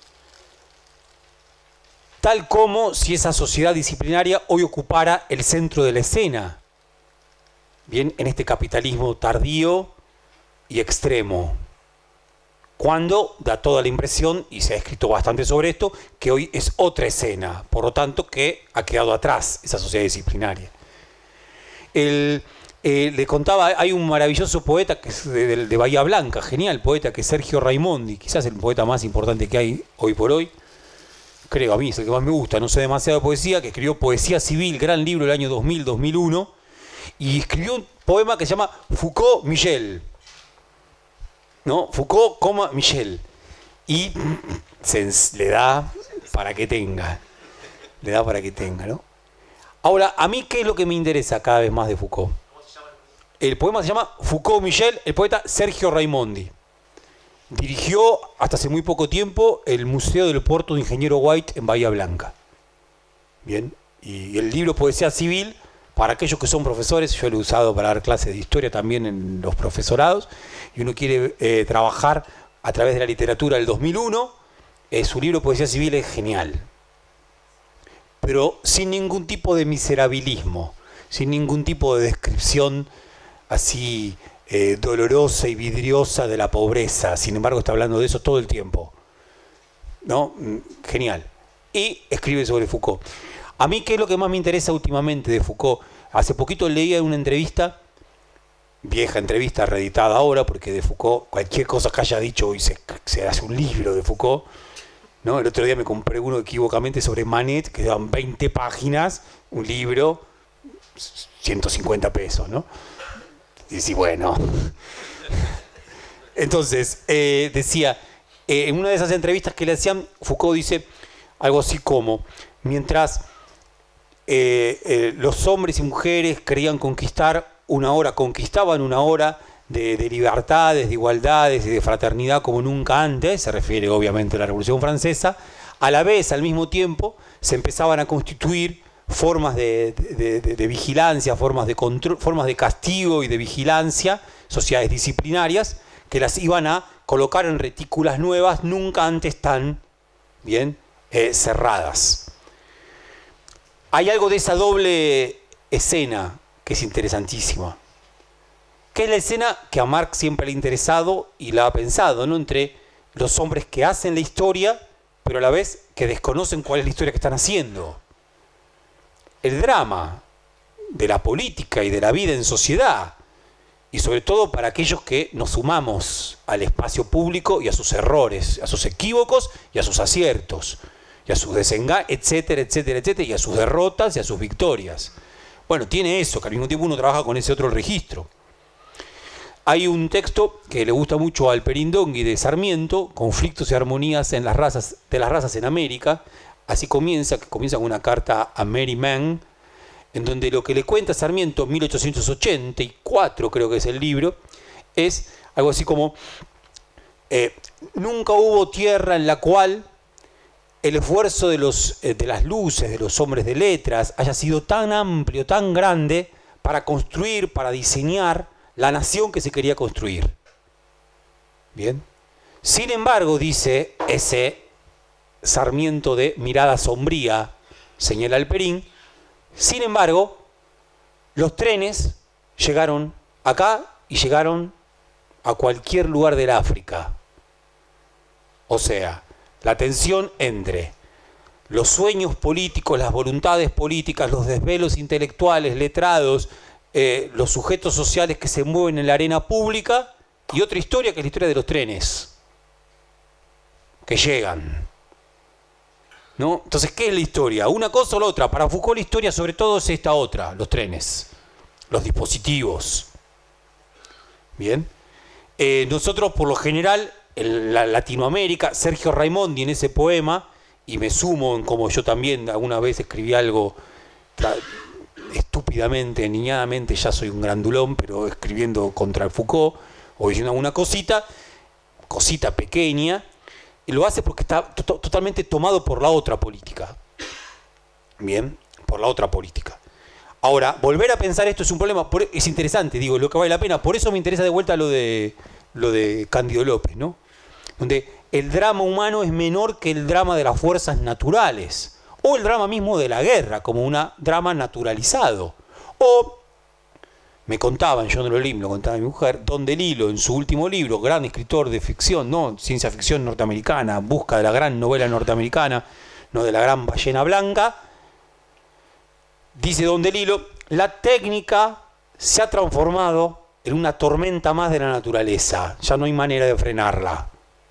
Tal como si esa sociedad disciplinaria hoy ocupara el centro de la escena. Bien, en este capitalismo tardío y extremo. Cuando da toda la impresión, y se ha escrito bastante sobre esto, que hoy es otra escena. Por lo tanto, que ha quedado atrás esa sociedad disciplinaria. El... Eh, le contaba, hay un maravilloso poeta que es de, de, de Bahía Blanca, genial poeta, que es Sergio Raimondi, quizás el poeta más importante que hay hoy por hoy, creo, a mí es el que más me gusta, no sé demasiado de poesía, que escribió Poesía Civil, gran libro del año dos mil, dos mil uno, y escribió un poema que se llama Foucault Michel, ¿no? Foucault, coma, Michel, y se, le da para que tenga, le da para que tenga, ¿no? Ahora, a mí, ¿qué es lo que me interesa cada vez más de Foucault? El poema se llama Foucault Michel, el poeta Sergio Raimondi. Dirigió hasta hace muy poco tiempo el Museo del Puerto de Ingeniero White en Bahía Blanca. Bien, y el libro Poesía Civil, para aquellos que son profesores, yo lo he usado para dar clases de historia también en los profesorados, y uno quiere eh, trabajar a través de la literatura del dos mil uno, eh, su libro Poesía Civil es genial. Pero sin ningún tipo de miserabilismo, sin ningún tipo de descripción así eh, dolorosa y vidriosa de la pobreza. Sin embargo, está hablando de eso todo el tiempo, ¿no? Genial. Y escribe sobre Foucault. A mí, ¿qué es lo que más me interesa últimamente de Foucault? Hace poquito leía una entrevista, vieja entrevista, reeditada ahora, porque de Foucault, cualquier cosa que haya dicho hoy se, se hace un libro de Foucault, ¿no? El otro día me compré uno equivocamente sobre Manet, que daban veinte páginas, un libro, ciento cincuenta pesos, ¿no? Y sí, bueno. Entonces, eh, decía, eh, en una de esas entrevistas que le hacían, Foucault dice algo así como, mientras eh, eh, los hombres y mujeres querían conquistar una hora, conquistaban una hora de, de libertades, de igualdades y de fraternidad como nunca antes, se refiere obviamente a la Revolución Francesa, a la vez, al mismo tiempo, se empezaban a constituir formas de, de, de, de vigilancia, formas de control, formas de castigo y de vigilancia, sociedades disciplinarias, que las iban a colocar en retículas nuevas, nunca antes tan bien eh, cerradas. Hay algo de esa doble escena que es interesantísima, que es la escena que a Marx siempre le ha interesado y la ha pensado, ¿no? Entre los hombres que hacen la historia, pero a la vez que desconocen cuál es la historia que están haciendo. El drama de la política y de la vida en sociedad, y sobre todo para aquellos que nos sumamos al espacio público y a sus errores, a sus equívocos y a sus aciertos, y a sus desengaños, etcétera, etcétera, etcétera, y a sus derrotas y a sus victorias. Bueno, tiene eso, que al mismo tiempo uno trabaja con ese otro registro. Hay un texto que le gusta mucho al Perindongui de Sarmiento, Conflictos y armonías en las razas, de las razas en América. Así comienza, que comienza con una carta a Mary Mann, en donde lo que le cuenta Sarmiento, mil ochocientos ochenta y cuatro creo que es el libro, es algo así como, eh, nunca hubo tierra en la cual el esfuerzo de, los, eh, de las luces, de los hombres de letras, haya sido tan amplio, tan grande, para construir, para diseñar la nación que se quería construir. Bien. Sin embargo, dice ese Sarmiento de mirada sombría, señala Alperín, sin embargo, los trenes llegaron acá y llegaron a cualquier lugar del África. O sea, la tensión entre los sueños políticos, las voluntades políticas, los desvelos intelectuales, letrados, eh, los sujetos sociales que se mueven en la arena pública, y otra historia que es la historia de los trenes que llegan, ¿no? Entonces, ¿qué es la historia? ¿Una cosa o la otra? Para Foucault la historia sobre todo es esta otra, los trenes, los dispositivos. Bien. Eh, nosotros por lo general, en la Latinoamérica, Sergio Raimondi en ese poema, y me sumo en como yo también alguna vez escribí algo estúpidamente, niñadamente, ya soy un grandulón, pero escribiendo contra el Foucault, o diciendo alguna cosita, cosita pequeña, y lo hace porque está to totalmente tomado por la otra política. Bien, por la otra política. Ahora, volver a pensar esto es un problema, por, es interesante, digo, lo que vale la pena, por eso me interesa de vuelta lo de, lo de Cándido López, ¿no? Donde el drama humano es menor que el drama de las fuerzas naturales, o el drama mismo de la guerra, como un drama naturalizado. O, me contaban, yo no lo leí, me lo contaba mi mujer, Don DeLillo, en su último libro, gran escritor de ficción, ¿no? Ciencia ficción norteamericana, busca de la gran novela norteamericana, no de la gran ballena blanca, dice Don DeLillo, la técnica se ha transformado en una tormenta más de la naturaleza, ya no hay manera de frenarla.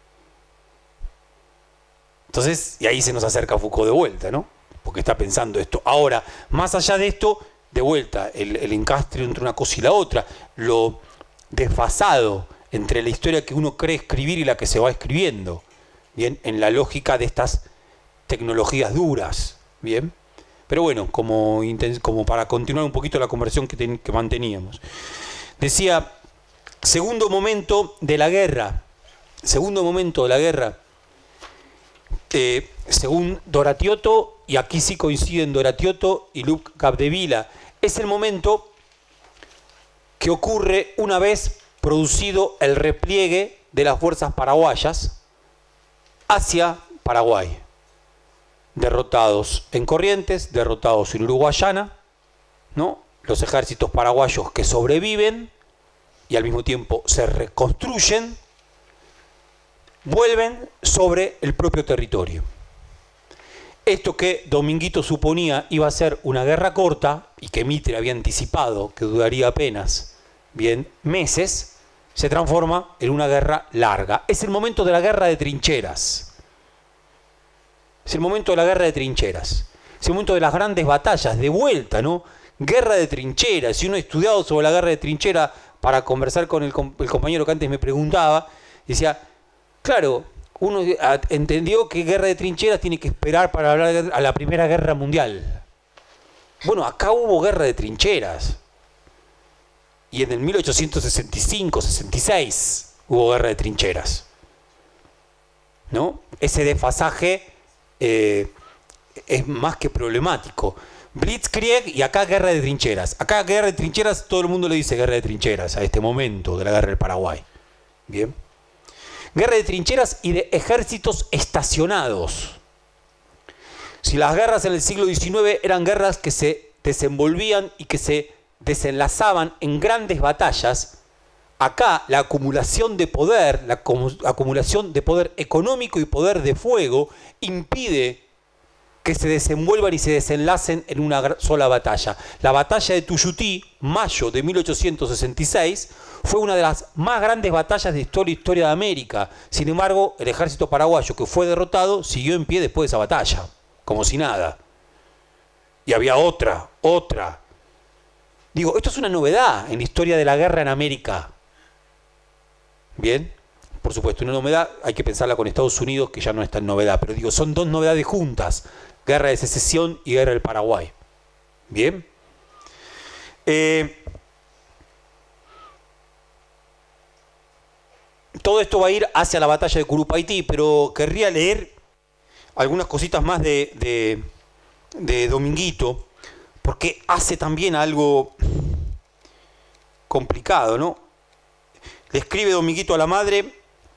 Entonces, y ahí se nos acerca Foucault de vuelta, ¿no? Porque está pensando esto. Ahora, más allá de esto, de vuelta, el, el encastre entre una cosa y la otra, lo desfasado entre la historia que uno cree escribir y la que se va escribiendo, ¿bien? En la lógica de estas tecnologías duras, ¿bien? Pero bueno, como, como para continuar un poquito la conversación que, ten, que manteníamos. Decía, segundo momento de la guerra, segundo momento de la guerra, Eh, según Doratiotto, y aquí sí coinciden Doratiotto y Luc Capdevila, es el momento que ocurre una vez producido el repliegue de las fuerzas paraguayas hacia Paraguay. Derrotados en Corrientes, derrotados en Uruguayana, ¿no? los ejércitos paraguayos que sobreviven y al mismo tiempo se reconstruyen, vuelven sobre el propio territorio. Esto que Dominguito suponía iba a ser una guerra corta y que Mitre había anticipado que duraría apenas, bien, meses, se transforma en una guerra larga. Es el momento de la guerra de trincheras. Es el momento de la guerra de trincheras. Es el momento de las grandes batallas, de vuelta, ¿no? Guerra de trincheras. Si uno ha estudiado sobre la guerra de trincheras para conversar con el, el compañero que antes me preguntaba, decía, claro, uno entendió que guerra de trincheras tiene que esperar para hablar a la Primera Guerra Mundial. Bueno, acá hubo guerra de trincheras. Y en el mil ochocientos sesenta y cinco, sesenta y seis hubo guerra de trincheras. ¿No? Ese desfasaje eh, es más que problemático. Blitzkrieg y acá guerra de trincheras. Acá guerra de trincheras, todo el mundo le dice guerra de trincheras a este momento de la guerra del Paraguay. Bien. Guerra de trincheras y de ejércitos estacionados. Si las guerras en el siglo diecinueve eran guerras que se desenvolvían y que se desenlazaban en grandes batallas, acá la acumulación de poder, la acumulación de poder económico y poder de fuego impide que se desenvuelvan y se desenlacen en una sola batalla. La batalla de Tuyutí, mayo de mil ochocientos sesenta y seis, fue una de las más grandes batallas de historia, historia de América. Sin embargo, el ejército paraguayo que fue derrotado siguió en pie después de esa batalla, como si nada. Y había otra, otra. Digo, esto es una novedad en la historia de la guerra en América. Bien, por supuesto, una novedad, hay que pensarla con Estados Unidos, que ya no es tan novedad, pero digo, son dos novedades juntas. Guerra de Secesión y Guerra del Paraguay. Bien. Eh, todo esto va a ir hacia la batalla de Curupaytí, pero querría leer algunas cositas más de, de, de Dominguito, porque hace también algo complicado, ¿no? Le escribe Dominguito a la madre.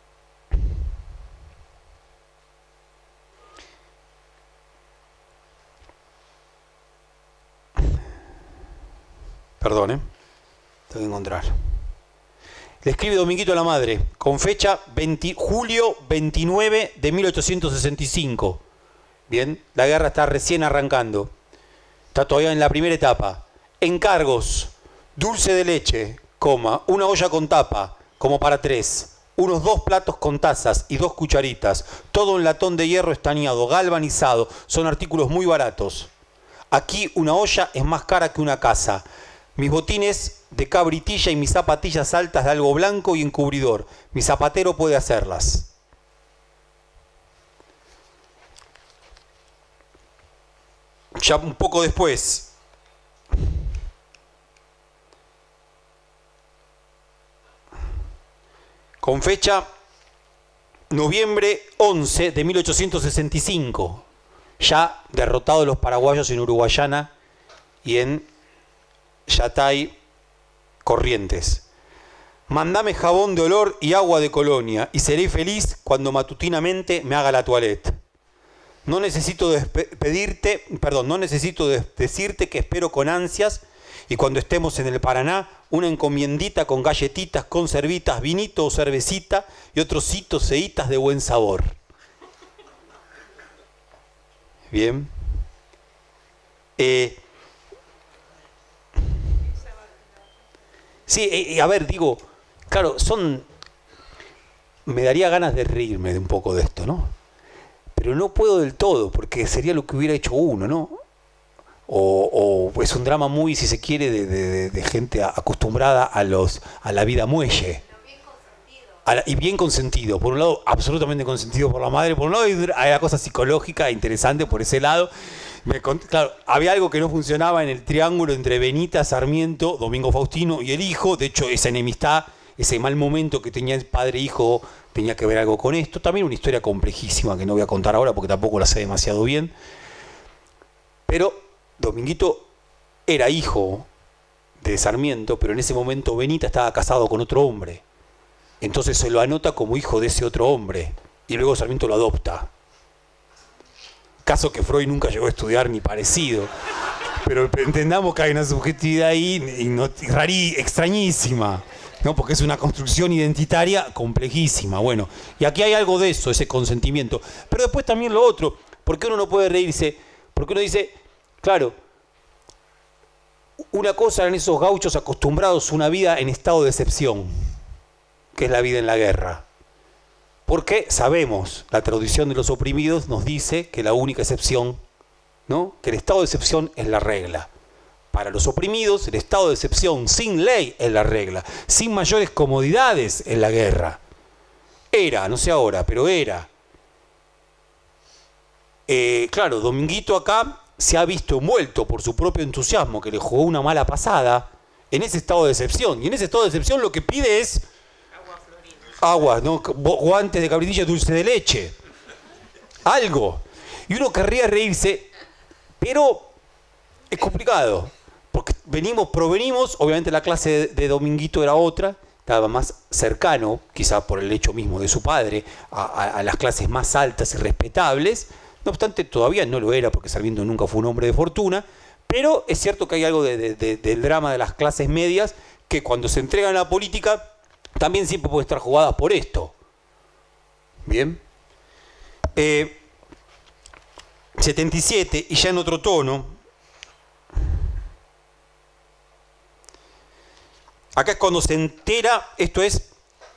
Perdón, ¿eh? Tengo que encontrar. Le escribe Dominguito a la madre, con fecha veinte, julio veintinueve de mil ochocientos sesenta y cinco. Bien, la guerra está recién arrancando. Está todavía en la primera etapa. Encargos: dulce de leche, coma, una olla con tapa, como para tres, unos dos platos con tazas y dos cucharitas, todo en latón de hierro estañado, galvanizado, son artículos muy baratos. Aquí una olla es más cara que una casa. Mis botines de cabritilla y mis zapatillas altas de algo blanco y encubridor. Mi zapatero puede hacerlas. Ya un poco después, con fecha noviembre once de mil ochocientos sesenta y cinco, ya derrotados los paraguayos en Uruguayana y en Yatay, Corrientes. Mandame jabón de olor y agua de colonia, y seré feliz cuando matutinamente me haga la toilette. No necesito pedirte, perdón, no necesito de decirte que espero con ansias, y cuando estemos en el Paraná, una encomiendita con galletitas, conservitas, vinito o cervecita y otros hitos ceitas de buen sabor. Bien. Eh, Sí, y a ver, digo, claro, son... Me daría ganas de reírme de un poco de esto, ¿no? Pero no puedo del todo, porque sería lo que hubiera hecho uno, ¿no? O, o es un drama muy, si se quiere, de, de, de gente acostumbrada a, los, a la vida muelle. Bien consentido. A la, y bien consentido. Por un lado, absolutamente consentido por la madre. Por un lado, hay una cosa psicológica interesante por ese lado. Me, claro, había algo que no funcionaba en el triángulo entre Benita, Sarmiento, Domingo Faustino y el hijo. De hecho, esa enemistad, ese mal momento que tenía el padre e hijo, tenía que ver algo con esto. También una historia complejísima que no voy a contar ahora porque tampoco la sé demasiado bien. Pero Dominguito era hijo de Sarmiento, pero en ese momento Benita estaba casado con otro hombre. Entonces se lo anota como hijo de ese otro hombre. Y luego Sarmiento lo adopta. Caso que Freud nunca llegó a estudiar ni parecido. pero entendamos que hay una subjetividad ahí y no, rarí, extrañísima, ¿no? Porque es una construcción identitaria complejísima. Bueno, y aquí hay algo de eso, ese consentimiento. Pero después también lo otro, porque uno no puede reírse, porque uno dice, claro, una cosa eran esos gauchos acostumbrados a una vida en estado de excepción, que es la vida en la guerra. Porque sabemos, la tradición de los oprimidos nos dice que la única excepción, ¿no? Que el estado de excepción es la regla. Para los oprimidos, el estado de excepción sin ley es la regla, sin mayores comodidades en la guerra. Era, no sé ahora, pero era. Eh, claro, Dominguito acá se ha visto envuelto por su propio entusiasmo, que le jugó una mala pasada, en ese estado de excepción. Y en ese estado de excepción lo que pide es agua, ¿no? Guantes de cabritilla, dulce de leche. Algo. Y uno querría reírse, pero es complicado. Porque venimos, provenimos, obviamente la clase de, de Dominguito era otra, estaba más cercano, quizá por el hecho mismo de su padre, a, a, a las clases más altas y respetables. No obstante, todavía no lo era, porque Sarmiento nunca fue un hombre de fortuna, pero es cierto que hay algo de, de, de, del drama de las clases medias, que cuando se entregan a la política, también siempre puede estar jugadas por esto. Bien. Eh, setenta y siete, y ya en otro tono. Acá es cuando se entera, esto es,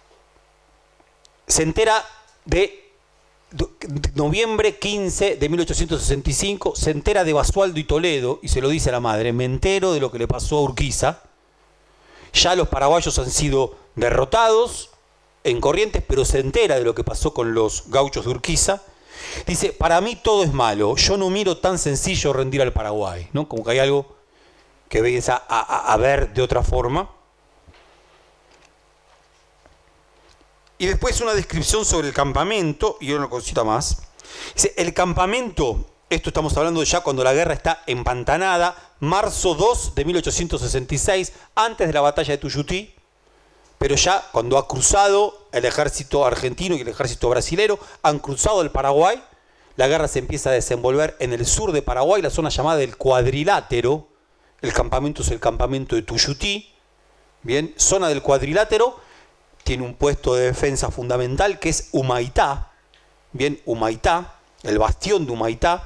se entera de noviembre quince de mil ochocientos sesenta y cinco, se entera de Basualdo y Toledo, y se lo dice a la madre, me entero de lo que le pasó a Urquiza. Ya los paraguayos han sido derrotados en Corrientes, pero se entera de lo que pasó con los gauchos de Urquiza. Dice, para mí todo es malo, yo no miro tan sencillo rendir al Paraguay, ¿no? Como que hay algo que ves a, a, a ver de otra forma. Y después una descripción sobre el campamento, y una cosita más. Dice, el campamento, esto estamos hablando ya cuando la guerra está empantanada, marzo dos de mil ochocientos sesenta y seis, antes de la batalla de Tuyutí, pero ya cuando ha cruzado el ejército argentino y el ejército brasilero, han cruzado el Paraguay, la guerra se empieza a desenvolver en el sur de Paraguay, la zona llamada del Cuadrilátero. El campamento es el campamento de Tuyutí, bien, zona del Cuadrilátero, tiene un puesto de defensa fundamental que es Humaitá, bien, Humaitá, el bastión de Humaitá.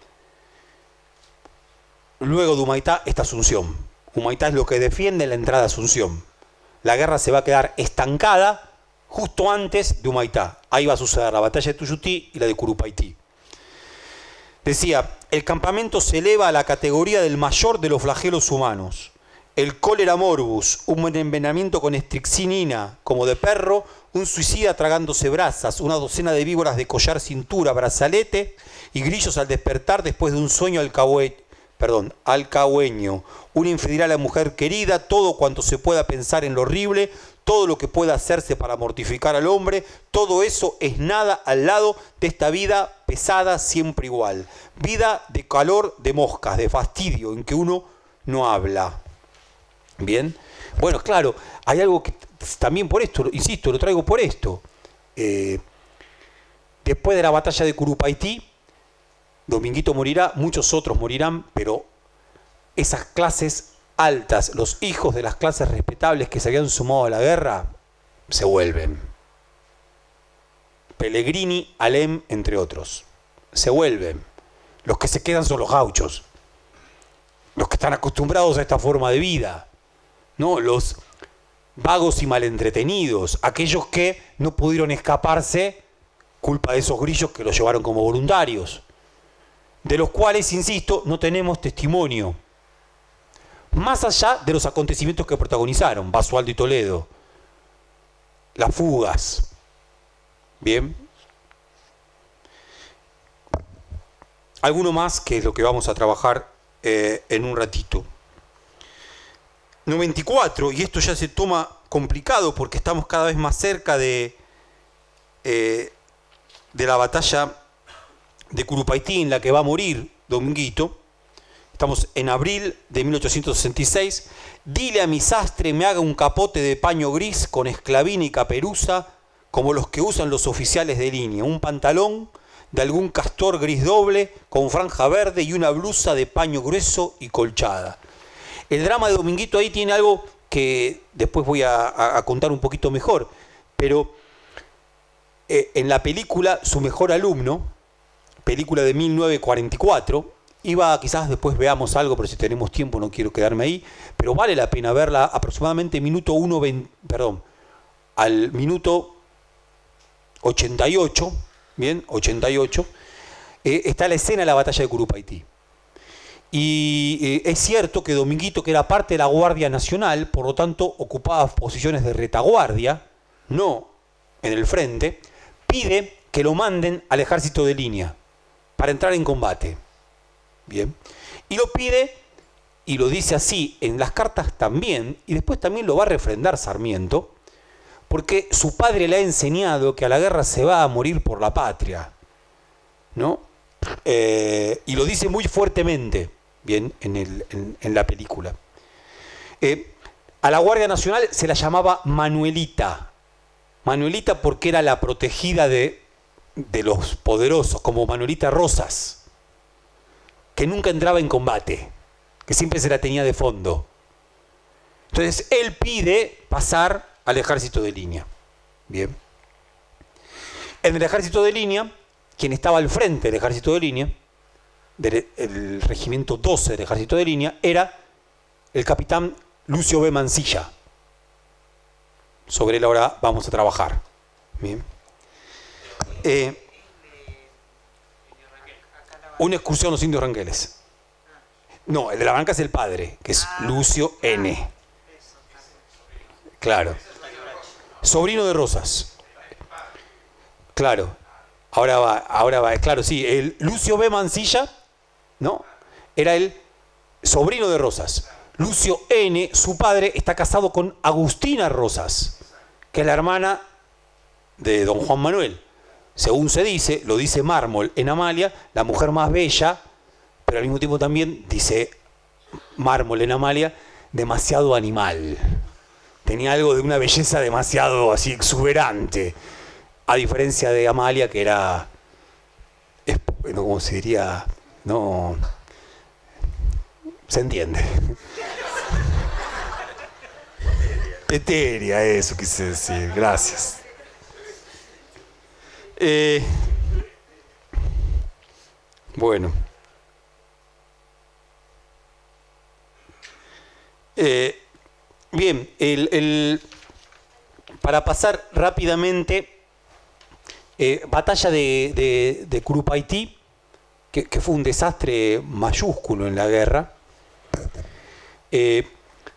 Luego de Humaitá está Asunción. Humaitá es lo que defiende la entrada a Asunción. La guerra se va a quedar estancada justo antes de Humaitá. Ahí va a suceder la batalla de Tuyutí y la de Curupaití. Decía, el campamento se eleva a la categoría del mayor de los flagelos humanos. El cólera morbus, un envenenamiento con estricnina como de perro, un suicida tragándose brasas, una docena de víboras de collar, cintura, brazalete y grillos al despertar después de un sueño alcahuete. Perdón, alcahueño, una infidelidad a la mujer querida, todo cuanto se pueda pensar en lo horrible, todo lo que pueda hacerse para mortificar al hombre, todo eso es nada al lado de esta vida pesada siempre igual. Vida de calor de moscas, de fastidio, en que uno no habla. Bien, bueno, claro, hay algo que también por esto, insisto, lo traigo por esto. Eh, después de la batalla de Curupaití, Dominguito morirá, muchos otros morirán, pero esas clases altas, los hijos de las clases respetables que se habían sumado a la guerra, se vuelven. Pellegrini, Alem, entre otros, se vuelven. Los que se quedan son los gauchos, los que están acostumbrados a esta forma de vida, ¿no? Los vagos y malentretenidos, aquellos que no pudieron escaparse culpa de esos grillos que los llevaron como voluntarios, de los cuales, insisto, no tenemos testimonio, más allá de los acontecimientos que protagonizaron, Basualdo y Toledo, las fugas. Bien. Alguno más, que es lo que vamos a trabajar eh, en un ratito. noventa y cuatro, y esto ya se toma complicado porque estamos cada vez más cerca de, eh, de la batalla de Curupaití, en la que va a morir Dominguito. Estamos en abril de mil ochocientos sesenta y seis. Dile a mi sastre me haga un capote de paño gris con esclavina y caperuza, como los que usan los oficiales de línea, un pantalón de algún castor gris doble con franja verde y una blusa de paño grueso y colchada. El drama de Dominguito ahí tiene algo que después voy a, a, a contar un poquito mejor, pero eh, en la película Su mejor alumno, película de mil novecientos cuarenta y cuatro, iba, quizás después veamos algo, pero si tenemos tiempo no quiero quedarme ahí, pero vale la pena verla aproximadamente minuto uno, veinte, perdón, al minuto ochenta y ocho, bien, ochenta y ocho, eh, está la escena de la batalla de Curupaytí. Y eh, es cierto que Dominguito, que era parte de la Guardia Nacional, por lo tanto ocupaba posiciones de retaguardia, no en el frente, pide que lo manden al ejército de línea para entrar en combate. Bien. Y lo pide, y lo dice así en las cartas también, y después también lo va a refrendar Sarmiento, porque su padre le ha enseñado que a la guerra se va a morir por la patria, ¿no? Eh, y lo dice muy fuertemente, bien, en, el, en, en la película. Eh, a la Guardia Nacional se la llamaba Manuelita. Manuelita porque era la protegida de, de los poderosos, como Manuelita Rosas, que nunca entraba en combate, que siempre se la tenía de fondo. Entonces él pide pasar al ejército de línea. Bien. En el ejército de línea, quien estaba al frente del ejército de línea, del el regimiento doce del ejército de línea, era el capitán Lucio B. Mansilla. Sobre él ahora vamos a trabajar. Bien. Eh, una excursión a los indios ranqueles. No, el de la banca es el padre, que es Lucio N. Claro. Sobrino de Rosas. Claro. Ahora va, ahora va. Claro, sí. El Lucio B. Mansilla, ¿no? Era el sobrino de Rosas. Lucio N., su padre, está casado con Agustina Rosas, que es la hermana de don Juan Manuel. Según se dice, lo dice Mármol en Amalia, la mujer más bella, pero al mismo tiempo también, dice Mármol en Amalia, demasiado animal. Tenía algo de una belleza demasiado así exuberante, a diferencia de Amalia, que era, no, ¿cómo se diría? No, se entiende. Etérea, eso quise decir, gracias. Eh, bueno. Eh, bien, el, el, para pasar rápidamente, eh, batalla de, de, de Curupaytí, que, que fue un desastre mayúsculo en la guerra. Eh,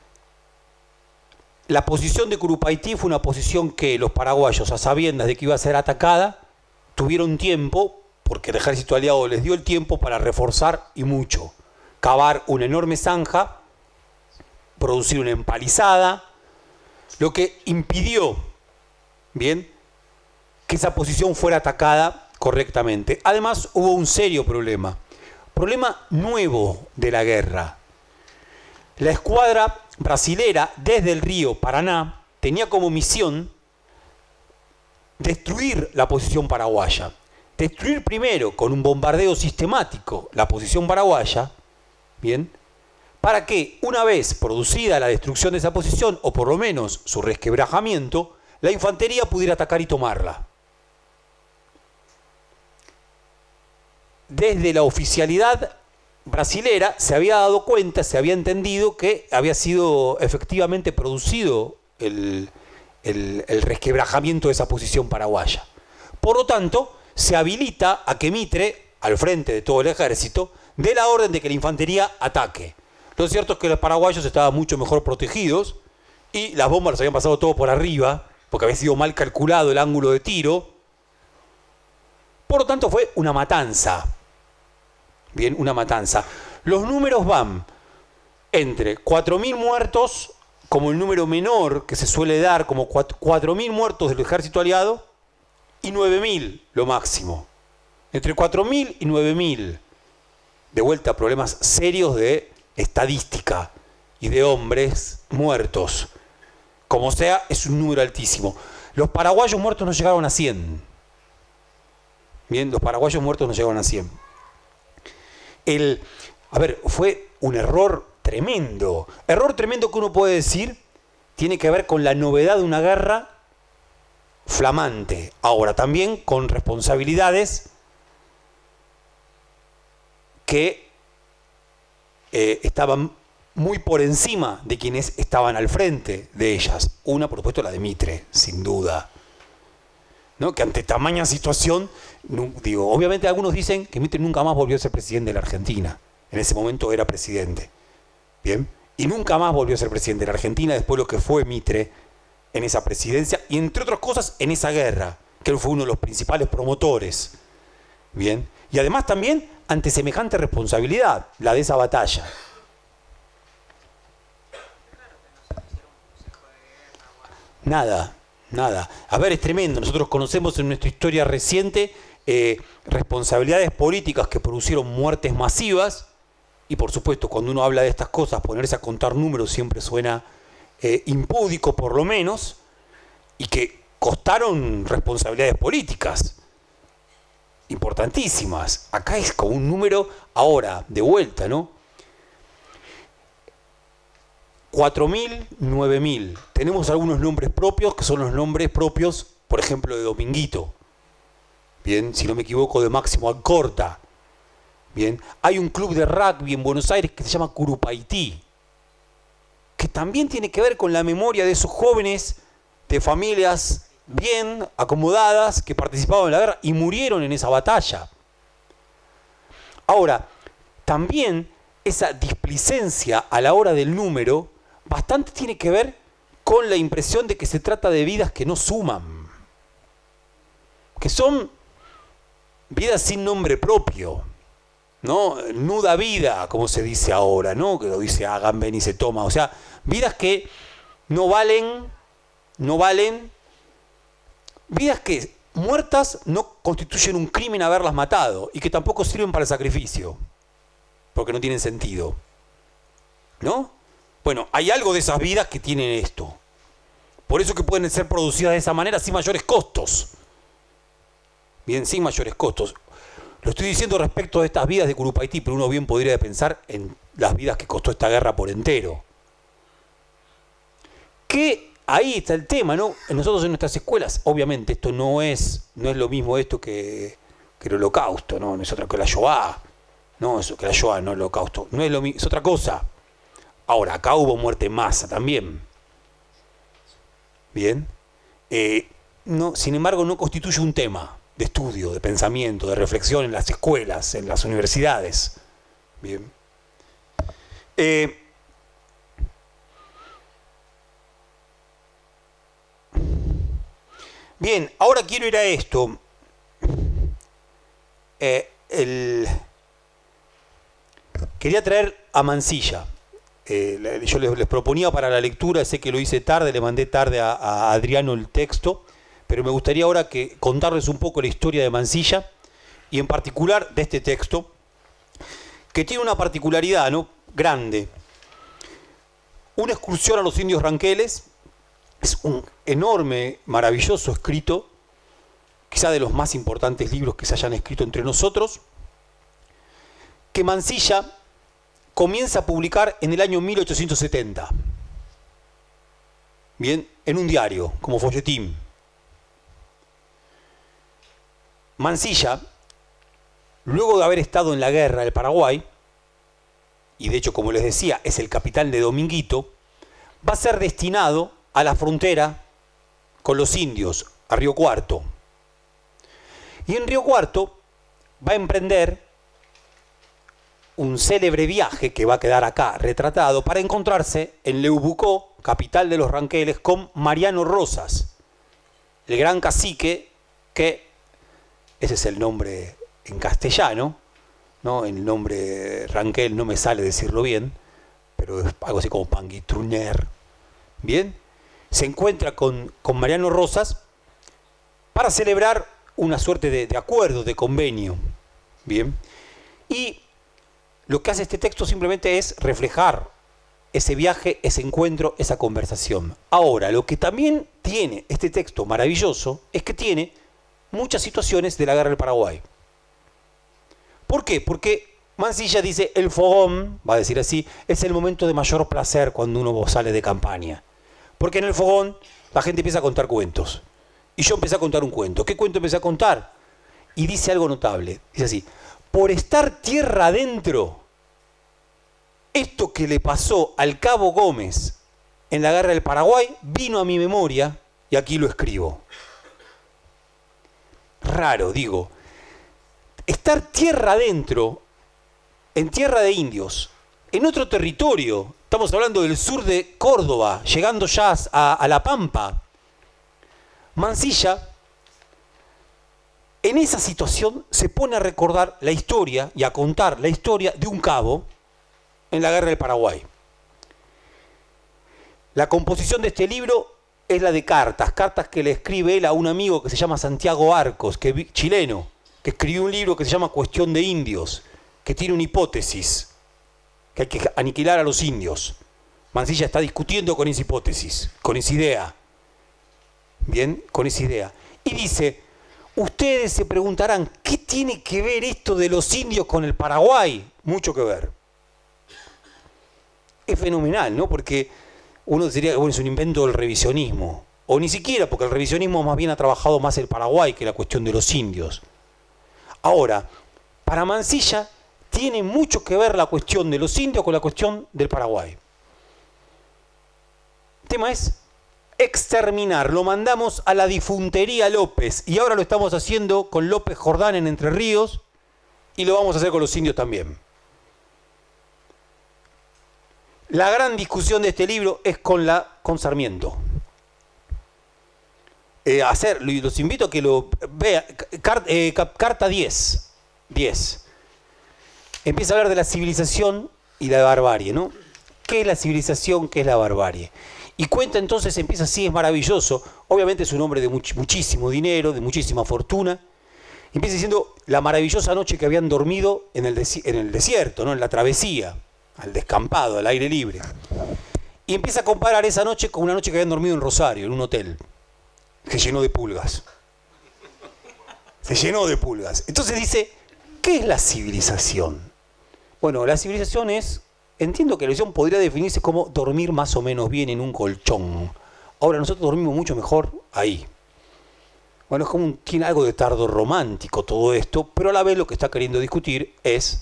la posición de Curupaytí fue una posición que los paraguayos, a sabiendas de que iba a ser atacada, tuvieron tiempo, porque el ejército aliado les dio el tiempo para reforzar y mucho, cavar una enorme zanja, producir una empalizada, lo que impidió, bien, que esa posición fuera atacada correctamente. Además, hubo un serio problema, problema nuevo de la guerra. La escuadra brasilera desde el río Paraná tenía como misión destruir la posición paraguaya. Destruir primero con un bombardeo sistemático la posición paraguaya, bien, para que una vez producida la destrucción de esa posición, o por lo menos su resquebrajamiento, la infantería pudiera atacar y tomarla. Desde la oficialidad brasilera se había dado cuenta, se había entendido que había sido efectivamente producido el, el, el resquebrajamiento de esa posición paraguaya. Por lo tanto, se habilita a que Mitre, al frente de todo el ejército, dé la orden de que la infantería ataque. Lo cierto es que los paraguayos estaban mucho mejor protegidos y las bombas los habían pasado todo por arriba, porque había sido mal calculado el ángulo de tiro. Por lo tanto, fue una matanza. Bien, una matanza. Los números van entre cuatro mil muertos, como el número menor que se suele dar, como cuatro mil muertos del ejército aliado, y nueve mil lo máximo. Entre cuatro mil y nueve mil. De vuelta, problemas serios de estadística y de hombres muertos. Como sea, es un número altísimo. Los paraguayos muertos no llegaron a cien. Bien, los paraguayos muertos no llegaron a cien. El, a ver, fue un error tremendo. Error tremendo que uno puede decir tiene que ver con la novedad de una guerra flamante. Ahora, también con responsabilidades que eh, estaban muy por encima de quienes estaban al frente de ellas. Una, por supuesto, la de Mitre, sin duda. ¿No? Que ante tamaña situación, no, digo, obviamente algunos dicen que Mitre nunca más volvió a ser presidente de la Argentina. En ese momento era presidente. ¿Bien? Y nunca más volvió a ser presidente de la Argentina después de lo que fue Mitre en esa presidencia y, entre otras cosas, en esa guerra, que él fue uno de los principales promotores. ¿Bien? Y además también ante semejante responsabilidad, la de esa batalla. Nada, nada. A ver, es tremendo. Nosotros conocemos en nuestra historia reciente eh, responsabilidades políticas que produjeron muertes masivas y, por supuesto, cuando uno habla de estas cosas, ponerse a contar números siempre suena eh, impúdico, por lo menos, y que costaron responsabilidades políticas importantísimas. Acá es como un número, ahora, de vuelta, ¿no? cuatro mil, nueve mil. Tenemos algunos nombres propios, que son los nombres propios, por ejemplo, de Dominguito. Bien, si no me equivoco, de Máximo Alcorta. Bien, hay un club de rugby en Buenos Aires que se llama Curupaití, que también tiene que ver con la memoria de esos jóvenes de familias bien acomodadas que participaban en la guerra y murieron en esa batalla. Ahora, también esa displicencia a la hora del número bastante tiene que ver con la impresión de que se trata de vidas que no suman, que son vidas sin nombre propio, ¿no? Nuda vida, como se dice ahora, ¿no? Que lo dice Agamben y se toma, o sea, vidas que no valen, no valen, vidas que muertas no constituyen un crimen haberlas matado y que tampoco sirven para el sacrificio, porque no tienen sentido, ¿no? Bueno, hay algo de esas vidas que tienen esto. Por eso que pueden ser producidas de esa manera sin mayores costos. Bien, sin mayores costos. Lo estoy diciendo respecto de estas vidas de Curupaití, pero uno bien podría pensar en las vidas que costó esta guerra por entero. Que ahí está el tema, ¿no? Nosotros en nuestras escuelas, obviamente, esto no es, no es lo mismo esto que, que el Holocausto, ¿no? No es otra que la Shoah. No, eso que la Shoah, no el Holocausto. No es lo mismo, es otra cosa. Ahora, acá hubo muerte en masa también. Bien. Eh, no, sin embargo, no constituye un tema de estudio, de pensamiento, de reflexión en las escuelas, en las universidades. Bien. Eh, bien, ahora quiero ir a esto. Eh, el, quería traer a Mansilla. Eh, yo les, les proponía para la lectura, sé que lo hice tarde, le mandé tarde a, a Adriano el texto, pero me gustaría ahora que contarles un poco la historia de Mansilla y en particular de este texto, que tiene una particularidad, ¿no?, grande. Una excursión a los indios ranqueles, es un enorme, maravilloso escrito, quizá de los más importantes libros que se hayan escrito entre nosotros, que Mansilla comienza a publicar en el año mil ochocientos setenta. Bien, en un diario, como folletín. Mansilla, luego de haber estado en la guerra del Paraguay, y de hecho, como les decía, es el capitán de Dominguito, va a ser destinado a la frontera con los indios, a Río Cuarto. Y en Río Cuarto va a emprender un célebre viaje que va a quedar acá retratado para encontrarse en Leubucó, capital de los ranqueles, con Mariano Rosas, el gran cacique que, ese es el nombre en castellano, ¿no? El nombre ranquel no me sale decirlo bien, pero es algo así como Panguitruner. Bien, se encuentra con, con Mariano Rosas para celebrar una suerte de, de acuerdo, de convenio. Bien, y lo que hace este texto simplemente es reflejar ese viaje, ese encuentro, esa conversación. Ahora, lo que también tiene este texto maravilloso es que tiene muchas situaciones de la guerra del Paraguay. ¿Por qué? Porque Mansilla dice, el fogón, va a decir así, es el momento de mayor placer cuando uno sale de campaña. Porque en el fogón la gente empieza a contar cuentos. Y yo empecé a contar un cuento. ¿Qué cuento empecé a contar? Y dice algo notable. Dice así, por estar tierra adentro, esto que le pasó al Cabo Gómez en la guerra del Paraguay vino a mi memoria y aquí lo escribo. Raro, digo. Estar tierra adentro, en tierra de indios, en otro territorio, estamos hablando del sur de Córdoba, llegando ya a, a La Pampa. Mansilla, en esa situación, se pone a recordar la historia y a contar la historia de un cabo en la guerra del Paraguay. La composición de este libro es la de cartas, cartas que le escribe él a un amigo que se llama Santiago Arcos, que, chileno, que escribió un libro que se llama Cuestión de Indios, que tiene una hipótesis, que hay que aniquilar a los indios. Mansilla está discutiendo con esa hipótesis, con esa idea. Bien, con esa idea. Y dice, ustedes se preguntarán, ¿qué tiene que ver esto de los indios con el Paraguay? Mucho que ver. Es fenomenal, ¿no? Porque uno diría que bueno, es un invento del revisionismo. O ni siquiera, porque el revisionismo más bien ha trabajado más el Paraguay que la cuestión de los indios. Ahora, para Mansilla tiene mucho que ver la cuestión de los indios con la cuestión del Paraguay. El tema es exterminar. Lo mandamos a la difuntería López y ahora lo estamos haciendo con López Jordán en Entre Ríos y lo vamos a hacer con los indios también. La gran discusión de este libro es con, la, con Sarmiento. Eh, hacer, los invito a que lo vean. Carta, eh, carta diez. diez. Empieza a hablar de la civilización y la barbarie, ¿no? ¿Qué es la civilización? ¿Qué es la barbarie? Y cuenta entonces, empieza así, es maravilloso. Obviamente es un hombre de much, muchísimo dinero, de muchísima fortuna. Empieza diciendo la maravillosa noche que habían dormido en el, en el desierto, ¿no? En la travesía, al descampado, al aire libre. Y empieza a comparar esa noche con una noche que habían dormido en Rosario, en un hotel. Se llenó de pulgas. Se llenó de pulgas. Entonces dice, ¿qué es la civilización? Bueno, la civilización es, entiendo que la civilización podría definirse como dormir más o menos bien en un colchón. Ahora nosotros dormimos mucho mejor ahí. Bueno, es como un, tiene algo de tardo romántico todo esto, pero a la vez lo que está queriendo discutir es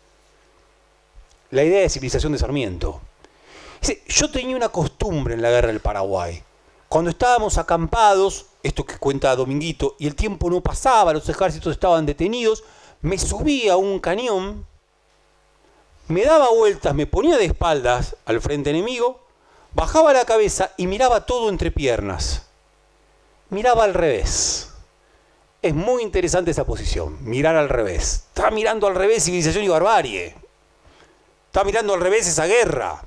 la idea de civilización de Sarmiento. Dice, yo tenía una costumbre en la guerra del Paraguay. Cuando estábamos acampados, esto que cuenta Dominguito, y el tiempo no pasaba, los ejércitos estaban detenidos, me subía a un cañón, me daba vueltas, me ponía de espaldas al frente enemigo, bajaba la cabeza y miraba todo entre piernas. Miraba al revés. Es muy interesante esa posición, mirar al revés. Está mirando al revés civilización y barbarie. Está mirando al revés esa guerra.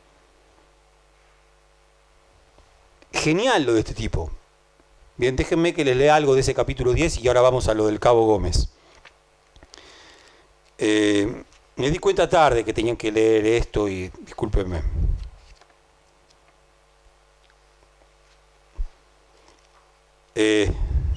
Genial lo de este tipo. Bien, déjenme que les lea algo de ese capítulo diez y ahora vamos a lo del Cabo Gómez. Eh, me di cuenta tarde que tenían que leer esto y discúlpenme. Eh,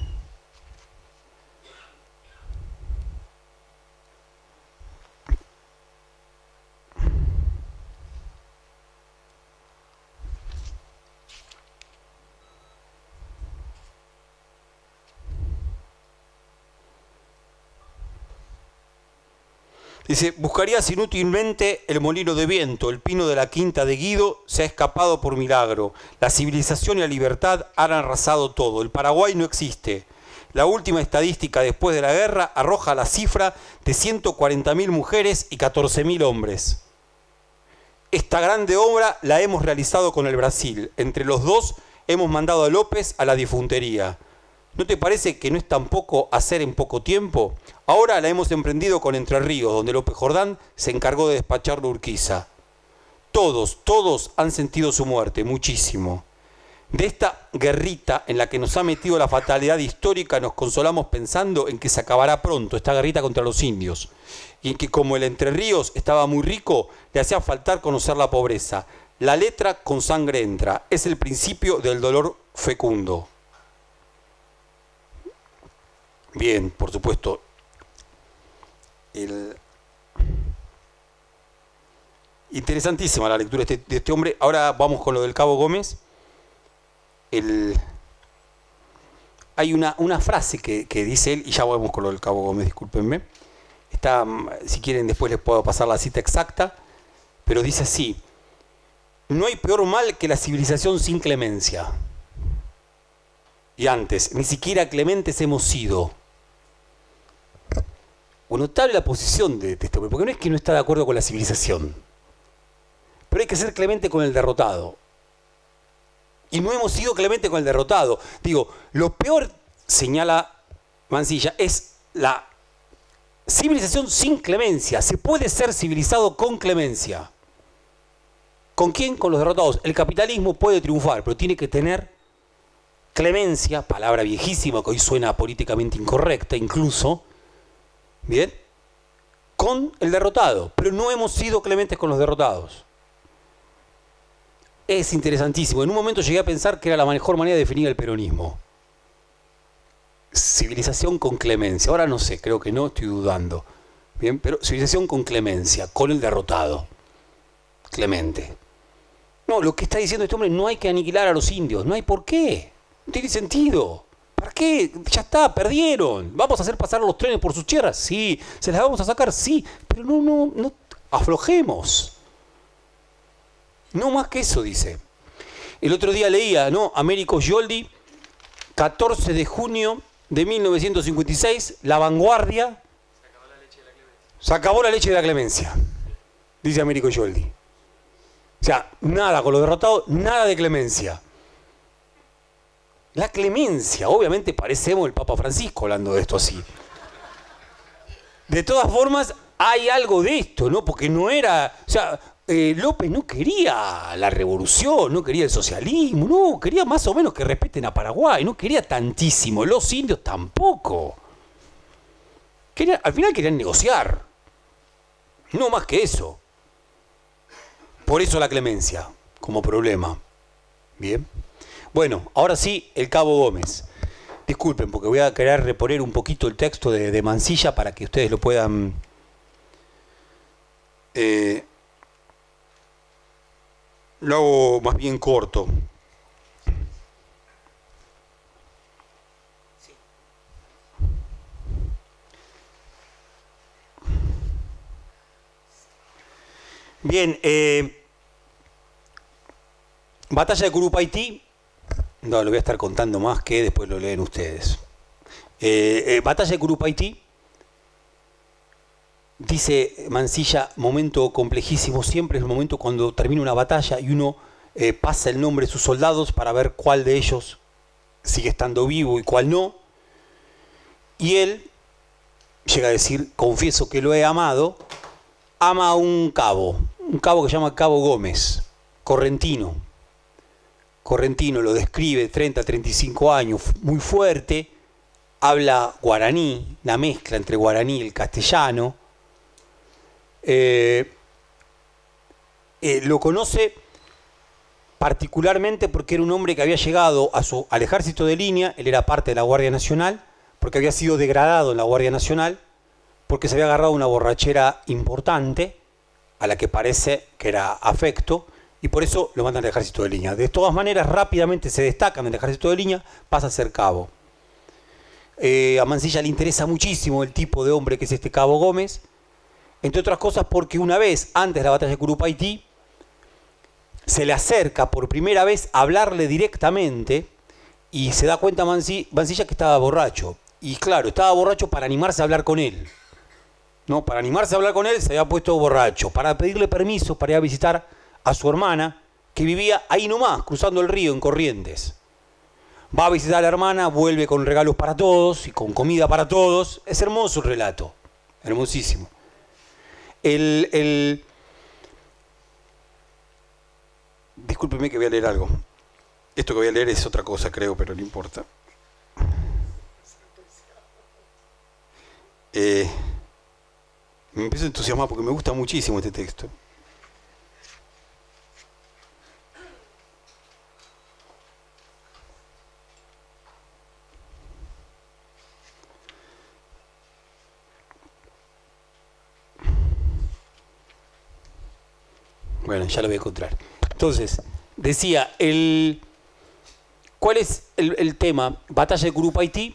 Dice, buscarías inútilmente el molino de viento, el pino de la quinta de Guido se ha escapado por milagro, la civilización y la libertad han arrasado todo, el Paraguay no existe. La última estadística después de la guerra arroja la cifra de ciento cuarenta mil mujeres y catorce mil hombres. Esta grande obra la hemos realizado con el Brasil, entre los dos hemos mandado a López a la difuntería. ¿No te parece que no es tan poco hacer en poco tiempo? Ahora la hemos emprendido con Entre Ríos, donde López Jordán se encargó de despacharlo a Urquiza. Todos, todos han sentido su muerte, muchísimo. De esta guerrita en la que nos ha metido la fatalidad histórica nos consolamos pensando en que se acabará pronto esta guerrita contra los indios. Y en que como el Entre Ríos estaba muy rico, le hacía faltar conocer la pobreza. La letra con sangre entra, es el principio del dolor fecundo. Bien, por supuesto. El... Interesantísima la lectura de este, de este hombre. Ahora vamos con lo del Cabo Gómez. El... Hay una, una frase que, que dice él, y ya vamos con lo del Cabo Gómez, discúlpenme. Está, si quieren después les puedo pasar la cita exacta, pero dice así: no hay peor mal que la civilización sin clemencia. Y antes, ni siquiera clementes hemos sido. Bueno, notable la posición de, de este hombre, porque no es que no está de acuerdo con la civilización, pero hay que ser clemente con el derrotado. Y no hemos sido clementes con el derrotado. Digo, lo peor, señala Mansilla, es la civilización sin clemencia. Se puede ser civilizado con clemencia. ¿Con quién? Con los derrotados. El capitalismo puede triunfar, pero tiene que tener clemencia, palabra viejísima que hoy suena políticamente incorrecta incluso, ¿bien? Con el derrotado. Pero no hemos sido clementes con los derrotados. Es interesantísimo. En un momento llegué a pensar que era la mejor manera de definir el peronismo. Civilización con clemencia. Ahora no sé, creo que no, estoy dudando. Bien, pero civilización con clemencia, con el derrotado. Clemente. No, lo que está diciendo este hombre, no hay que aniquilar a los indios. No hay por qué. No tiene sentido. ¿Para qué? Ya está, perdieron. ¿Vamos a hacer pasar los trenes por sus tierras? Sí. ¿Se las vamos a sacar? Sí. Pero no, no, no aflojemos. No más que eso, dice. El otro día leía, ¿no? Américo Gioldi, catorce de junio de mil novecientos cincuenta y seis, La Vanguardia. Se acabó la leche de la clemencia. Se acabó la leche de la clemencia, dice Américo Gioldi. O sea, nada con los derrotados, nada de clemencia. La clemencia, obviamente parecemos el Papa Francisco hablando de esto así. De todas formas, hay algo de esto, ¿no? Porque no era... O sea, eh, López no quería la revolución, no quería el socialismo, no, quería más o menos que respeten a Paraguay, no quería tantísimo, los indios tampoco. Quería, al final querían negociar, no más que eso. Por eso la clemencia, como problema. Bien. Bueno, ahora sí, el Cabo Gómez. Disculpen, porque voy a querer reponer un poquito el texto de, de Mansilla para que ustedes lo puedan... Eh, lo hago más bien corto. Bien, eh, batalla de Curupaytí. No, lo voy a estar contando más que después lo leen ustedes. Eh, eh, batalla de Curupaytí. Dice Mansilla, momento complejísimo, siempre es el momento cuando termina una batalla y uno eh, pasa el nombre de sus soldados para ver cuál de ellos sigue estando vivo y cuál no. Y él llega a decir, confieso que lo he amado, ama a un cabo, un cabo que se llama Cabo Gómez, correntino. Correntino lo describe, treinta, treinta y cinco años, muy fuerte, habla guaraní, la mezcla entre guaraní y el castellano. Eh, eh, lo conoce particularmente porque era un hombre que había llegado a su, al ejército de línea, él era parte de la Guardia Nacional, porque había sido degradado en la Guardia Nacional, porque se había agarrado una borrachera importante, a la que parece que era afecto, y por eso lo mandan al ejército de línea. De todas maneras, rápidamente se destacan del ejército de línea, pasa a ser cabo. Eh, a Mansilla le interesa muchísimo el tipo de hombre que es este Cabo Gómez, entre otras cosas porque una vez, antes de la batalla de Curupaytí, se le acerca por primera vez a hablarle directamente y se da cuenta Mansilla que estaba borracho. Y claro, estaba borracho para animarse a hablar con él. ¿No? Para animarse a hablar con él se había puesto borracho, para pedirle permiso para ir a visitar a su hermana, que vivía ahí nomás, cruzando el río en Corrientes. Va a visitar a la hermana, vuelve con regalos para todos y con comida para todos. Es hermoso el relato, hermosísimo. El, el... Discúlpeme que voy a leer algo. Esto que voy a leer es otra cosa, creo, pero no importa. Eh, me empiezo a entusiasmar porque me gusta muchísimo este texto. Bueno, ya lo voy a encontrar. Entonces, decía, el, ¿cuál es el, el tema? Batalla de Curupaytí.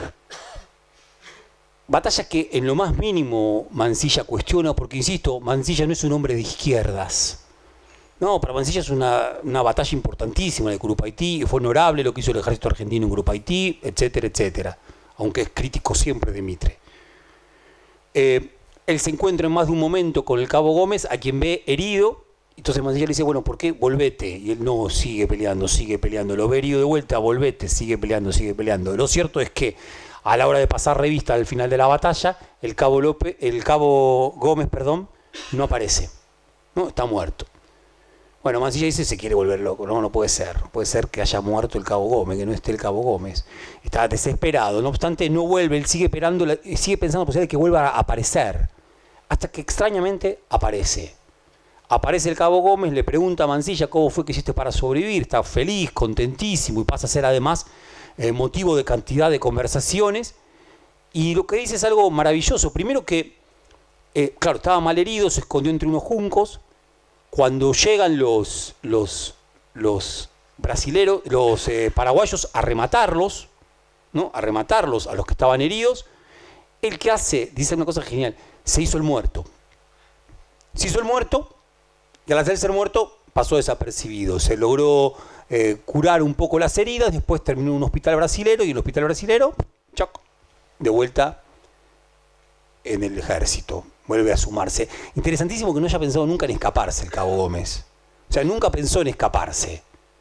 Batalla que en lo más mínimo Mansilla cuestiona, porque insisto, Mansilla no es un hombre de izquierdas. No, para Mansilla es una, una batalla importantísima de Curupaytí, fue honorable lo que hizo el ejército argentino en Curupaytí, etcétera, etcétera. Aunque es crítico siempre de Mitre. Eh, él se encuentra en más de un momento con el cabo Gómez, a quien ve herido. Entonces Mansilla le dice, bueno, ¿por qué? Volvete. Y él no, sigue peleando, sigue peleando. Lo ve herido de vuelta, volvete, sigue peleando, sigue peleando. Lo cierto es que a la hora de pasar revista al final de la batalla, el cabo López, el cabo Gómez, perdón, no aparece. No, está muerto. Bueno, Mansilla dice, se quiere volver loco. No, no puede ser. No puede ser que haya muerto el cabo Gómez, que no esté el cabo Gómez. Está desesperado. No obstante, no vuelve. Él sigue, esperando, sigue pensando en la posibilidad de que vuelva a aparecer. Hasta que extrañamente aparece. Aparece el cabo Gómez, le pregunta a Mansilla cómo fue que hiciste para sobrevivir. Está feliz, contentísimo y pasa a ser además eh, motivo de cantidad de conversaciones. Y lo que dice es algo maravilloso. Primero que, eh, claro, estaba mal herido, se escondió entre unos juncos. Cuando llegan los, los, los brasileros, los eh, paraguayos a rematarlos, ¿no? A rematarlos a los que estaban heridos, el que hace, dice una cosa genial, se hizo el muerto. Se hizo el muerto y al hacerse el muerto pasó desapercibido. Se logró eh, curar un poco las heridas, después terminó en un hospital brasilero y en el hospital brasilero, choc, de vuelta en el ejército. Vuelve a sumarse. Interesantísimo que no haya pensado nunca en escaparse el cabo Gómez. O sea, nunca pensó en escaparse.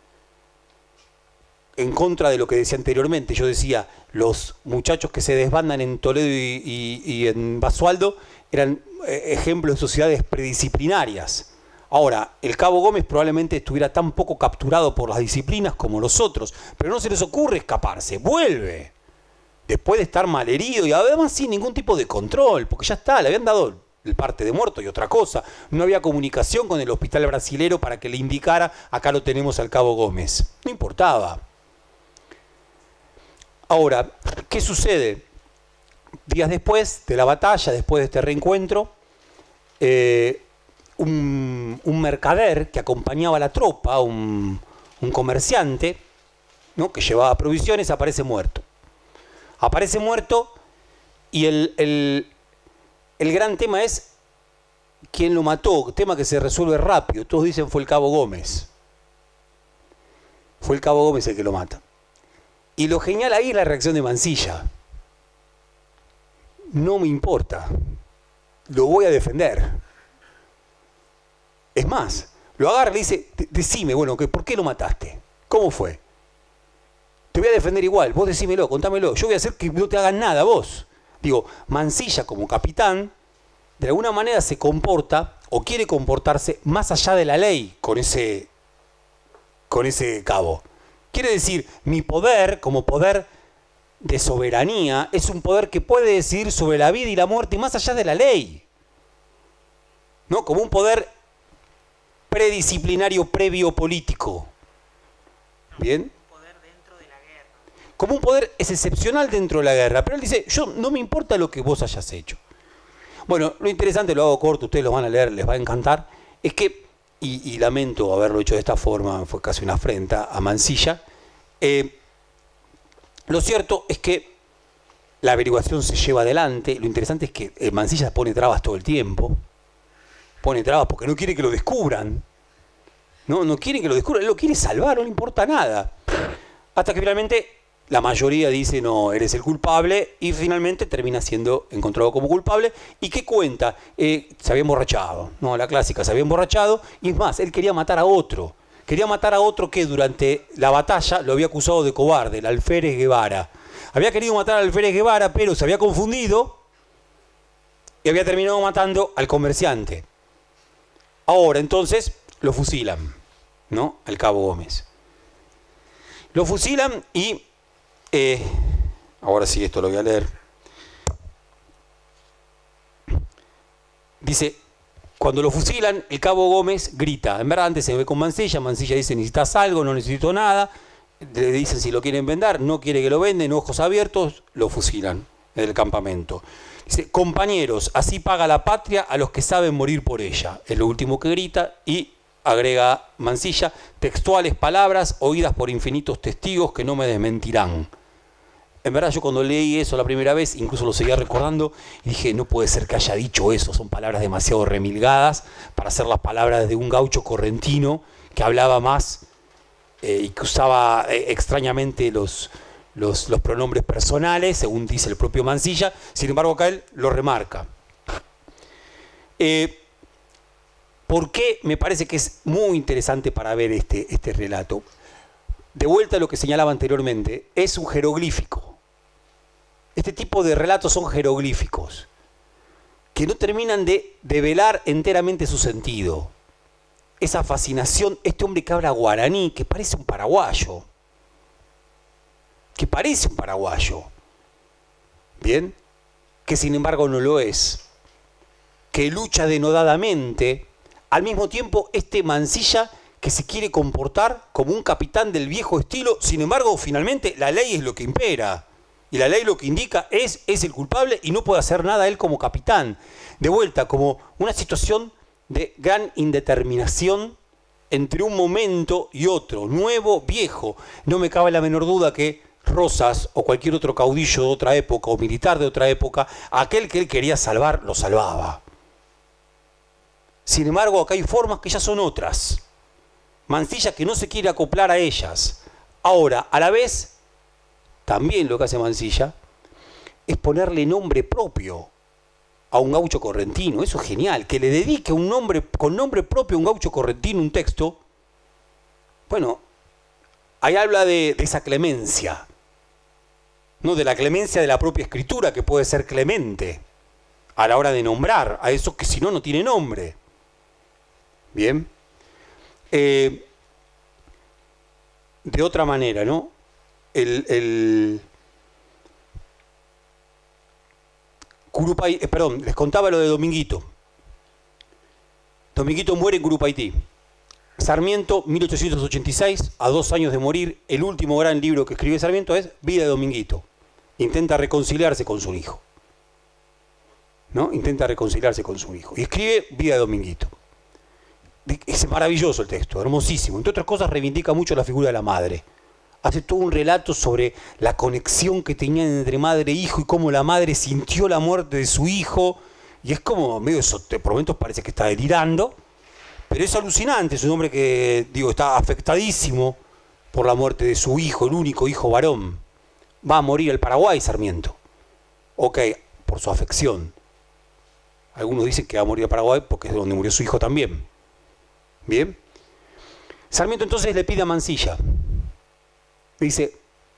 En contra de lo que decía anteriormente. Yo decía, los muchachos que se desbandan en Toledo y, y, y en Basualdo eran eh, ejemplos de sociedades predisciplinarias. Ahora, el cabo Gómez probablemente estuviera tan poco capturado por las disciplinas como los otros, pero no se les ocurre escaparse. Vuelve. Después de estar malherido y además sin ningún tipo de control, porque ya está, le habían dado el parte de muerto y otra cosa. No había comunicación con el hospital brasilero para que le indicara, acá lo tenemos al cabo Gómez. No importaba. Ahora, ¿qué sucede? Días después de la batalla, después de este reencuentro, eh, un, un mercader que acompañaba a la tropa, un, un comerciante, ¿no? Que llevaba provisiones, aparece muerto. Aparece muerto y el, el, el gran tema es quién lo mató, tema que se resuelve rápido. Todos dicen fue el cabo Gómez. Fue el cabo Gómez el que lo mata. Y lo genial ahí es la reacción de Mansilla. No me importa, lo voy a defender. Es más, lo agarra y le dice, decime, bueno, ¿por qué lo mataste? ¿Cómo fue? Te voy a defender igual, vos decímelo, contámelo. Yo voy a hacer que no te hagan nada vos. Digo, Mansilla como capitán, de alguna manera se comporta o quiere comportarse más allá de la ley con ese, con ese cabo. Quiere decir, mi poder como poder de soberanía es un poder que puede decidir sobre la vida y la muerte más allá de la ley. ¿No? Como un poder predisciplinario previo político. ¿Bien? Como un poder es excepcional dentro de la guerra, pero él dice, yo no me importa lo que vos hayas hecho. Bueno, lo interesante, lo hago corto, ustedes lo van a leer, les va a encantar, es que, y, y lamento haberlo hecho de esta forma, fue casi una afrenta a Mansilla, eh, lo cierto es que la averiguación se lleva adelante, lo interesante es que eh, Mansilla pone trabas todo el tiempo, pone trabas porque no quiere que lo descubran, no, no quiere que lo descubran, él lo quiere salvar, no le importa nada, hasta que finalmente la mayoría dice, no, eres el culpable, y finalmente termina siendo encontrado como culpable. ¿Y qué cuenta? Eh, se había emborrachado, no, la clásica, se había emborrachado, y es más, él quería matar a otro. Quería matar a otro que durante la batalla lo había acusado de cobarde, el alférez Guevara. Había querido matar al alférez Guevara, pero se había confundido y había terminado matando al comerciante. Ahora, entonces, lo fusilan, ¿no? Al cabo Gómez. Lo fusilan y... Eh, ahora sí, esto lo voy a leer. Dice, cuando lo fusilan, el cabo Gómez grita. En verdad, antes se ve con Mansilla. Mansilla dice, necesitas algo, no necesito nada. Le dicen si lo quieren vender, no quiere que lo venden, ojos abiertos, lo fusilan en el campamento. Dice, compañeros, así paga la patria a los que saben morir por ella. Es lo último que grita y agrega Mansilla, textuales palabras oídas por infinitos testigos que no me desmentirán. En verdad yo cuando leí eso la primera vez, incluso lo seguía recordando, y dije, no puede ser que haya dicho eso, son palabras demasiado remilgadas para ser las palabras de un gaucho correntino que hablaba más eh, y que usaba eh, extrañamente los, los, los pronombres personales, según dice el propio Mansilla. Sin embargo acá él lo remarca. Eh, ¿Por qué me parece que es muy interesante para ver este, este relato? De vuelta a lo que señalaba anteriormente, es un jeroglífico. Este tipo de relatos son jeroglíficos, que no terminan de develar enteramente su sentido. Esa fascinación, este hombre que habla guaraní, que parece un paraguayo, que parece un paraguayo, ¿bien? Que sin embargo no lo es, que lucha denodadamente, al mismo tiempo este Mansilla que se quiere comportar como un capitán del viejo estilo, sin embargo finalmente la ley es lo que impera. Y la ley lo que indica es, es el culpable y no puede hacer nada él como capitán. De vuelta, como una situación de gran indeterminación entre un momento y otro, nuevo, viejo. No me cabe la menor duda que Rosas o cualquier otro caudillo de otra época o militar de otra época, aquel que él quería salvar, lo salvaba. Sin embargo, acá hay formas que ya son otras. Mansilla que no se quiere acoplar a ellas. Ahora, a la vez, también lo que hace Mansilla es ponerle nombre propio a un gaucho correntino. Eso es genial, que le dedique un nombre, con nombre propio a un gaucho correntino un texto. Bueno, ahí habla de, de esa clemencia, no de la clemencia de la propia escritura, que puede ser clemente a la hora de nombrar a eso que si no, no tiene nombre. Bien. Eh, de otra manera, ¿no? El, el Curupay, eh, perdón, les contaba lo de Dominguito. Dominguito muere en Curupaití. Sarmiento, mil ochocientos ochenta y seis, a dos años de morir, el último gran libro que escribe Sarmiento es Vida de Dominguito. Intenta reconciliarse con su hijo. ¿No? Intenta reconciliarse con su hijo. Y escribe Vida de Dominguito. Es maravilloso el texto, hermosísimo. Entre otras cosas, reivindica mucho la figura de la madre. Hace todo un relato sobre la conexión que tenían entre madre e hijo y cómo la madre sintió la muerte de su hijo. Y es como medio eso, por momentos parece que está delirando, pero es alucinante. Es un hombre que, digo, está afectadísimo por la muerte de su hijo, el único hijo varón. Va a morir el Paraguay, Sarmiento. Ok, por su afección. Algunos dicen que va a morir el Paraguay porque es donde murió su hijo también. Bien. Sarmiento entonces le pide a Mansilla. Le dice,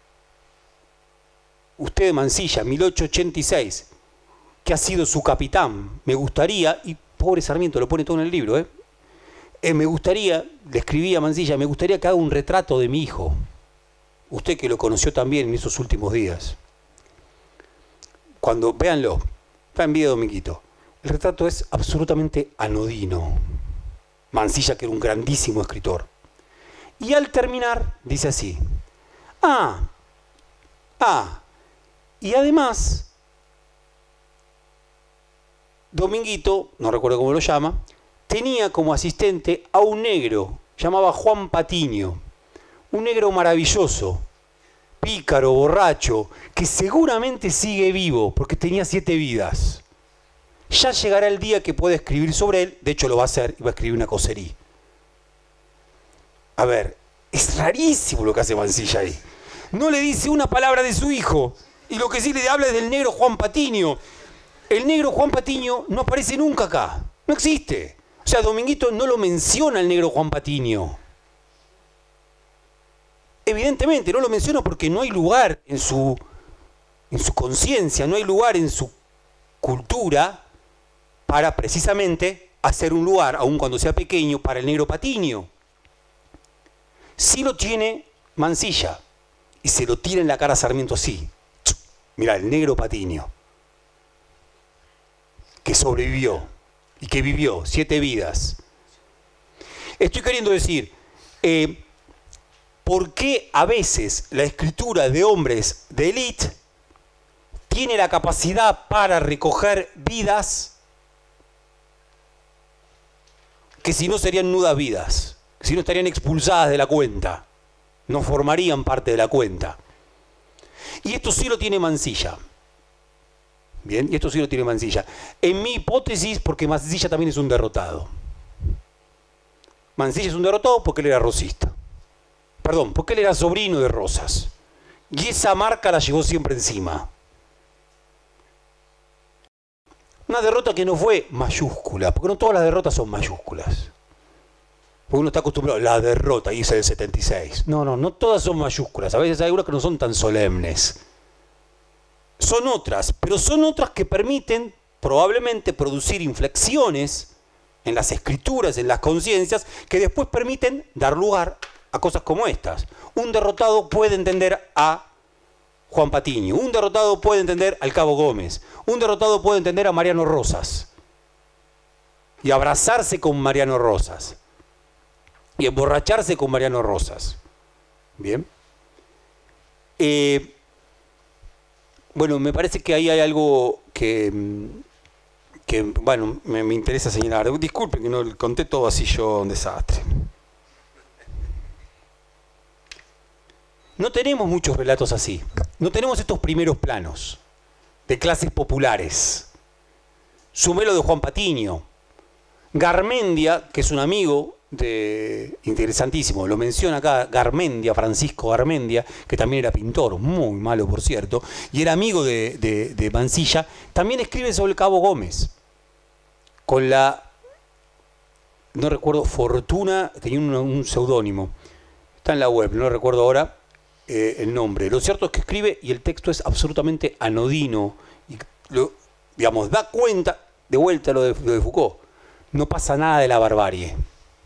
usted Mansilla, mil ochocientos ochenta y seis, que ha sido su capitán, me gustaría, y pobre Sarmiento, lo pone todo en el libro, ¿eh? Eh, me gustaría, le escribí a Mansilla, me gustaría que haga un retrato de mi hijo. Usted que lo conoció también en esos últimos días. Cuando, véanlo, está en Vida de Dominguito. El retrato es absolutamente anodino. Mansilla, que era un grandísimo escritor. Y al terminar, dice así, ah, ah, y además, Dominguito, no recuerdo cómo lo llama, tenía como asistente a un negro, llamaba Juan Patiño, un negro maravilloso, pícaro, borracho, que seguramente sigue vivo, porque tenía siete vidas. Ya llegará el día que pueda escribir sobre él, de hecho lo va a hacer, y va a escribir una cosería. A ver, es rarísimo lo que hace Mansilla ahí. No le dice una palabra de su hijo, y lo que sí le habla es del negro Juan Patiño. El negro Juan Patiño no aparece nunca acá, no existe. O sea, Dominguito no lo menciona el negro Juan Patiño. Evidentemente no lo menciona porque no hay lugar en su, en su conciencia, no hay lugar en su cultura para precisamente hacer un lugar, aun cuando sea pequeño, para el negro Patiño. Sí lo tiene Mansilla, y se lo tira en la cara a Sarmiento así. Mirá, el negro Patiño, que sobrevivió y que vivió siete vidas. Estoy queriendo decir, eh, ¿por qué a veces la escritura de hombres de élite tiene la capacidad para recoger vidas que si no serían nudas vidas, si no estarían expulsadas de la cuenta, no formarían parte de la cuenta. Y esto sí lo tiene Mansilla. Bien, y esto sí lo tiene Mansilla. En mi hipótesis, porque Mansilla también es un derrotado. Mansilla es un derrotado porque él era rosista. Perdón, porque él era sobrino de Rosas. Y esa marca la llevó siempre encima. Una derrota que no fue mayúscula, porque no todas las derrotas son mayúsculas. Porque uno está acostumbrado a la derrota, y esa del setenta y seis. No, no, no todas son mayúsculas. A veces hay algunas que no son tan solemnes. Son otras, pero son otras que permiten probablemente producir inflexiones en las escrituras, en las conciencias, que después permiten dar lugar a cosas como estas. Un derrotado puede entender a Juan Patiño, un derrotado puede entender al Cabo Gómez, un derrotado puede entender a Mariano Rosas y abrazarse con Mariano Rosas y emborracharse con Mariano Rosas. Bien. Eh, bueno, me parece que ahí hay algo que, que bueno, me, me interesa señalar. Disculpen que no conté todo así yo, un desastre. No tenemos muchos relatos así. No tenemos estos primeros planos de clases populares. Sumelo de Juan Patiño. Garmendia, que es un amigo de, interesantísimo, lo menciona acá Garmendia, Francisco Garmendia, que también era pintor, muy malo por cierto, y era amigo de, de, de Mansilla, también escribe sobre el Cabo Gómez, con la, no recuerdo, Fortuna, tenía un, un seudónimo, está en la web, no recuerdo ahora eh, el nombre. Lo cierto es que escribe y el texto es absolutamente anodino, y lo, digamos, da cuenta, de vuelta lo de, lo de Foucault, no pasa nada de la barbarie.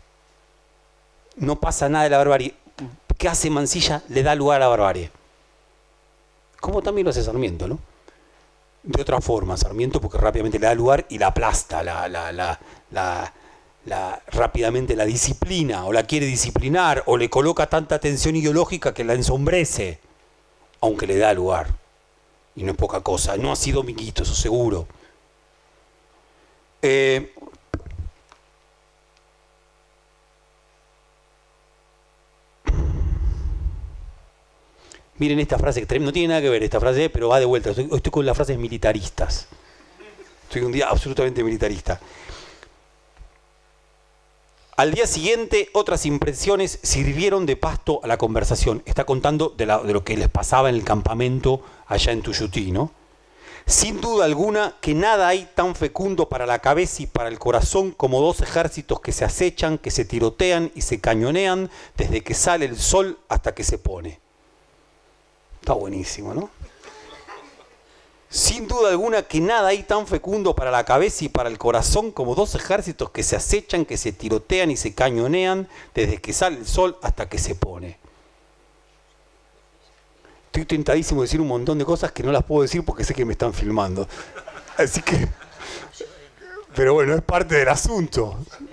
No pasa nada de la barbarie. ¿Qué hace Mansilla? Le da lugar a la barbarie. Como también lo hace Sarmiento, ¿no? De otra forma, Sarmiento, porque rápidamente le da lugar y la aplasta, la, la, la, la, la, rápidamente la disciplina, o la quiere disciplinar, o le coloca tanta tensión ideológica que la ensombrece, aunque le da lugar. Y no es poca cosa. No ha sido amiguito, eso seguro. Eh... Miren esta frase, que no tiene nada que ver esta frase, pero va de vuelta. Estoy, estoy con las frases militaristas. Estoy un día absolutamente militarista. Al día siguiente, otras impresiones sirvieron de pasto a la conversación. Está contando de, la, de lo que les pasaba en el campamento allá en Tuyutí, ¿no? Sin duda alguna que nada hay tan fecundo para la cabeza y para el corazón como dos ejércitos que se acechan, que se tirotean y se cañonean desde que sale el sol hasta que se pone. Está buenísimo, ¿no? Sin duda alguna que nada hay tan fecundo para la cabeza y para el corazón como dos ejércitos que se acechan, que se tirotean y se cañonean desde que sale el sol hasta que se pone. Estoy tentadísimo de decir un montón de cosas que no las puedo decir porque sé que me están filmando. Así que... Pero bueno, es parte del asunto.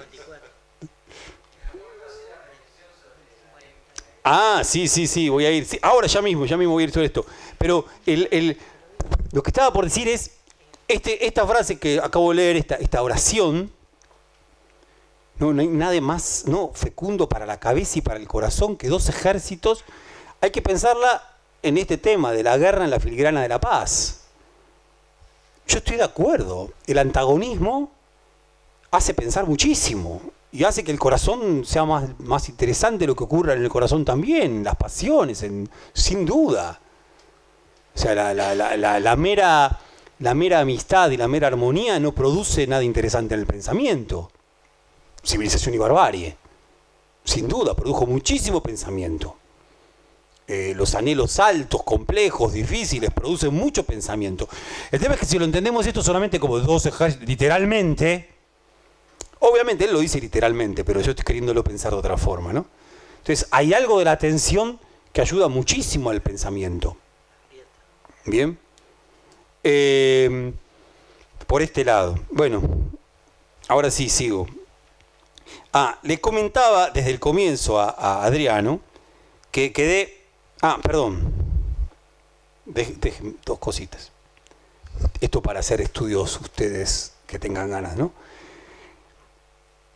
Ah, sí, sí, sí, voy a ir. Sí, ahora ya mismo, ya mismo voy a ir sobre esto. Pero el, el, lo que estaba por decir es, este, esta frase que acabo de leer, esta, esta oración, no, no hay nada más no, fecundo para la cabeza y para el corazón que dos ejércitos. Hay que pensarla en este tema de la guerra en la filigrana de la paz. Yo estoy de acuerdo. El antagonismo hace pensar muchísimo. Y hace que el corazón sea más, más interesante lo que ocurra en el corazón también, las pasiones, en, sin duda. O sea, la, la, la, la, la, mera, la mera amistad y la mera armonía no produce nada interesante en el pensamiento. Civilización y barbarie. Sin duda, produjo muchísimo pensamiento. Eh, los anhelos altos, complejos, difíciles, producen mucho pensamiento. El tema es que si lo entendemos esto solamente como dos ejércitos, literalmente... Obviamente él lo dice literalmente, pero yo estoy queriéndolo pensar de otra forma, ¿no? Entonces hay algo de la atención que ayuda muchísimo al pensamiento. Bien. Eh, por este lado. Bueno, ahora sí sigo. Ah, le comentaba desde el comienzo a, a Adriano que quedé... Ah, perdón. De, de, dos cositas. Esto para hacer estudios ustedes que tengan ganas, ¿no?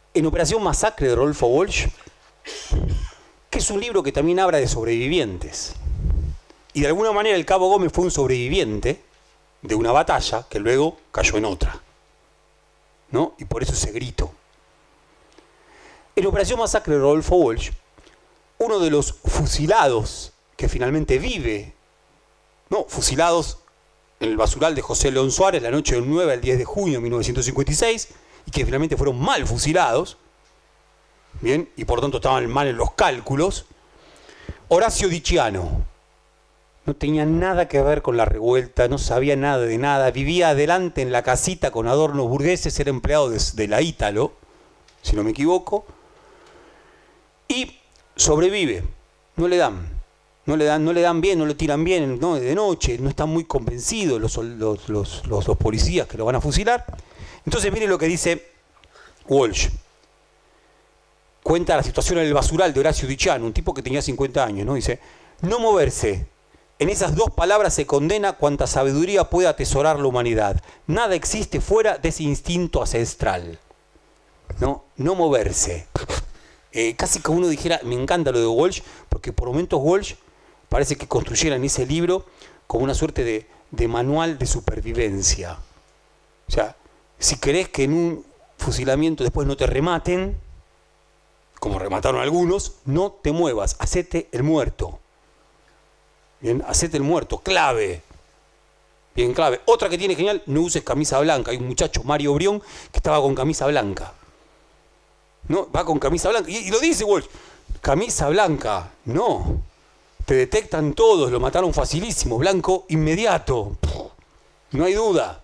en Operación Masacre de Rodolfo Walsh, que es un libro que también habla de sobrevivientes. Y de alguna manera el Cabo Gómez fue un sobreviviente de una batalla que luego cayó en otra, ¿no? Y por eso ese grito. En Operación Masacre de Rodolfo Walsh, uno de los fusilados que finalmente vive, no, fusilados en el basural de José León Suárez la noche del nueve al diez de junio de mil novecientos cincuenta y seis, y que finalmente fueron mal fusilados, bien, y por tanto estaban mal en los cálculos, Horacio Dicciano. No tenía nada que ver con la revuelta, no sabía nada de nada, vivía adelante en la casita con adornos burgueses, era empleado de, de la Ítalo, si no me equivoco, y sobrevive, no le dan, no le dan, no le dan bien, no le tiran bien, no, de noche, no están muy convencidos los, los, los, los, los policías que lo van a fusilar. Entonces miren lo que dice Walsh. Cuenta la situación en el basural de Horacio Dicciano, un tipo que tenía cincuenta años, ¿no? Dice, no moverse. En esas dos palabras se condena cuanta sabiduría puede atesorar la humanidad. Nada existe fuera de ese instinto ancestral. No, no moverse. Eh, casi que uno dijera, me encanta lo de Walsh, porque por momentos Walsh parece que construyera en ese libro como una suerte de, de manual de supervivencia. O sea, si querés que en un fusilamiento después no te rematen, como remataron algunos, no te muevas, hacete el muerto. Bien, hacete el muerto, clave. Bien, clave. Otra que tiene genial, no uses camisa blanca. Hay un muchacho, Mario Brión, que estaba con camisa blanca. ¿No? Va con camisa blanca. Y, y lo dice Walsh, camisa blanca, no. Te detectan todos, lo mataron facilísimo, blanco inmediato. No hay duda.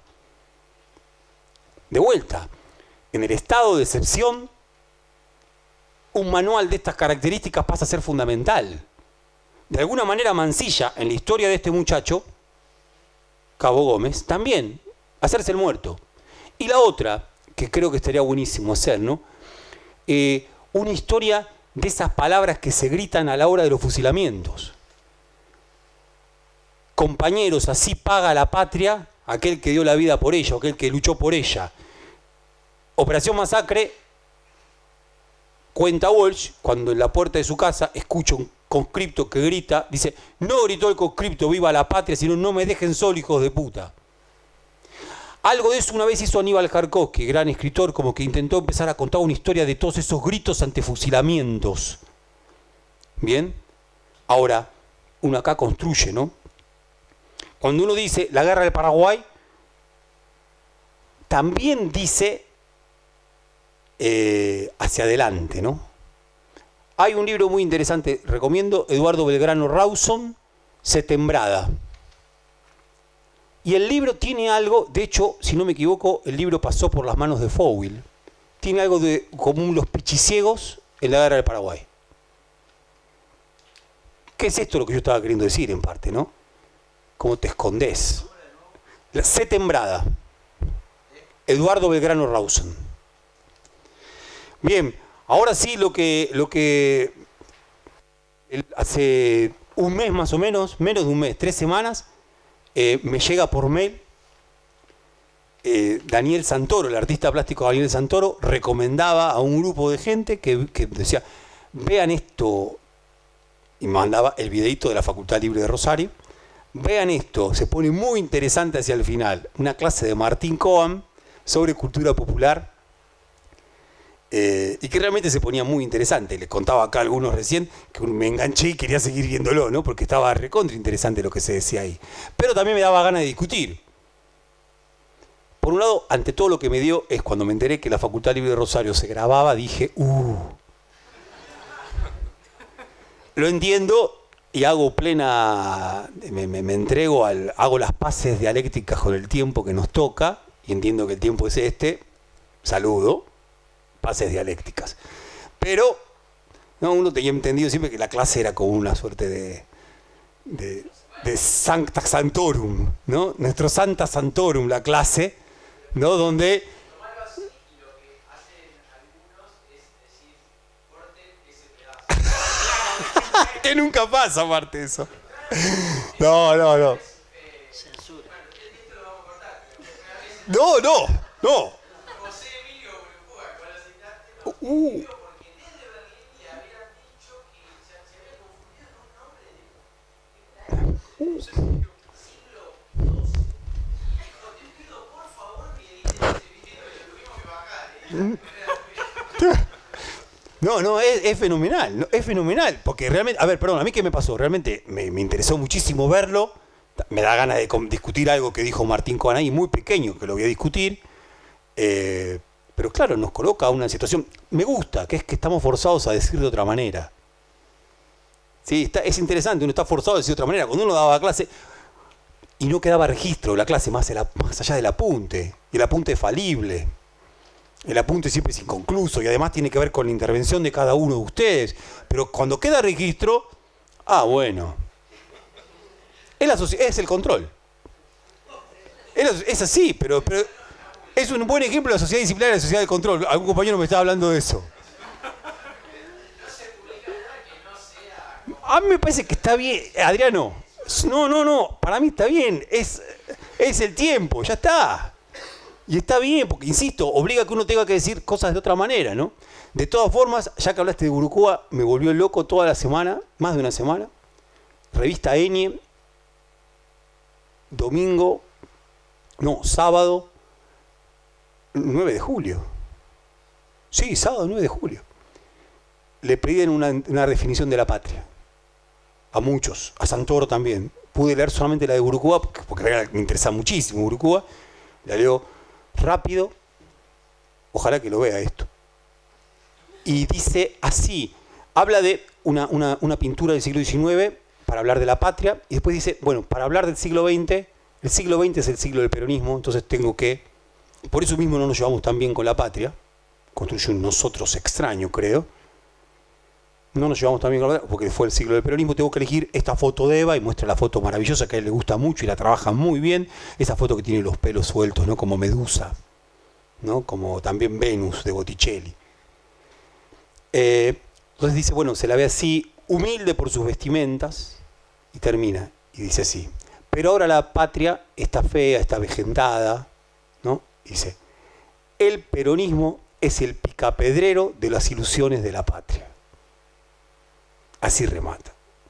De vuelta, en el estado de excepción, un manual de estas características pasa a ser fundamental. De alguna manera Mansilla, en la historia de este muchacho, Cabo Gómez, también, hacerse el muerto. Y la otra, que creo que estaría buenísimo hacer, ¿no? Eh, una historia de esas palabras que se gritan a la hora de los fusilamientos. Compañeros, así paga la patria aquel que dio la vida por ella, aquel que luchó por ella. Operación Masacre, cuenta Walsh, cuando en la puerta de su casa escucha un conscripto que grita, dice, no gritó el conscripto viva la patria, sino no me dejen solo, hijos de puta. Algo de eso una vez hizo Aníbal Jarkovsky, gran escritor, como que intentó empezar a contar una historia de todos esos gritos ante fusilamientos. Bien, ahora, uno acá construye, ¿no? Cuando uno dice la guerra del Paraguay, también dice eh, hacia adelante, ¿no? Hay un libro muy interesante, recomiendo, Eduardo Belgrano Rawson, Setembrada. Y el libro tiene algo, de hecho, si no me equivoco, el libro pasó por las manos de Fowell. Tiene algo de común los pichiciegos en la guerra del Paraguay. ¿Qué es esto lo que yo estaba queriendo decir en parte, no? ¿Cómo te escondés? La Setembrada. Eduardo Belgrano Rawson. Bien, ahora sí lo que, lo que hace un mes más o menos, menos de un mes, tres semanas, eh, me llega por mail eh, Daniel Santoro, el artista plástico Daniel Santoro, recomendaba a un grupo de gente que, que decía, vean esto, y mandaba el videito de la Facultad Libre de Rosario, vean esto, se pone muy interesante hacia el final, una clase de Martín Coan sobre cultura popular, eh, y que realmente se ponía muy interesante. Les contaba acá a algunos recién que me enganché y quería seguir viéndolo, ¿no? Porque estaba recontra interesante lo que se decía ahí. Pero también me daba ganas de discutir. Por un lado, ante todo lo que me dio es cuando me enteré que la Facultad Libre de Rosario se grababa, dije, uh, lo entiendo y hago plena, me, me, me entrego, al, hago las paces dialécticas con el tiempo que nos toca, y entiendo que el tiempo es este, saludo, paces dialécticas. Pero no, uno tenía entendido siempre que la clase era como una suerte de, de, de Sancta Santorum, ¿no? Nuestro Santa Santorum, la clase, ¿no? Donde... que nunca pasa aparte eso. No, no, no. No, no, no. Uh. No, no, es, es fenomenal, no, es fenomenal, porque realmente, a ver, perdón, a mí qué me pasó, realmente me, me interesó muchísimo verlo, me da ganas de discutir algo que dijo Martín Cohen ahí, muy pequeño, que lo voy a discutir, eh, pero claro, nos coloca una situación, me gusta, que es que estamos forzados a decir de otra manera. Sí, está, es interesante, uno está forzado a decir de otra manera, cuando uno daba clase y no quedaba registro de la clase más, el, más allá del apunte, y el apunte es falible. El apunte siempre es inconcluso y además tiene que ver con la intervención de cada uno de ustedes. Pero cuando queda registro, ah, bueno. Es, la es el control. Es, es así, pero, pero es un buen ejemplo de la sociedad disciplinaria y la sociedad del control. Algún compañero me estaba hablando de eso. A mí me parece que está bien, Adriano. No, no, no, para mí está bien. Es, es el tiempo, ya está. Y está bien, porque, insisto, obliga a que uno tenga que decir cosas de otra manera, ¿no? De todas formas, ya que hablaste de Gurukúa, me volvió loco toda la semana, más de una semana. Revista Enie, domingo, no, sábado, nueve de julio. Sí, sábado nueve de julio. Le piden una, una definición de la patria. A muchos, a Santoro también. Pude leer solamente la de Gurukúa, porque, porque me interesa muchísimo Gurukúa. La leo rápido, ojalá que lo vea esto. Y dice así, habla de una, una, una pintura del siglo diecinueve para hablar de la patria, y después dice, bueno, para hablar del siglo veinte, el siglo veinte es el siglo del peronismo, entonces tengo que, por eso mismo no nos llevamos tan bien con la patria, construye un nosotros extraño, creo, no nos llevamos tan bien con la patria, porque fue el siglo del peronismo, tengo que elegir esta foto de Eva, y muestra la foto maravillosa que a él le gusta mucho y la trabaja muy bien, esa foto que tiene los pelos sueltos, ¿no? Como Medusa, ¿no? Como también Venus de Botticelli. Eh, entonces dice, bueno, se la ve así, humilde por sus vestimentas, y termina, y dice así, pero ahora la patria está fea, está avejentada, ¿no? Dice, el peronismo es el picapedrero de las ilusiones de la patria. Así remata.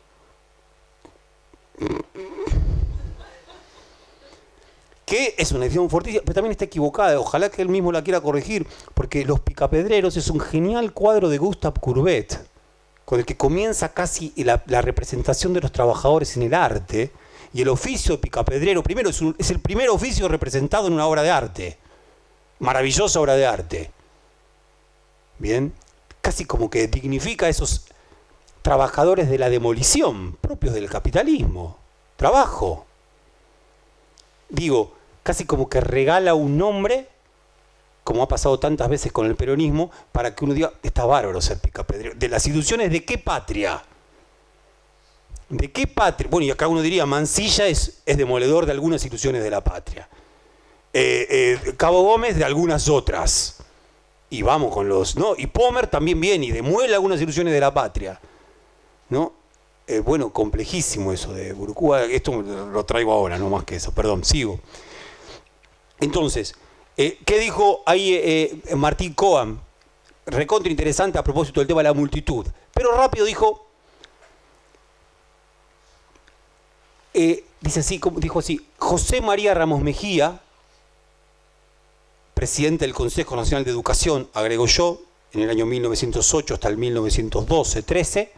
Que es una edición fortísima, pero también está equivocada. Ojalá que él mismo la quiera corregir, porque Los Picapedreros es un genial cuadro de Gustave Courbet, con el que comienza casi la, la representación de los trabajadores en el arte, y el oficio de picapedrero, primero, es, un, es el primer oficio representado en una obra de arte. Maravillosa obra de arte. Bien, casi como que dignifica a esos trabajadores de la demolición, propios del capitalismo. Trabajo. Digo, casi como que regala un nombre, como ha pasado tantas veces con el peronismo, para que uno diga, está bárbaro ser picapedrero. ¿De las ilusiones de qué patria? ¿De qué patria? Bueno, y acá uno diría, Mansilla es, es demoledor de algunas ilusiones de la patria. Eh, eh, Cabo Gómez de algunas otras. Y vamos con los... ¿no? Y Pomer también viene y demuele algunas ilusiones de la patria. ¿No? Eh, bueno, complejísimo eso de Gurukúa. Esto lo traigo ahora, no más que eso. Perdón, sigo. Entonces, eh, ¿qué dijo ahí eh, Martín Cohen? Recontra interesante a propósito del tema de la multitud. Pero rápido dijo... Eh, dice así, dijo así, José María Ramos Mejía, presidente del Consejo Nacional de Educación, agrego yo, en el año mil novecientos ocho hasta el mil novecientos doce, trece,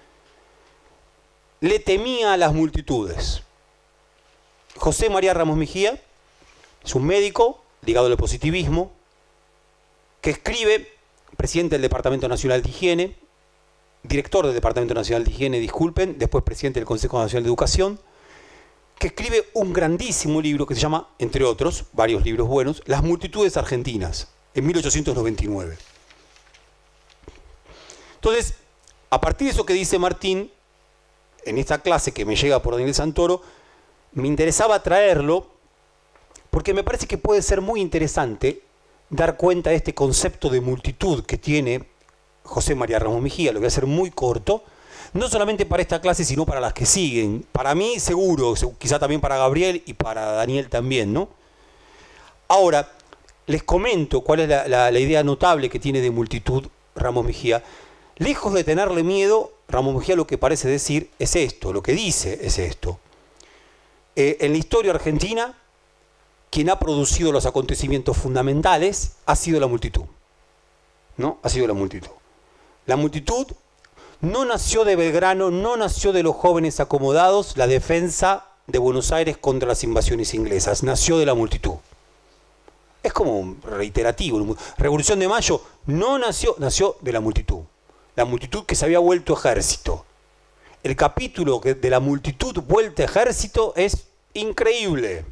le temía a las multitudes. José María Ramos Mejía es un médico ligado al positivismo, que escribe, presidente del Departamento Nacional de Higiene, director del Departamento Nacional de Higiene, disculpen, después presidente del Consejo Nacional de Educación, que escribe un grandísimo libro que se llama, entre otros, varios libros buenos, Las multitudes argentinas, en mil ochocientos noventa y nueve. Entonces, a partir de eso que dice Martín, en esta clase que me llega por Daniel Santoro, me interesaba traerlo, porque me parece que puede ser muy interesante dar cuenta de este concepto de multitud que tiene José María Ramos Mejía. Lo voy a hacer muy corto, no solamente para esta clase, sino para las que siguen. Para mí, seguro, quizá también para Gabriel y para Daniel también, ¿no? Ahora, les comento cuál es la, la, la idea notable que tiene de multitud Ramos Mejía, lejos de tenerle miedo, Ramos Mejía lo que parece decir es esto, lo que dice es esto. Eh, en la historia argentina, quien ha producido los acontecimientos fundamentales ha sido la multitud. ¿No? Ha sido la multitud. La multitud no nació de Belgrano, no nació de los jóvenes acomodados, la defensa de Buenos Aires contra las invasiones inglesas, nació de la multitud. Es como reiterativo. Revolución de Mayo no nació, nació de la multitud. La multitud que se había vuelto ejército. El capítulo de la multitud vuelta ejército es increíble.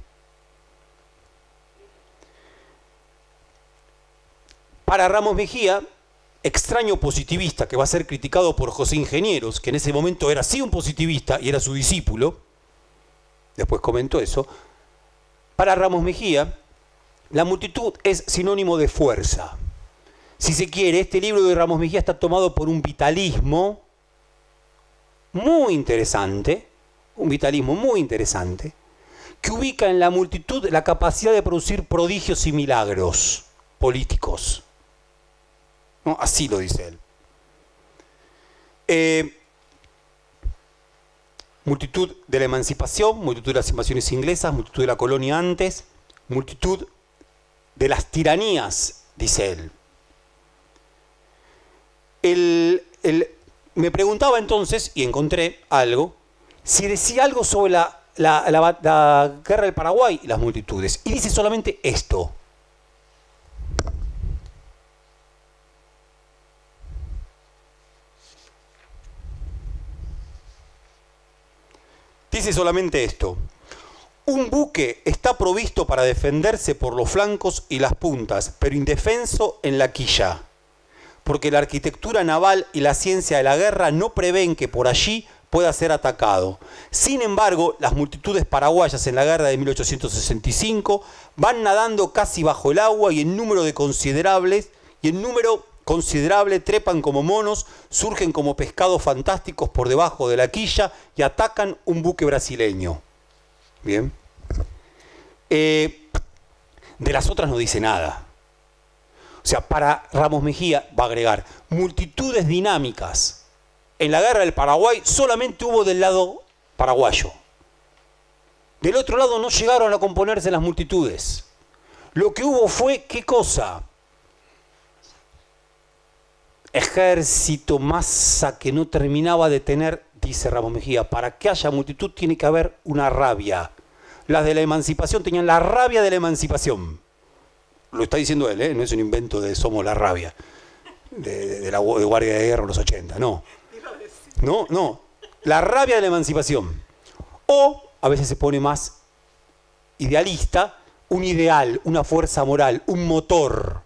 Para Ramos Mejía, extraño positivista que va a ser criticado por José Ingenieros, que en ese momento era sí un positivista y era su discípulo, después comentó eso, para Ramos Mejía, la multitud es sinónimo de fuerza. Si se quiere, este libro de Ramos Mejía está tomado por un vitalismo muy interesante, un vitalismo muy interesante, que ubica en la multitud la capacidad de producir prodigios y milagros políticos. ¿No? Así lo dice él. Eh, multitud de la emancipación, multitud de las invasiones inglesas, multitud de la colonia antes, multitud de las tiranías, dice él. El, el, me preguntaba entonces, y encontré algo, si decía algo sobre la, la, la, la guerra del Paraguay y las multitudes. Y dice solamente esto. Dice solamente esto. Un buque está provisto para defenderse por los flancos y las puntas, pero indefenso en la quilla, porque la arquitectura naval y la ciencia de la guerra no prevén que por allí pueda ser atacado. Sin embargo, las multitudes paraguayas en la guerra de mil ochocientos sesenta y cinco van nadando casi bajo el agua y en número de considerables y en número considerable trepan como monos, surgen como pescados fantásticos por debajo de la quilla y atacan un buque brasileño. Bien. Eh, de las otras no dice nada. O sea, para Ramos Mejía va a agregar multitudes dinámicas. En la guerra del Paraguay solamente hubo del lado paraguayo. Del otro lado no llegaron a componerse las multitudes. Lo que hubo fue, ¿qué cosa? Ejército, masa que no terminaba de tener, dice Ramos Mejía, para que haya multitud tiene que haber una rabia. Las de la emancipación tenían la rabia de la emancipación. Lo está diciendo él, ¿eh? No es un invento de Somos la Rabia, de, de, de la de Guardia de Guerra en los ochenta, no. No, no, la rabia de la emancipación. O, a veces se pone más idealista, un ideal, una fuerza moral, un motor.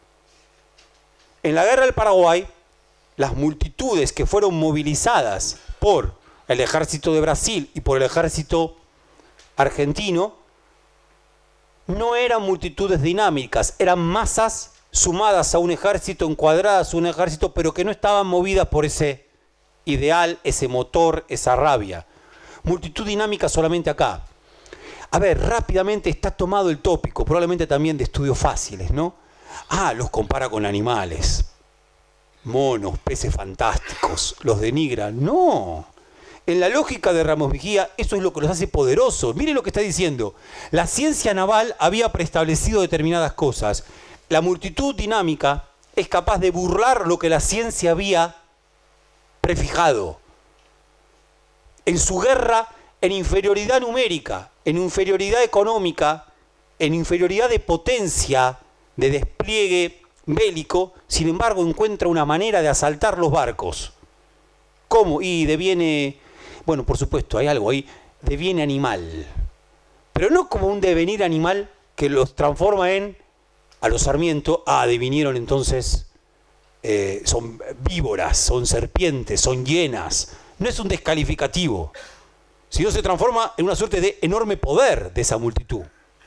En la guerra del Paraguay, las multitudes que fueron movilizadas por el ejército de Brasil y por el ejército argentino, no eran multitudes dinámicas, eran masas sumadas a un ejército, encuadradas a un ejército, pero que no estaban movidas por ese ideal, ese motor, esa rabia. Multitud dinámica solamente acá. A ver, rápidamente está tomado el tópico, probablemente también de estudios fáciles, ¿no? Ah, los compara con animales, monos, peces fantásticos, los denigra. No, en la lógica de Ramos Mejía, eso es lo que los hace poderosos. Miren lo que está diciendo. La ciencia naval había preestablecido determinadas cosas. La multitud dinámica es capaz de burlar lo que la ciencia había prefijado. En su guerra, en inferioridad numérica, en inferioridad económica, en inferioridad de potencia, de despliegue bélico, sin embargo encuentra una manera de asaltar los barcos. ¿Cómo? Y deviene, bueno, por supuesto, hay algo ahí, deviene animal. Pero no como un devenir animal que los transforma en, a los Sarmiento, ah, devinieron entonces, eh, son víboras, son serpientes, son hienas. No es un descalificativo, sino se transforma en una suerte de enorme poder de esa multitud.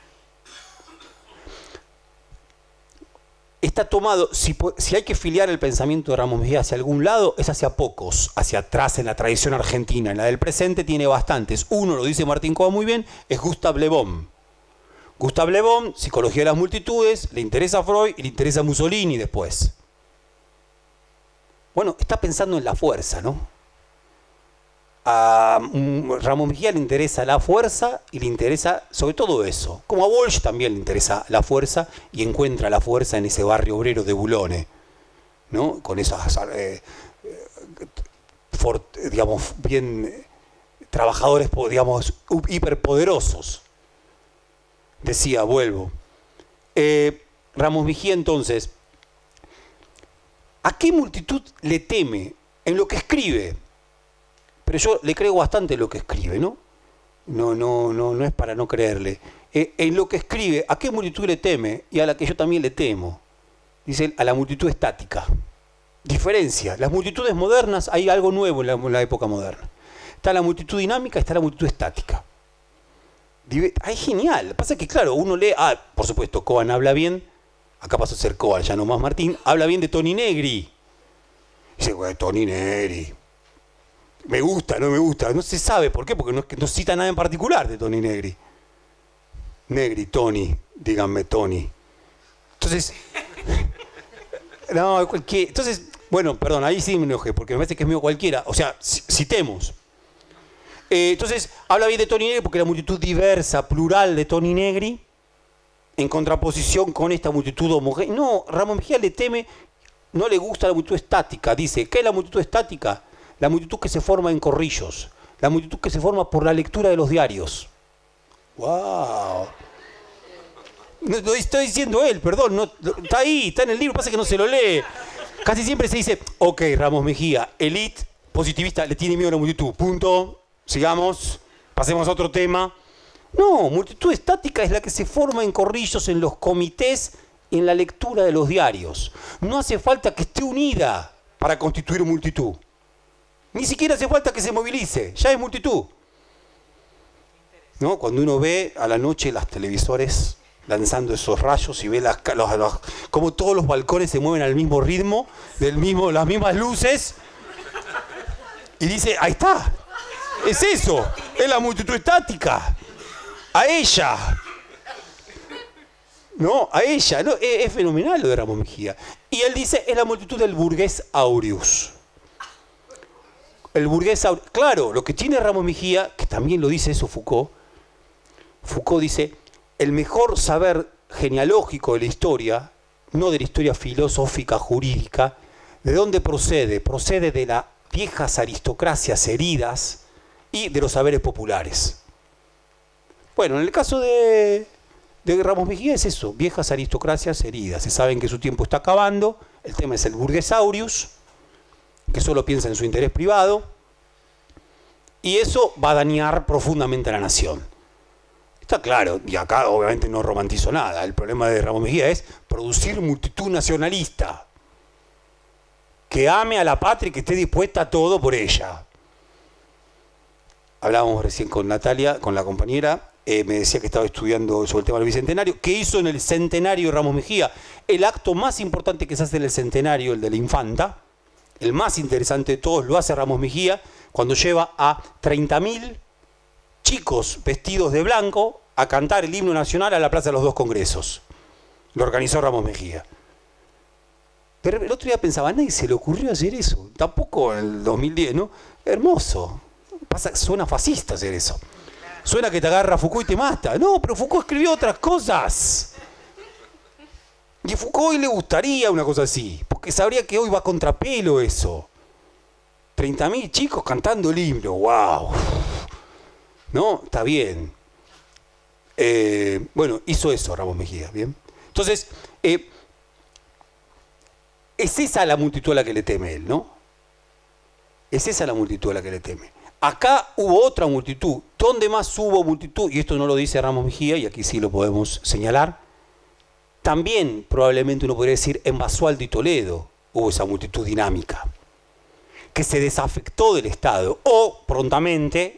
Está tomado, si, si hay que filiar el pensamiento de Ramos Mejía hacia algún lado, es hacia pocos, hacia atrás en la tradición argentina. En la del presente tiene bastantes. Uno, lo dice Martín Coba muy bien, es Gustave Le Bon. Gustave Le Bon, Psicología de las Multitudes, le interesa Freud y le interesa Mussolini después. Bueno, está pensando en la fuerza, ¿no? A Ramos Mejía le interesa la fuerza y le interesa sobre todo eso. Como a Walsh también le interesa la fuerza y encuentra la fuerza en ese barrio obrero de Boulogne, ¿no? Con esas, eh, for, digamos, bien eh, trabajadores, digamos, hiperpoderosos. Decía, vuelvo. Eh, Ramos Mejía, entonces, ¿a qué multitud le teme? En lo que escribe. Pero yo le creo bastante en lo que escribe, ¿no? No, no, no, no es para no creerle. Eh, en lo que escribe, ¿a qué multitud le teme? Y a la que yo también le temo. Dice él, a la multitud estática. Diferencia. Las multitudes modernas, hay algo nuevo en la, en la época moderna. Está la multitud dinámica, está la multitud estática. Ah, es genial. Pasa que, claro, uno lee... Ah, por supuesto, Coan habla bien. Acá pasó a ser Coan, ya no más Martín. Habla bien de Toni Negri. Dice, güey, Toni Negri. Me gusta, no me gusta. No se sabe por qué, porque no, no cita nada en particular de Toni Negri. Negri, Toni, díganme Toni. Entonces... no, cualquier, entonces, bueno, perdón, ahí sí me enojé, porque me parece que es mío cualquiera. O sea, citemos. Eh, entonces, habla bien de Toni Negri porque la multitud diversa, plural de Toni Negri, en contraposición con esta multitud homogénea. No, Ramos Mejía le teme, no le gusta la multitud estática. Dice, ¿qué es la multitud estática? La multitud que se forma en corrillos. La multitud que se forma por la lectura de los diarios. ¡Wow! No, lo estoy diciendo él, perdón. No, está ahí, está en el libro, pasa que no se lo lee. Casi siempre se dice, ok, Ramos Mejía, elite positivista, le tiene miedo a la multitud. Punto. Sigamos. Pasemos a otro tema. No, multitud estática es la que se forma en corrillos, en los comités, en la lectura de los diarios. No hace falta que esté unida para constituir multitud. Ni siquiera hace falta que se movilice, ya es multitud. ¿No? Cuando uno ve a la noche las televisores lanzando esos rayos y ve las, los, los, cómo todos los balcones se mueven al mismo ritmo, del mismo, las mismas luces, y dice, ahí está, es eso, es la multitud estática. A ella. No, a ella. No, es, es fenomenal lo de Ramos Mejía. Y él dice, es la multitud del burgués aureus. El burgués aureus. Claro, lo que tiene Ramos Mejía, que también lo dice eso Foucault, Foucault dice, el mejor saber genealógico de la historia, no de la historia filosófica, jurídica, ¿de dónde procede? Procede de las viejas aristocracias heridas y de los saberes populares. Bueno, en el caso de, de Ramos Mejía es eso, viejas aristocracias heridas. Se saben que su tiempo está acabando, el tema es el burgués aureus, que solo piensa en su interés privado, y eso va a dañar profundamente a la nación. Está claro, y acá obviamente no romantizo nada, el problema de Ramos Mejía es producir multitud nacionalista, que ame a la patria y que esté dispuesta a todo por ella. Hablábamos recién con Natalia, con la compañera, Eh, me decía que estaba estudiando sobre el tema del Bicentenario. ¿Qué hizo en el centenario de Ramos Mejía? El acto más importante que se hace en el centenario, el de la infanta, el más interesante de todos, lo hace Ramos Mejía cuando lleva a treinta mil chicos vestidos de blanco a cantar el himno nacional a la Plaza de los Dos Congresos. Lo organizó Ramos Mejía. Pero el otro día pensaba, a nadie se le ocurrió hacer eso. Tampoco en el dos mil diez, ¿no? Hermoso. Pasa, suena fascista hacer eso. Suena que te agarra Foucault y te mata. No, pero Foucault escribió otras cosas. Y a Foucault hoy le gustaría una cosa así, porque sabría que hoy va a contrapelo eso. treinta mil chicos cantando el himno, wow. ¿No? Está bien. Eh, bueno, hizo eso Ramos Mejía, ¿bien? Entonces, eh, es esa la multitud a la que le teme él, ¿no? Es esa la multitud a la que le teme. Acá hubo otra multitud. ¿Dónde más hubo multitud? Y esto no lo dice Ramos Mejía, y aquí sí lo podemos señalar. También, probablemente uno podría decir, en Basualdo y Toledo hubo esa multitud dinámica, que se desafectó del Estado. O, prontamente,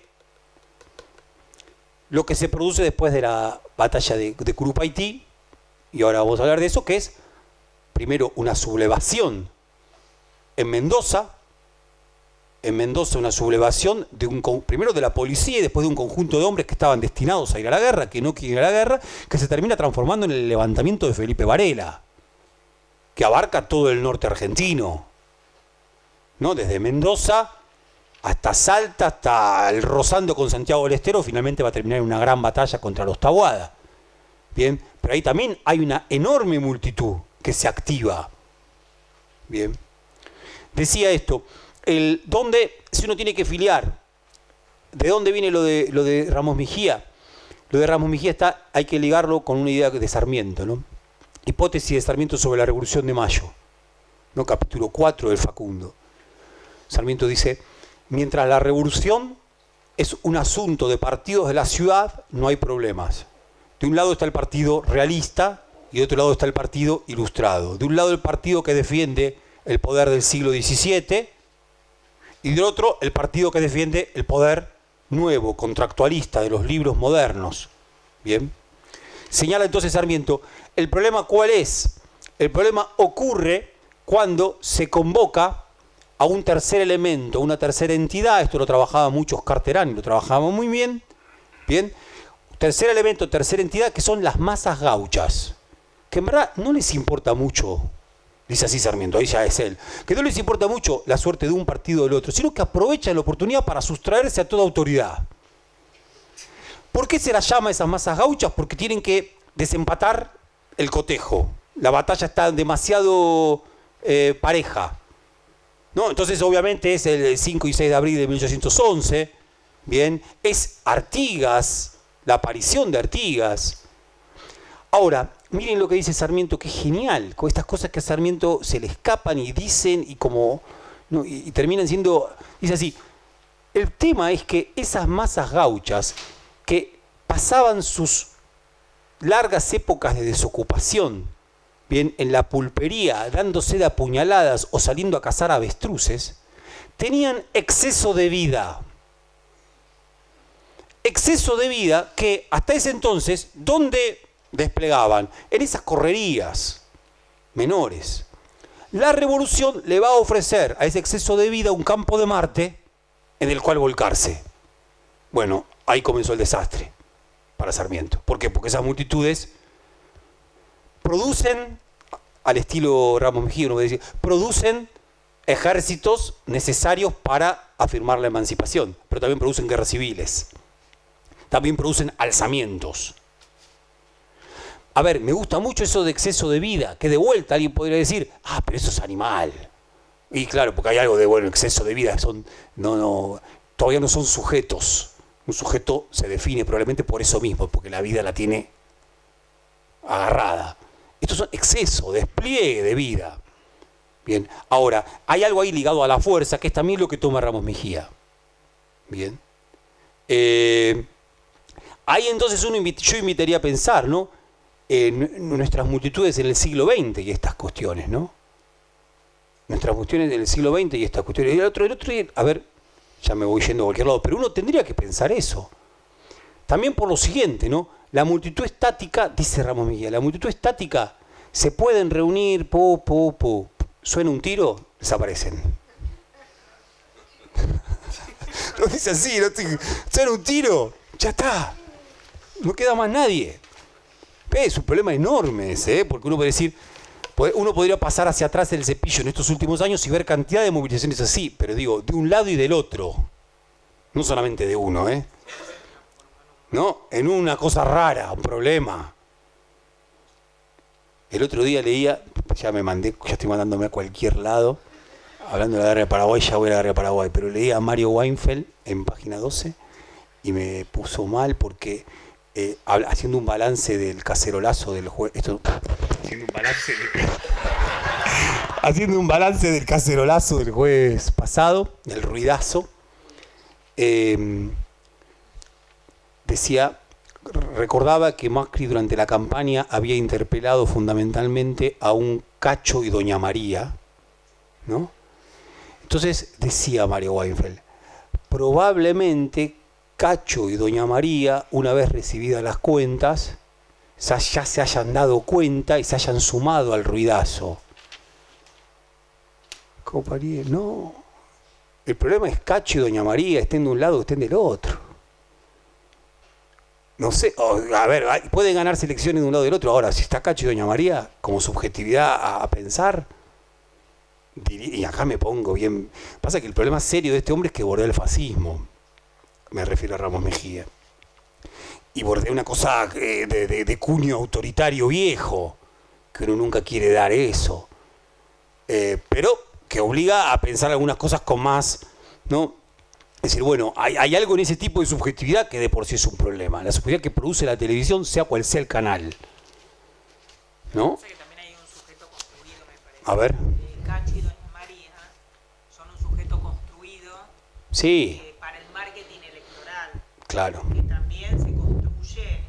lo que se produce después de la batalla de, de Curupaití, y ahora vamos a hablar de eso, que es, primero, una sublevación en Mendoza, en Mendoza una sublevación de un, primero de la policía y después de un conjunto de hombres que estaban destinados a ir a la guerra, que no quieren ir a la guerra, que se termina transformando en el levantamiento de Felipe Varela, que abarca todo el norte argentino. ¿no? Desde Mendoza hasta Salta, hasta el rozando con Santiago del Estero, finalmente va a terminar en una gran batalla contra los Taboada. Bien, pero ahí también hay una enorme multitud que se activa. Bien. Decía esto, el dónde, si uno tiene que filiar, ¿de dónde viene lo de, lo de Ramos Mejía? Lo de Ramos Mejía está, hay que ligarlo con una idea de Sarmiento, ¿no? Hipótesis de Sarmiento sobre la Revolución de Mayo, ¿no? Capítulo cuatro del Facundo. Sarmiento dice, mientras la revolución es un asunto de partidos de la ciudad, no hay problemas. De un lado está el partido realista y de otro lado está el partido ilustrado. De un lado el partido que defiende el poder del siglo diecisiete y del otro el partido que defiende el poder nuevo, contractualista de los libros modernos. Bien. Señala entonces Sarmiento, ¿el problema cuál es? El problema ocurre cuando se convoca a un tercer elemento, una tercera entidad. Esto lo trabajaba mucho Oscar Terán y lo trabajaba muy bien. Bien. Tercer elemento, tercera entidad, que son las masas gauchas, que en verdad no les importa mucho, dice así Sarmiento, ahí ya es él, que no les importa mucho la suerte de un partido o del otro, sino que aprovechan la oportunidad para sustraerse a toda autoridad. ¿Por qué se las llama esas masas gauchas? Porque tienen que desempatar el cotejo. La batalla está demasiado eh, pareja, ¿no? Entonces obviamente es el cinco y seis de abril de mil ochocientos once, bien, es Artigas, la aparición de Artigas. Ahora, miren lo que dice Sarmiento, que es genial, con estas cosas que a Sarmiento se le escapan y dicen y como no, y, y terminan siendo, dice así, el tema es que esas masas gauchas que pasaban sus largas épocas de desocupación, bien, en la pulpería, dándose de apuñaladas o saliendo a cazar avestruces, tenían exceso de vida. Exceso de vida que hasta ese entonces, ¿dónde desplegaban? En esas correrías menores. La revolución le va a ofrecer a ese exceso de vida un campo de Marte en el cual volcarse. Bueno, ahí comenzó el desastre para Sarmiento. ¿Por qué? Porque esas multitudes producen, al estilo Ramos Mejía, uno puede decir, producen ejércitos necesarios para afirmar la emancipación, pero también producen guerras civiles. También producen alzamientos. A ver, me gusta mucho eso de exceso de vida, que de vuelta alguien podría decir, ah, pero eso es animal. Y claro, porque hay algo de, bueno, exceso de vida, son, no, no, todavía no son sujetos. Un sujeto se define probablemente por eso mismo, porque la vida la tiene agarrada. Estos son exceso, despliegue de vida. Bien, ahora, hay algo ahí ligado a la fuerza, que es también lo que toma Ramos Mejía. Bien. Eh... Ahí entonces uno invita, yo invitaría a pensar, ¿no? En nuestras multitudes en el siglo veinte y estas cuestiones, ¿no? Nuestras cuestiones del siglo veinte y estas cuestiones. Y el otro, el otro, a ver, ya me voy yendo a cualquier lado, pero uno tendría que pensar eso. También por lo siguiente, ¿no? La multitud estática, dice Ramos Mejía, la multitud estática se pueden reunir, po, po, po. Suena un tiro, desaparecen. Lo dice así, ¿no? Suena un tiro, ya está. No queda más nadie. Es un problema enorme ese, ¿eh? Porque uno puede decir, uno podría pasar hacia atrás el cepillo en estos últimos años y ver cantidad de movilizaciones así, pero digo, de un lado y del otro. No solamente de uno, ¿eh? ¿No? En una cosa rara, un problema. El otro día leía, ya me mandé, ya estoy mandándome a cualquier lado, hablando de la guerra de Paraguay, ya voy a la guerra de Paraguay, pero leía a Mario Weinfeld en página doce y me puso mal porque... Eh, haciendo un balance del cacerolazo del juez, esto, haciendo un balance del, haciendo un balance del cacerolazo del jueves pasado, del ruidazo, eh, decía, recordaba que Macri durante la campaña había interpelado fundamentalmente a un Cacho y Doña María, ¿no? Entonces decía Mario Weinfeld, probablemente Cacho y Doña María, una vez recibidas las cuentas, ya se hayan dado cuenta y se hayan sumado al ruidazo. Compañía, no. El problema es Cacho y Doña María, estén de un lado o estén del otro. No sé, oh, a ver, pueden ganar elecciones de un lado y del otro. Ahora, si está Cacho y Doña María, como subjetividad a, a pensar, y acá me pongo bien, pasa que el problema serio de este hombre es que bordea el fascismo, me refiero a Ramos Mejía, y bordea una cosa de, de, de cuño autoritario viejo, que uno nunca quiere dar eso, eh, pero que obliga a pensar algunas cosas con más, ¿no? Es decir, bueno, hay, hay algo en ese tipo de subjetividad que de por sí es un problema. La subjetividad que produce la televisión, sea cual sea el canal. ¿No? Que también hay un sujeto construido, me parece. A ver. Eh, Cacho y Doña María son un sujeto construido Sí. eh, para el marketing electoral. Claro. Que también se construye en,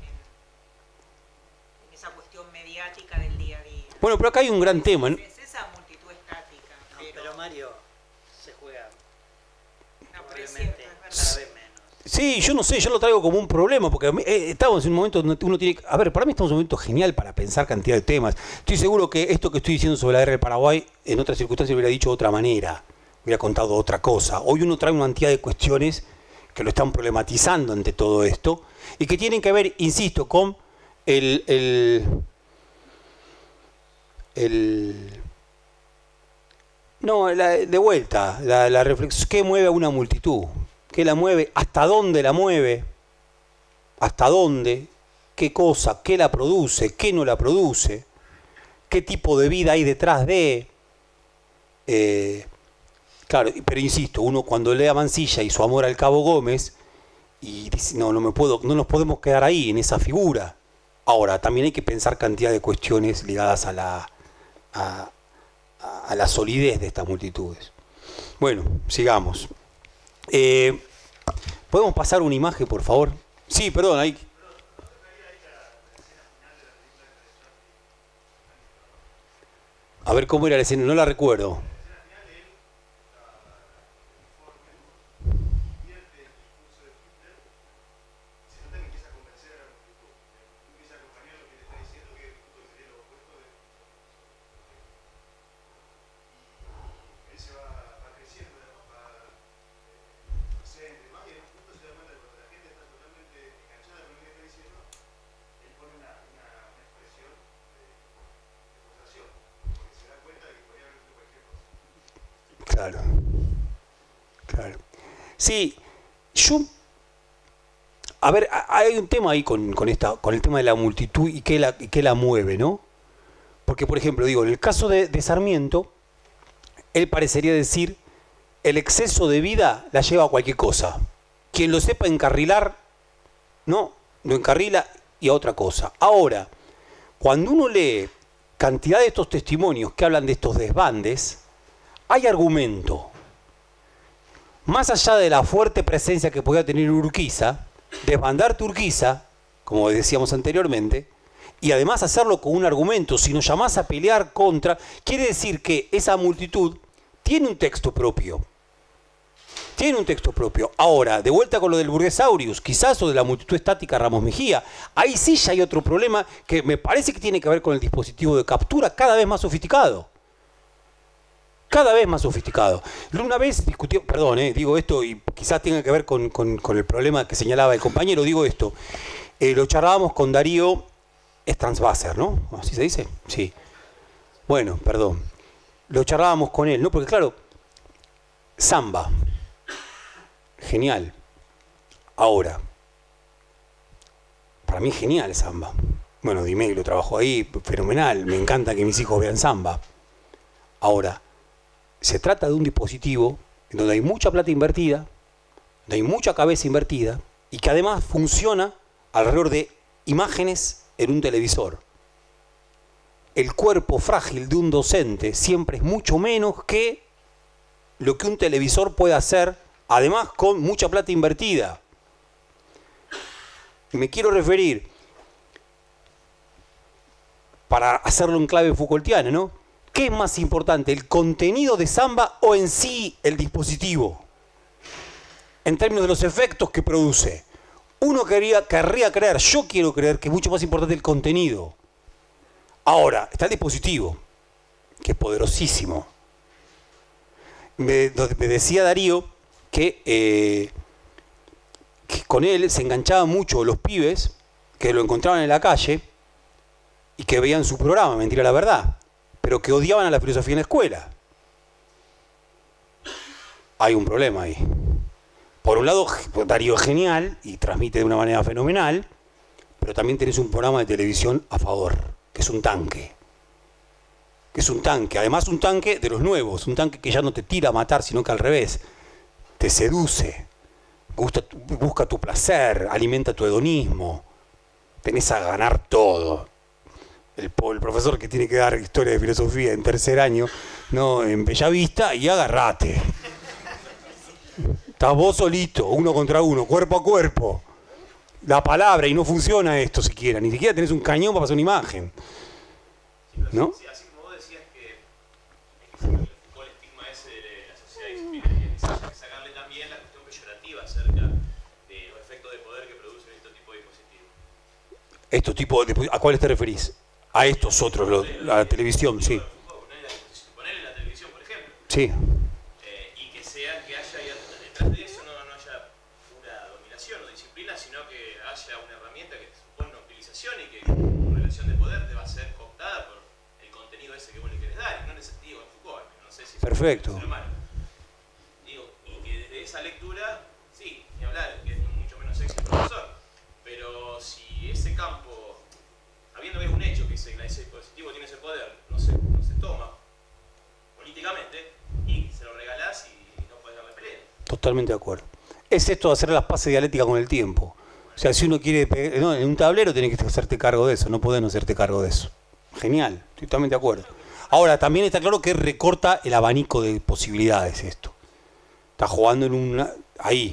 en esa cuestión mediática del día a día. Bueno, pero acá hay un gran tema, ¿no? Es esa multitud estática. No, pero, pero Mario se juega no, pero es probablemente cierto, es cada verdad. vez menos. Sí, yo no sé, yo lo traigo como un problema, porque a mí, eh, estamos en un momento donde uno tiene... A ver, para mí estamos en un momento genial para pensar cantidad de temas. Estoy seguro que esto que estoy diciendo sobre la guerra del Paraguay, en otras circunstancias hubiera dicho de otra manera, hubiera contado otra cosa. Hoy uno trae una cantidad de cuestiones que lo están problematizando ante todo esto, y que tienen que ver, insisto, con el... el, el no, la, de vuelta, la, la reflexión, ¿qué mueve a una multitud? ¿Qué la mueve? ¿Hasta dónde la mueve? ¿Hasta dónde? ¿Qué cosa? ¿Qué la produce? ¿Qué no la produce? ¿Qué tipo de vida hay detrás de? Eh, claro, pero insisto, uno cuando lee a Mansilla y su amor al Cabo Gómez, y dice, no, no me puedo, no nos podemos quedar ahí, en esa figura. Ahora, también hay que pensar cantidad de cuestiones ligadas a la, a, a la solidez de estas multitudes. Bueno, sigamos. Eh, ¿Podemos pasar una imagen, por favor? Sí, perdón, ahí. A ver cómo era la escena, no la recuerdo. Claro, claro. Sí, yo... A ver, hay un tema ahí con, con, esta, con el tema de la multitud y qué la, y qué la mueve, ¿no? Porque, por ejemplo, digo, en el caso de, de Sarmiento, él parecería decir, el exceso de vida la lleva a cualquier cosa. Quien lo sepa encarrilar, no, lo encarrila y a otra cosa. Ahora, cuando uno lee cantidad de estos testimonios que hablan de estos desbandes, hay argumento. Más allá de la fuerte presencia que podía tener Urquiza, desbandar Urquiza, como decíamos anteriormente, y además hacerlo con un argumento, si nos llamás a pelear contra, quiere decir que esa multitud tiene un texto propio. Tiene un texto propio. Ahora, de vuelta con lo del Burguesaurus, quizás, o de la multitud estática Ramos Mejía, ahí sí ya hay otro problema que me parece que tiene que ver con el dispositivo de captura cada vez más sofisticado. Cada vez más sofisticado. Una vez discutió, perdón, eh, digo esto y quizás tenga que ver con, con, con el problema que señalaba el compañero, digo esto. Eh, lo charlábamos con Darío Stranswasser, ¿no? ¿Así se dice? Sí. Bueno, perdón. Lo charlábamos con él, ¿no? Porque claro, samba. Genial. Ahora, para mí es genial samba. Bueno, Dimé lo trabajó ahí, fenomenal. Me encanta que mis hijos vean samba. Ahora, se trata de un dispositivo en donde hay mucha plata invertida, donde hay mucha cabeza invertida y que además funciona alrededor de imágenes en un televisor. El cuerpo frágil de un docente siempre es mucho menos que lo que un televisor puede hacer, además con mucha plata invertida. Me quiero referir, para hacerlo en clave Foucaultiana, ¿no? ¿Qué es más importante, el contenido de samba o en sí el dispositivo? En términos de los efectos que produce. Uno querría, querría creer, yo quiero creer que es mucho más importante el contenido. Ahora, está el dispositivo, que es poderosísimo. Me, me decía Darío que, eh, que con él se enganchaban mucho los pibes que lo encontraban en la calle y que veían su programa, mentira la verdad, pero que odiaban a la filosofía en la escuela. hay un problema ahí. Por un lado, Darío es genial y transmite de una manera fenomenal, pero también tenés un programa de televisión a favor, que es un tanque. Que es un tanque, además un tanque de los nuevos, un tanque que ya no te tira a matar, sino que al revés, te seduce, busca tu, busca tu placer, alimenta tu hedonismo, tenés a ganar todo. El, el profesor que tiene que dar historia de filosofía en tercer año, no, en Bellavista, y agarrate. Estás vos solito, uno contra uno, cuerpo a cuerpo. La palabra, y no funciona esto siquiera, ni siquiera tenés un cañón para pasar una imagen. ¿No? Sí, así como vos decías que el estigma ese de la sociedad disciplinaria, que hay que sacarle también la cuestión peyorativa acerca de los efectos de poder que producen este tipo de dispositivos. Estos tipos de, ¿a cuáles te referís? A estos otros, los, la televisión, sí. Ponerle la televisión, por ejemplo. Sí. Eh, y que sea que haya detrás de eso no, no haya pura dominación o disciplina, sino que haya una herramienta que supone una utilización y que en relación de poder te va a ser cooptada por el contenido ese que vos le querés dar. Y no en ese sentido, en Foucault, no sé si es perfecto. Digo, y que desde esa lectura, sí, ni hablar, que es mucho menos sexy el profesor, pero si ese campo, habiendo que es un hecho que ese, ese dispositivo tiene ese poder, no se, no se toma políticamente y se lo regalás y no podés darle pelea. Totalmente de acuerdo. Es esto de hacer las paces dialécticas con el tiempo. O sea, si uno quiere, no, en un tablero tenés que hacerte cargo de eso, no podés no hacerte cargo de eso. Genial, estoy totalmente de acuerdo. Ahora, también está claro que recorta el abanico de posibilidades esto. Está jugando en una... ahí.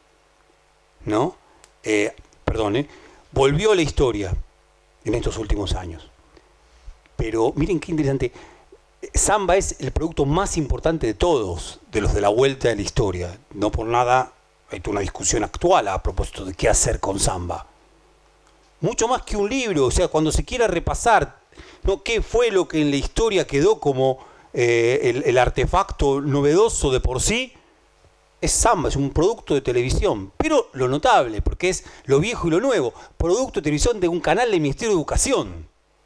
¿No? Eh, perdón, ¿eh? Volvió a la historia en estos últimos años. Pero miren qué interesante. Samba es el producto más importante de todos, de los de la vuelta de la historia. No por nada hay toda una discusión actual a propósito de qué hacer con Samba. Mucho más que un libro, o sea, cuando se quiera repasar, ¿no? ¿Qué fue lo que en la historia quedó como eh, el, el artefacto novedoso de por sí? Es Samba, es un producto de televisión, pero lo notable, porque es lo viejo y lo nuevo, producto de televisión de un canal del Ministerio de Educación.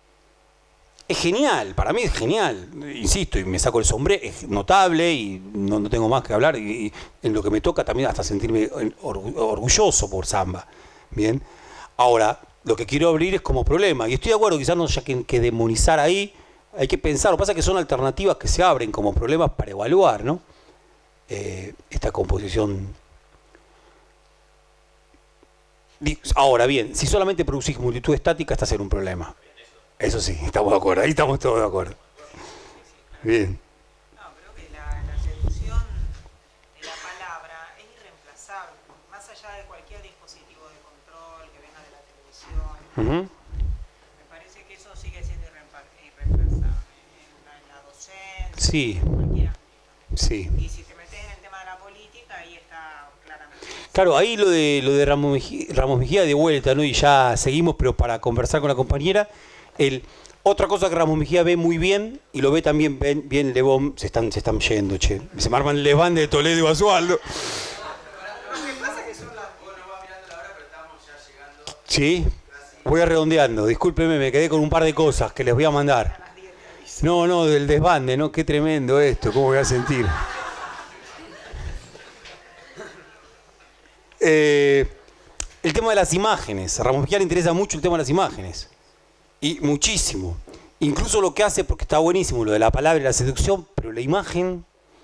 Es genial, para mí es genial, insisto, y me saco el sombrero, es notable y no, no tengo más que hablar, y, y en lo que me toca también hasta sentirme orgulloso por Samba. Bien, ahora, lo que quiero abrir es como problema, y estoy de acuerdo, quizás no haya que, que demonizar ahí, hay que pensar, lo que pasa es que son alternativas que se abren como problemas para evaluar, ¿no? Eh, esta composición. Ahora bien, si solamente producís multitud estática, estás en un problema. Eso sí, estamos de acuerdo, ahí estamos todos de acuerdo. Bien. No, creo que la, la seducción de la palabra es irreemplazable, más allá de cualquier dispositivo de control que venga de la televisión. Uh-huh. Me parece que eso sigue siendo irreemplazable en la, en la docencia, Sí. en cualquier ámbito. Sí. Y si te metes en el tema de la política, ahí está claramente. Claro, ahí lo de lo de Ramos Mejía, Ramos Mejía de vuelta, ¿no? Y ya seguimos, pero para conversar con la compañera. El, otra cosa que Ramos Mejía ve muy bien, y lo ve también bien, bien Lebón, se están, se están yendo, che. Se me arman Lebán de Toledo y Basualdo. Sí, voy redondeando, discúlpeme, me quedé con un par de cosas que les voy a mandar. No, no, del desbande, ¿no? Qué tremendo esto, ¿cómo voy a sentir? Eh, el tema de las imágenes, a Ramos Mejía le interesa mucho el tema de las imágenes. Y muchísimo. Incluso lo que hace, porque está buenísimo lo de la palabra y la seducción, pero la imagen,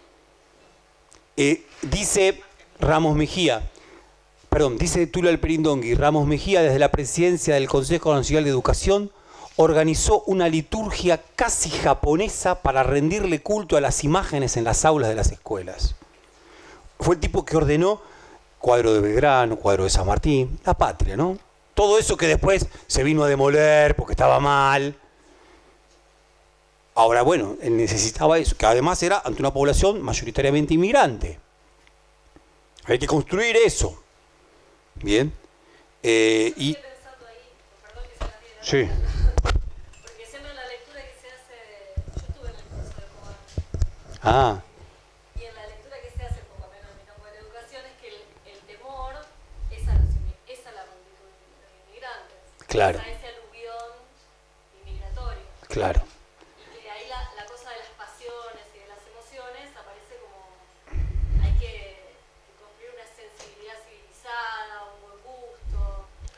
eh, dice Ramos Mejía, perdón, dice Tula Alperindongui, Ramos Mejía desde la presidencia del Consejo Nacional de Educación organizó una liturgia casi japonesa para rendirle culto a las imágenes en las aulas de las escuelas. Fue el tipo que ordenó cuadro de Belgrano, cuadro de San Martín, la patria, ¿no? Todo eso que después se vino a demoler porque estaba mal. Ahora, bueno, él necesitaba eso, que además era ante una población mayoritariamente inmigrante. Hay que construir eso. Bien. Eh, y... Estoy pensando ahí, perdón que se la diera. Sí. Porque siempre la lectura que se hace, yo estuve en el curso de Cobán, Ah, y en la lectura que se hace, por lo menos en mi campo de la educación, es que el, el temor es a, los, inmi- es a la multitud de inmigrantes. Claro. Es a ese aluvión inmigratorio. claro. Y que ahí la, la cosa de las pasiones y de las emociones aparece como, hay que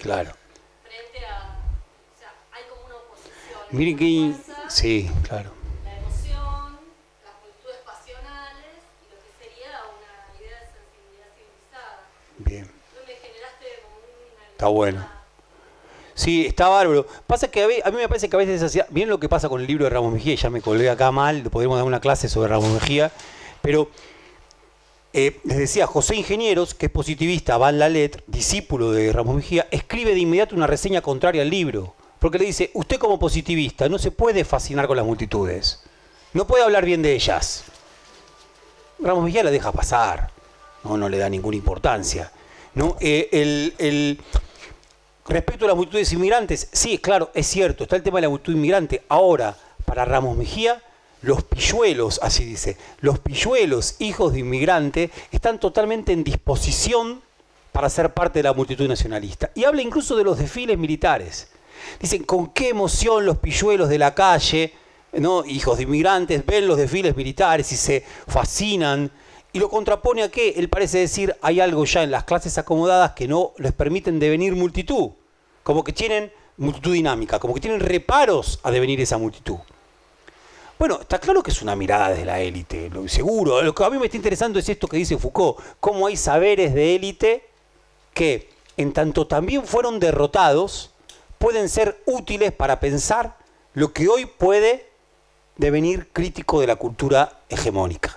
Claro. Frente a, o sea, hay como una oposición. Miren que... Sí, claro. La emoción, las multitudes pasionales y lo que sería una idea de sensibilidad civilizada. Bien. Tú me generaste como una... Está bueno. Sí, está bárbaro. Pasa que a mí, a mí me parece que a veces hacía... Miren lo que pasa con el libro de Ramos Mejía, ya me colgué acá mal, podríamos dar una clase sobre Ramos Mejía, pero eh, les decía, José Ingenieros, que es positivista, Van Lalet, discípulo de Ramos Mejía, escribe de inmediato una reseña contraria al libro, porque le dice, usted como positivista no se puede fascinar con las multitudes, no puede hablar bien de ellas. Ramos Mejía la deja pasar, no, no le da ninguna importancia. ¿No? Eh, el... el Respecto a las multitudes inmigrantes, sí, claro, es cierto, está el tema de la multitud inmigrante. Ahora, para Ramos Mejía, los pilluelos, así dice, los pilluelos, hijos de inmigrante, están totalmente en disposición para ser parte de la multitud nacionalista. Y habla incluso de los desfiles militares. Dicen, con qué emoción los pilluelos de la calle, ¿no? Hijos de inmigrantes, ven los desfiles militares y se fascinan. Y lo contrapone a que él parece decir, hay algo ya en las clases acomodadas que no les permiten devenir multitud. Como que tienen multitud dinámica, como que tienen reparos a devenir esa multitud. Bueno, está claro que es una mirada desde la élite, lo seguro. Lo que a mí me está interesando es esto que dice Foucault, cómo hay saberes de élite que, en tanto también fueron derrotados, pueden ser útiles para pensar lo que hoy puede devenir crítico de la cultura hegemónica.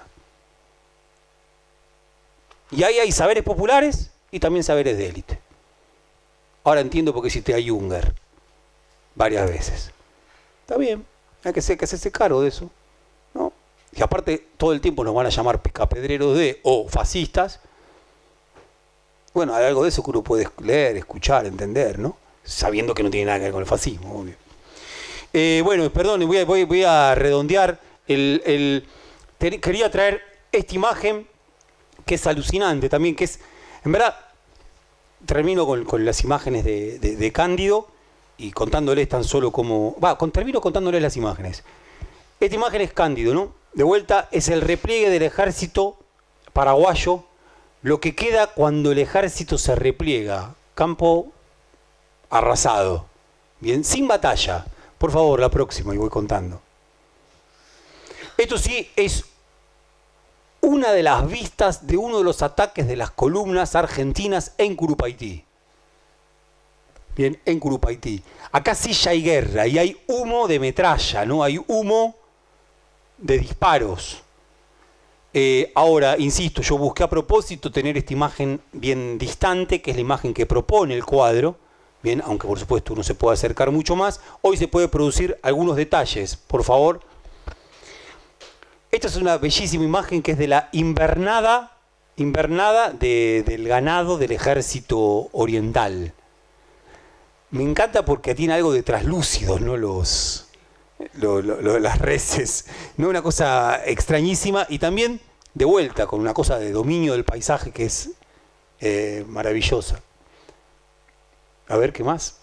Y ahí hay saberes populares y también saberes de élite. Ahora entiendo por qué cité a Junger varias veces. Está bien, hay que, ser, que hacerse cargo de eso, ¿no? Y aparte, todo el tiempo nos van a llamar picapedreros de o fascistas. Bueno, hay algo de eso que uno puede leer, escuchar, entender, ¿no? Sabiendo que no tiene nada que ver con el fascismo, obvio. Eh, bueno, perdón, voy a, voy, voy a redondear. El, el, te, quería traer esta imagen que es alucinante también, que es, en verdad, termino con, con las imágenes de, de, de Cándido y contándoles tan solo como, va, con, termino contándoles las imágenes. Esta imagen es Cándido, ¿no? De vuelta, es el repliegue del ejército paraguayo, lo que queda cuando el ejército se repliega, campo arrasado, bien, sin batalla. Por favor, la próxima, y voy contando. Esto sí es una de las vistas de uno de los ataques de las columnas argentinas en Curupaití. Bien, en Curupaití. Acá sí ya hay guerra y hay humo de metralla, ¿no? Hay humo de disparos. Eh, ahora, insisto, yo busqué a propósito tener esta imagen bien distante, que es la imagen que propone el cuadro. Bien, aunque por supuesto uno se puede acercar mucho más. Hoy se puede producir algunos detalles, por favor. Esta es una bellísima imagen que es de la invernada, invernada de, del ganado del ejército oriental. Me encanta porque tiene algo de traslúcidos, ¿no? Los, lo, lo, lo, las reses, ¿no? Una cosa extrañísima y también de vuelta con una cosa de dominio del paisaje que es eh, maravillosa. A ver, ¿qué más?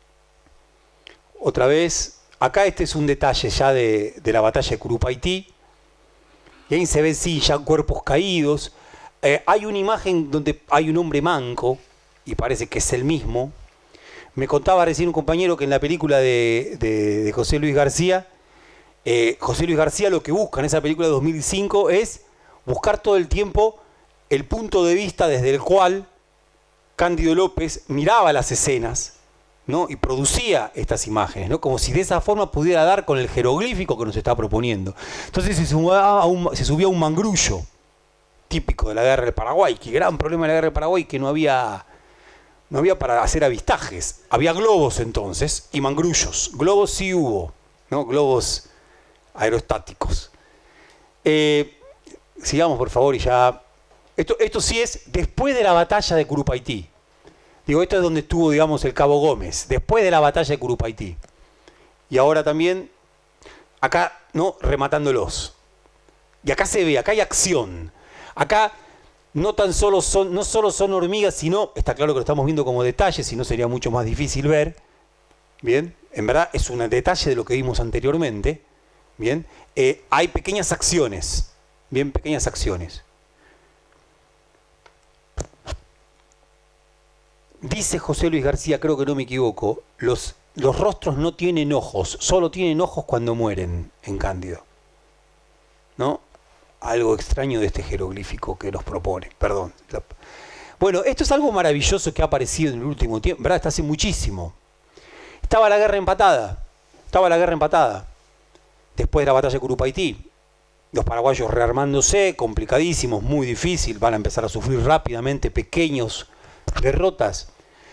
Otra vez, acá este es un detalle ya de, de la batalla de Curupaití. Y ahí se ven, sí, ya cuerpos caídos. Eh, hay una imagen donde hay un hombre manco, y parece que es el mismo. Me contaba recién un compañero que en la película de, de, de José Luis García, eh, José Luis García lo que busca en esa película de dos mil cinco es buscar todo el tiempo el punto de vista desde el cual Cándido López miraba las escenas, ¿no? Y producía estas imágenes, ¿no? Como si de esa forma pudiera dar con el jeroglífico que nos está proponiendo. Entonces se subía a un, se subía a un mangrullo, típico de la guerra del Paraguay, que gran problema de la guerra del Paraguay, que no había, no había para hacer avistajes. Había globos entonces y mangrullos. Globos sí hubo, ¿no? Globos aerostáticos. Eh, sigamos por favor y ya... Esto, esto sí es después de la batalla de Curupaití. Digo, esto es donde estuvo, digamos, el Cabo Gómez, después de la batalla de Curupaití. Y ahora también, acá, ¿no? Rematándolos. Y acá se ve, acá hay acción. Acá no tan solo son, no solo son hormigas, sino, está claro que lo estamos viendo como detalle, si no sería mucho más difícil ver. Bien, en verdad es un detalle de lo que vimos anteriormente. Bien, eh, hay pequeñas acciones. Bien, pequeñas acciones. dice José Luis García, creo que no me equivoco, los, los rostros no tienen ojos, solo tienen ojos cuando mueren en Cándido. ¿No? Algo extraño de este jeroglífico que nos propone, perdón. Bueno, esto es algo maravilloso que ha aparecido en el último tiempo, ¿verdad? Está hace muchísimo. Estaba la guerra empatada, estaba la guerra empatada, después de la batalla de Curupaytí. Los paraguayos rearmándose, complicadísimos, muy difícil, van a empezar a sufrir rápidamente pequeños derrotas.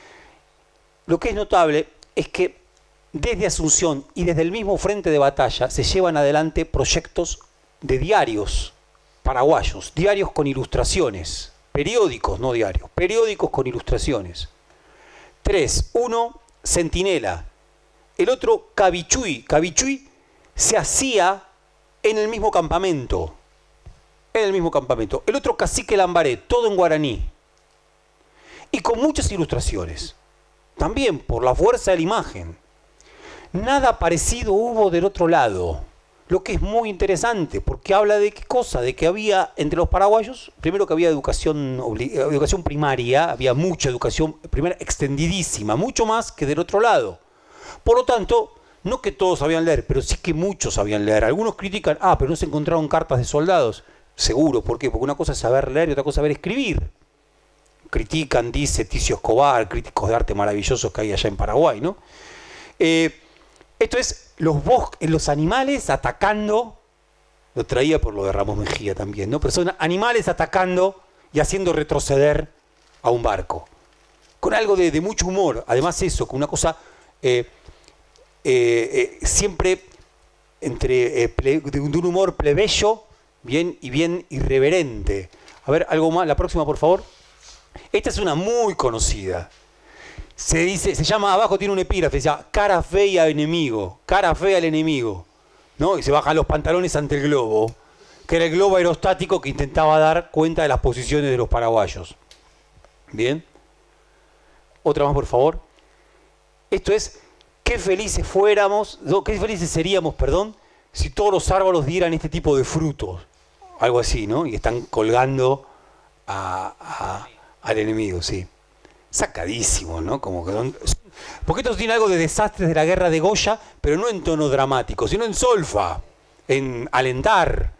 Lo que es notable es que desde Asunción y desde el mismo frente de batalla se llevan adelante proyectos de diarios paraguayos, diarios con ilustraciones, periódicos, no diarios, periódicos con ilustraciones. Tres, uno, Centinela, el otro, Cabichuy. Cabichuy se hacía en el mismo campamento, en el mismo campamento. El otro, Cacique Lambaré, todo en guaraní. Y con muchas ilustraciones, también por la fuerza de la imagen. Nada parecido hubo del otro lado, lo que es muy interesante, porque habla de qué cosa, de que había entre los paraguayos, primero que había educación, educación primaria, había mucha educación primaria extendidísima, mucho más que del otro lado. Por lo tanto, no que todos sabían leer, pero sí que muchos sabían leer. Algunos critican, ah, pero no se encontraron cartas de soldados. Seguro, ¿por qué? Porque una cosa es saber leer y otra cosa es saber escribir. Critican, dice Ticio Escobar, críticos de arte maravillosos que hay allá en Paraguay, ¿no? Eh, esto es los bosques, los animales atacando, lo traía por lo de Ramos Mejía también, ¿no? Pero son animales atacando y haciendo retroceder a un barco. Con algo de, de mucho humor, además eso, con una cosa eh, eh, eh, siempre entre eh, ple, de un humor plebeyo, bien y bien irreverente. A ver, algo más, la próxima por favor. Esta es una muy conocida. Se dice, se llama, abajo tiene un epígrafe, se llama cara fea al enemigo, cara fea al enemigo, ¿no? Y se bajan los pantalones ante el globo, que era el globo aerostático que intentaba dar cuenta de las posiciones de los paraguayos. Bien. Otra más, por favor. Esto es, qué felices fuéramos, no, qué felices seríamos, perdón, si todos los árboles dieran este tipo de frutos. Algo así, ¿no? Y están colgando a, a, al enemigo, sí. Sacadísimo, ¿no? Como que son, porque esto tiene algo de desastres de la guerra de Goya, pero no en tono dramático, sino en solfa, en alentar.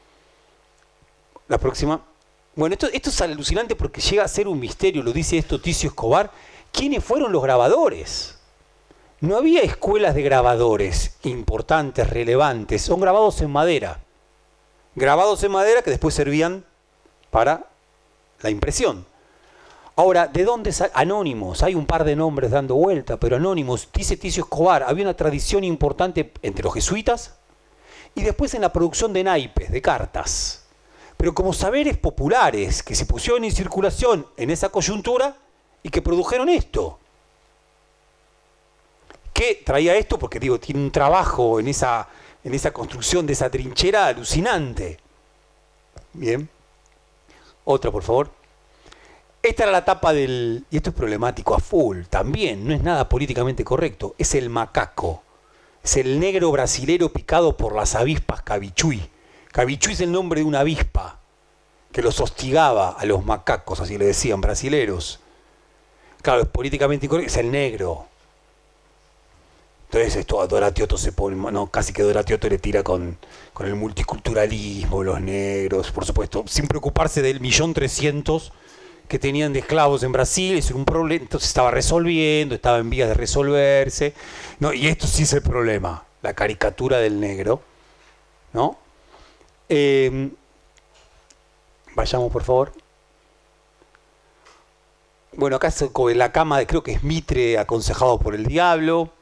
La próxima. Bueno, esto, esto es alucinante porque llega a ser un misterio, lo dice esto Ticio Escobar. ¿Quiénes fueron los grabadores? No había escuelas de grabadores importantes, relevantes, son grabados en madera. Grabados en madera que después servían para la impresión. Ahora, ¿de dónde salen? Anónimos, hay un par de nombres dando vuelta, pero anónimos, dice Ticio Escobar, había una tradición importante entre los jesuitas y después en la producción de naipes, de cartas. Pero como saberes populares que se pusieron en circulación en esa coyuntura y que produjeron esto. ¿Qué traía esto? Porque digo, tiene un trabajo en esa, en esa construcción de esa trinchera alucinante. Bien. Otra, por favor. Esta era la tapa del... Y esto es problemático a full, también, no es nada políticamente correcto. Es el macaco. Es el negro brasilero picado por las avispas Cabichuy. Cabichuy es el nombre de una avispa que los hostigaba a los macacos, así le decían, brasileros. Claro, es políticamente incorrecto, es el negro. Entonces esto a Doratioto se pone, no, casi que Doratioto le tira con, con el multiculturalismo, los negros, por supuesto, sin preocuparse del millón trescientos que tenían de esclavos en Brasil, es un problema, entonces estaba resolviendo, estaba en vías de resolverse, ¿no? Y esto sí es el problema, la caricatura del negro, ¿no? Eh, vayamos, por favor. Bueno, acá es en la cama, de, creo que es Mitre aconsejado por el diablo.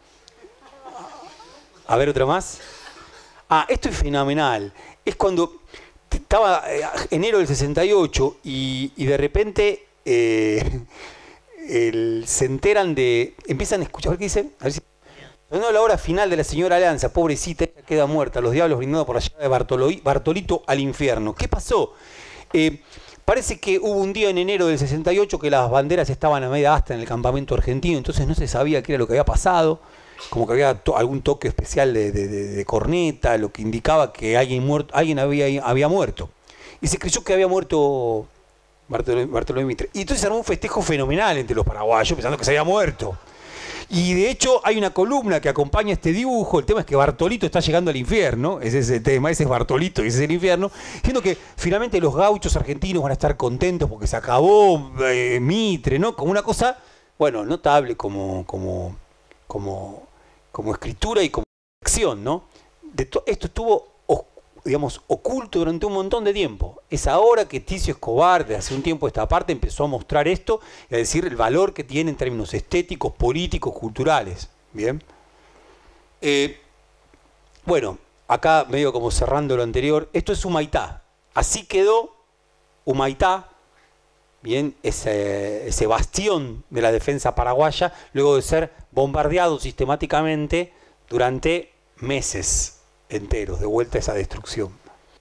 A ver, otra más. Ah, esto es fenomenal. Es cuando estaba eh, enero del sesenta y ocho y, y de repente eh, el, se enteran de... Empiezan a escuchar, a ver qué dicen. A ver si, sonó la hora final de la señora Alianza, pobrecita, ella queda muerta, los diablos brindados por la llave de Bartolo, Bartolito al infierno. ¿Qué pasó? Eh, parece que hubo un día en enero del sesenta y ocho que las banderas estaban a media asta en el campamento argentino, entonces no se sabía qué era lo que había pasado. Como que había to algún toque especial de, de, de, de corneta, lo que indicaba que alguien, muerto, alguien había, había muerto. Y se creyó que había muerto Bartolomé, Bartolomé Mitre. Y entonces armó un festejo fenomenal entre los paraguayos, pensando que se había muerto. Y de hecho hay una columna que acompaña este dibujo. El tema es que Bartolito está llegando al infierno. Ese es el tema, ese es Bartolito y ese es el infierno. Siendo que finalmente los gauchos argentinos van a estar contentos porque se acabó eh, Mitre, ¿no? Como una cosa, bueno, notable como, como, como, como escritura y como acción, ¿no? De to- esto estuvo, digamos, oculto durante un montón de tiempo. Es ahora que Ticio Escobar, de hace un tiempo esta parte, empezó a mostrar esto y a decir el valor que tiene en términos estéticos, políticos, culturales. Bien. Eh, bueno, acá medio como cerrando lo anterior, esto es Humaitá. Así quedó Humaitá, bien, ese, ese bastión de la defensa paraguaya, luego de ser bombardeado sistemáticamente durante meses enteros, de vuelta a esa destrucción.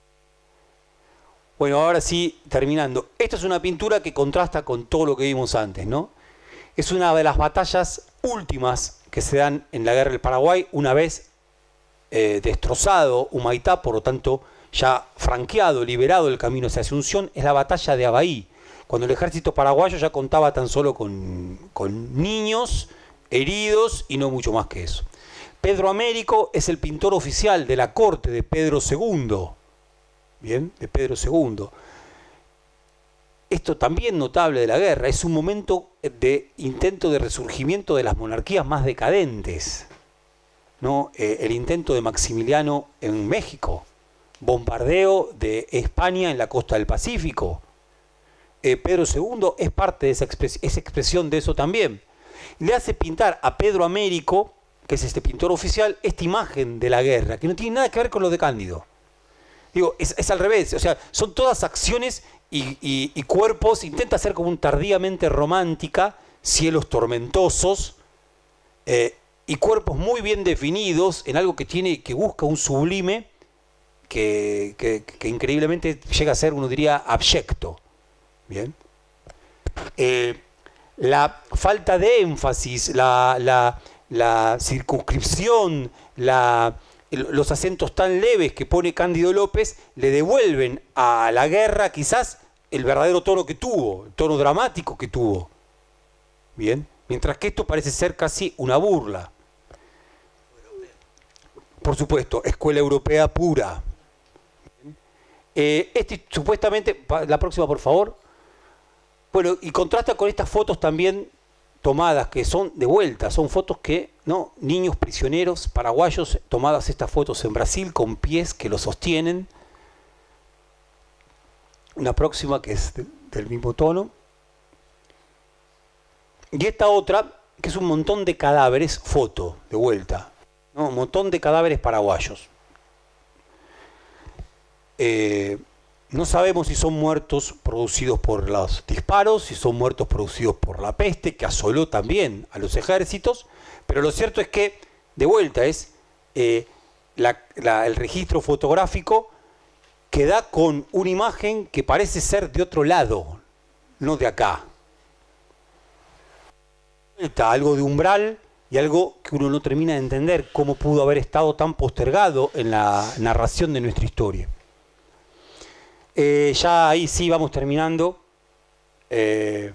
Bueno, ahora sí, terminando. Esta es una pintura que contrasta con todo lo que vimos antes, ¿no? Es una de las batallas últimas que se dan en la guerra del Paraguay, una vez eh, destrozado Humaitá, por lo tanto ya franqueado, liberado el camino hacia Asunción, es la batalla de Abaí, cuando el ejército paraguayo ya contaba tan solo con, con niños, heridos y no mucho más que eso. Pedro Américo es el pintor oficial de la corte de Pedro segundo. Bien, de Pedro segundo. Esto también notable de la guerra, es un momento de intento de resurgimiento de las monarquías más decadentes, ¿no? Eh, el intento de Maximiliano en México, bombardeo de España en la costa del Pacífico. Eh, Pedro segundo es parte de esa, expres esa expresión de eso también. Le hace pintar a Pedro Américo, que es este pintor oficial, esta imagen de la guerra, que no tiene nada que ver con lo de Cándido. Digo, es, es al revés, o sea, son todas acciones y, y, y cuerpos, intenta hacer como un tardíamente romántica, cielos tormentosos, eh, y cuerpos muy bien definidos en algo que tiene, que busca un sublime, que, que, que increíblemente llega a ser, uno diría, abyecto. Bien. Eh, la falta de énfasis, la... la la circunscripción, la, los acentos tan leves que pone Cándido López le devuelven a la guerra quizás el verdadero tono que tuvo, el tono dramático que tuvo. Bien, mientras que esto parece ser casi una burla. Por supuesto, escuela europea pura. Eh, este supuestamente, la próxima por favor. Bueno, y contrasta con estas fotos también tomadas que son de vuelta, son fotos que, ¿no? Niños prisioneros paraguayos, tomadas estas fotos en Brasil con pies que lo sostienen. Una próxima que es de, del mismo tono. Y esta otra, que es un montón de cadáveres, foto, de vuelta, ¿no? Un montón de cadáveres paraguayos. Eh, No sabemos si son muertos producidos por los disparos, si son muertos producidos por la peste, que asoló también a los ejércitos, pero lo cierto es que, de vuelta, es eh, la, la, el registro fotográfico que da con una imagen que parece ser de otro lado, no de acá. Está algo de umbral y algo que uno no termina de entender cómo pudo haber estado tan postergado en la narración de nuestra historia. Eh, ya ahí sí vamos terminando. Eh,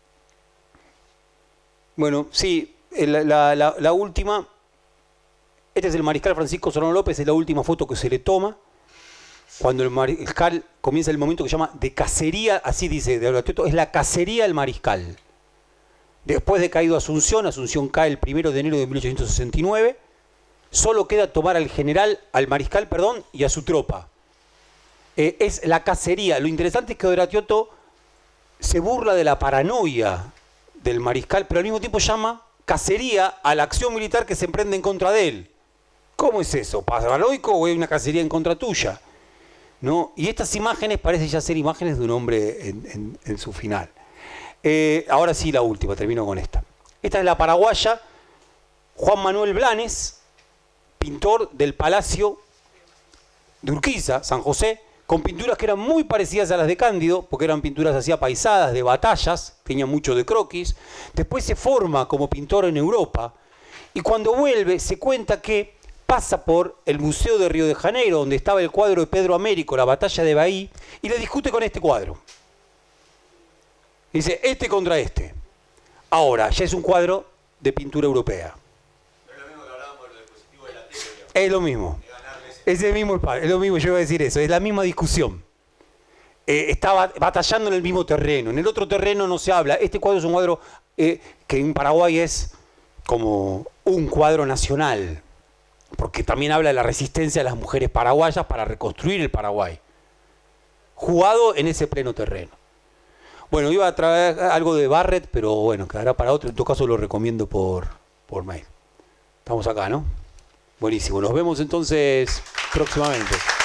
bueno, sí, la, la, la, la última. Este es el mariscal Francisco Solano López, es la última foto que se le toma. Cuando el mariscal comienza el momento que se llama de cacería, así dice de Oratorio, es la cacería del mariscal. Después de caído Asunción, Asunción cae el primero de enero de mil ochocientos sesenta y nueve, solo queda tomar al general, al mariscal, perdón, y a su tropa. Eh, es la cacería. Lo interesante es que Odratioto se burla de la paranoia del mariscal, pero al mismo tiempo llama cacería a la acción militar que se emprende en contra de él. ¿Cómo es eso? ¿Paranoico o es una cacería en contra tuya? ¿No? Y estas imágenes parecen ya ser imágenes de un hombre en, en, en su final. Eh, ahora sí, la última, termino con esta. Esta es la paraguaya Juan Manuel Blanes, pintor del Palacio de Urquiza, San José, con pinturas que eran muy parecidas a las de Cándido, porque eran pinturas así apaisadas, de batallas, tenía mucho de croquis. Después se forma como pintor en Europa, y cuando vuelve se cuenta que pasa por el Museo de Río de Janeiro, donde estaba el cuadro de Pedro Américo, la batalla de Bahí, y le discute con este cuadro. Dice, este contra este. Ahora, ya es un cuadro de pintura europea. Pero es lo mismo que hablábamos de los dispositivos de la tele. Es lo mismo. Es el mismo, es lo mismo, yo iba a decir eso, es la misma discusión. Eh, está batallando en el mismo terreno. En el otro terreno no se habla. Este cuadro es un cuadro eh, que en Paraguay es como un cuadro nacional, porque también habla de la resistencia de las mujeres paraguayas para reconstruir el Paraguay, jugado en ese pleno terreno. Bueno, iba a traer algo de Barrett, pero bueno, quedará para otro. En todo caso lo recomiendo por, por mail. Estamos acá, ¿no? Buenísimo. Nos vemos entonces próximamente.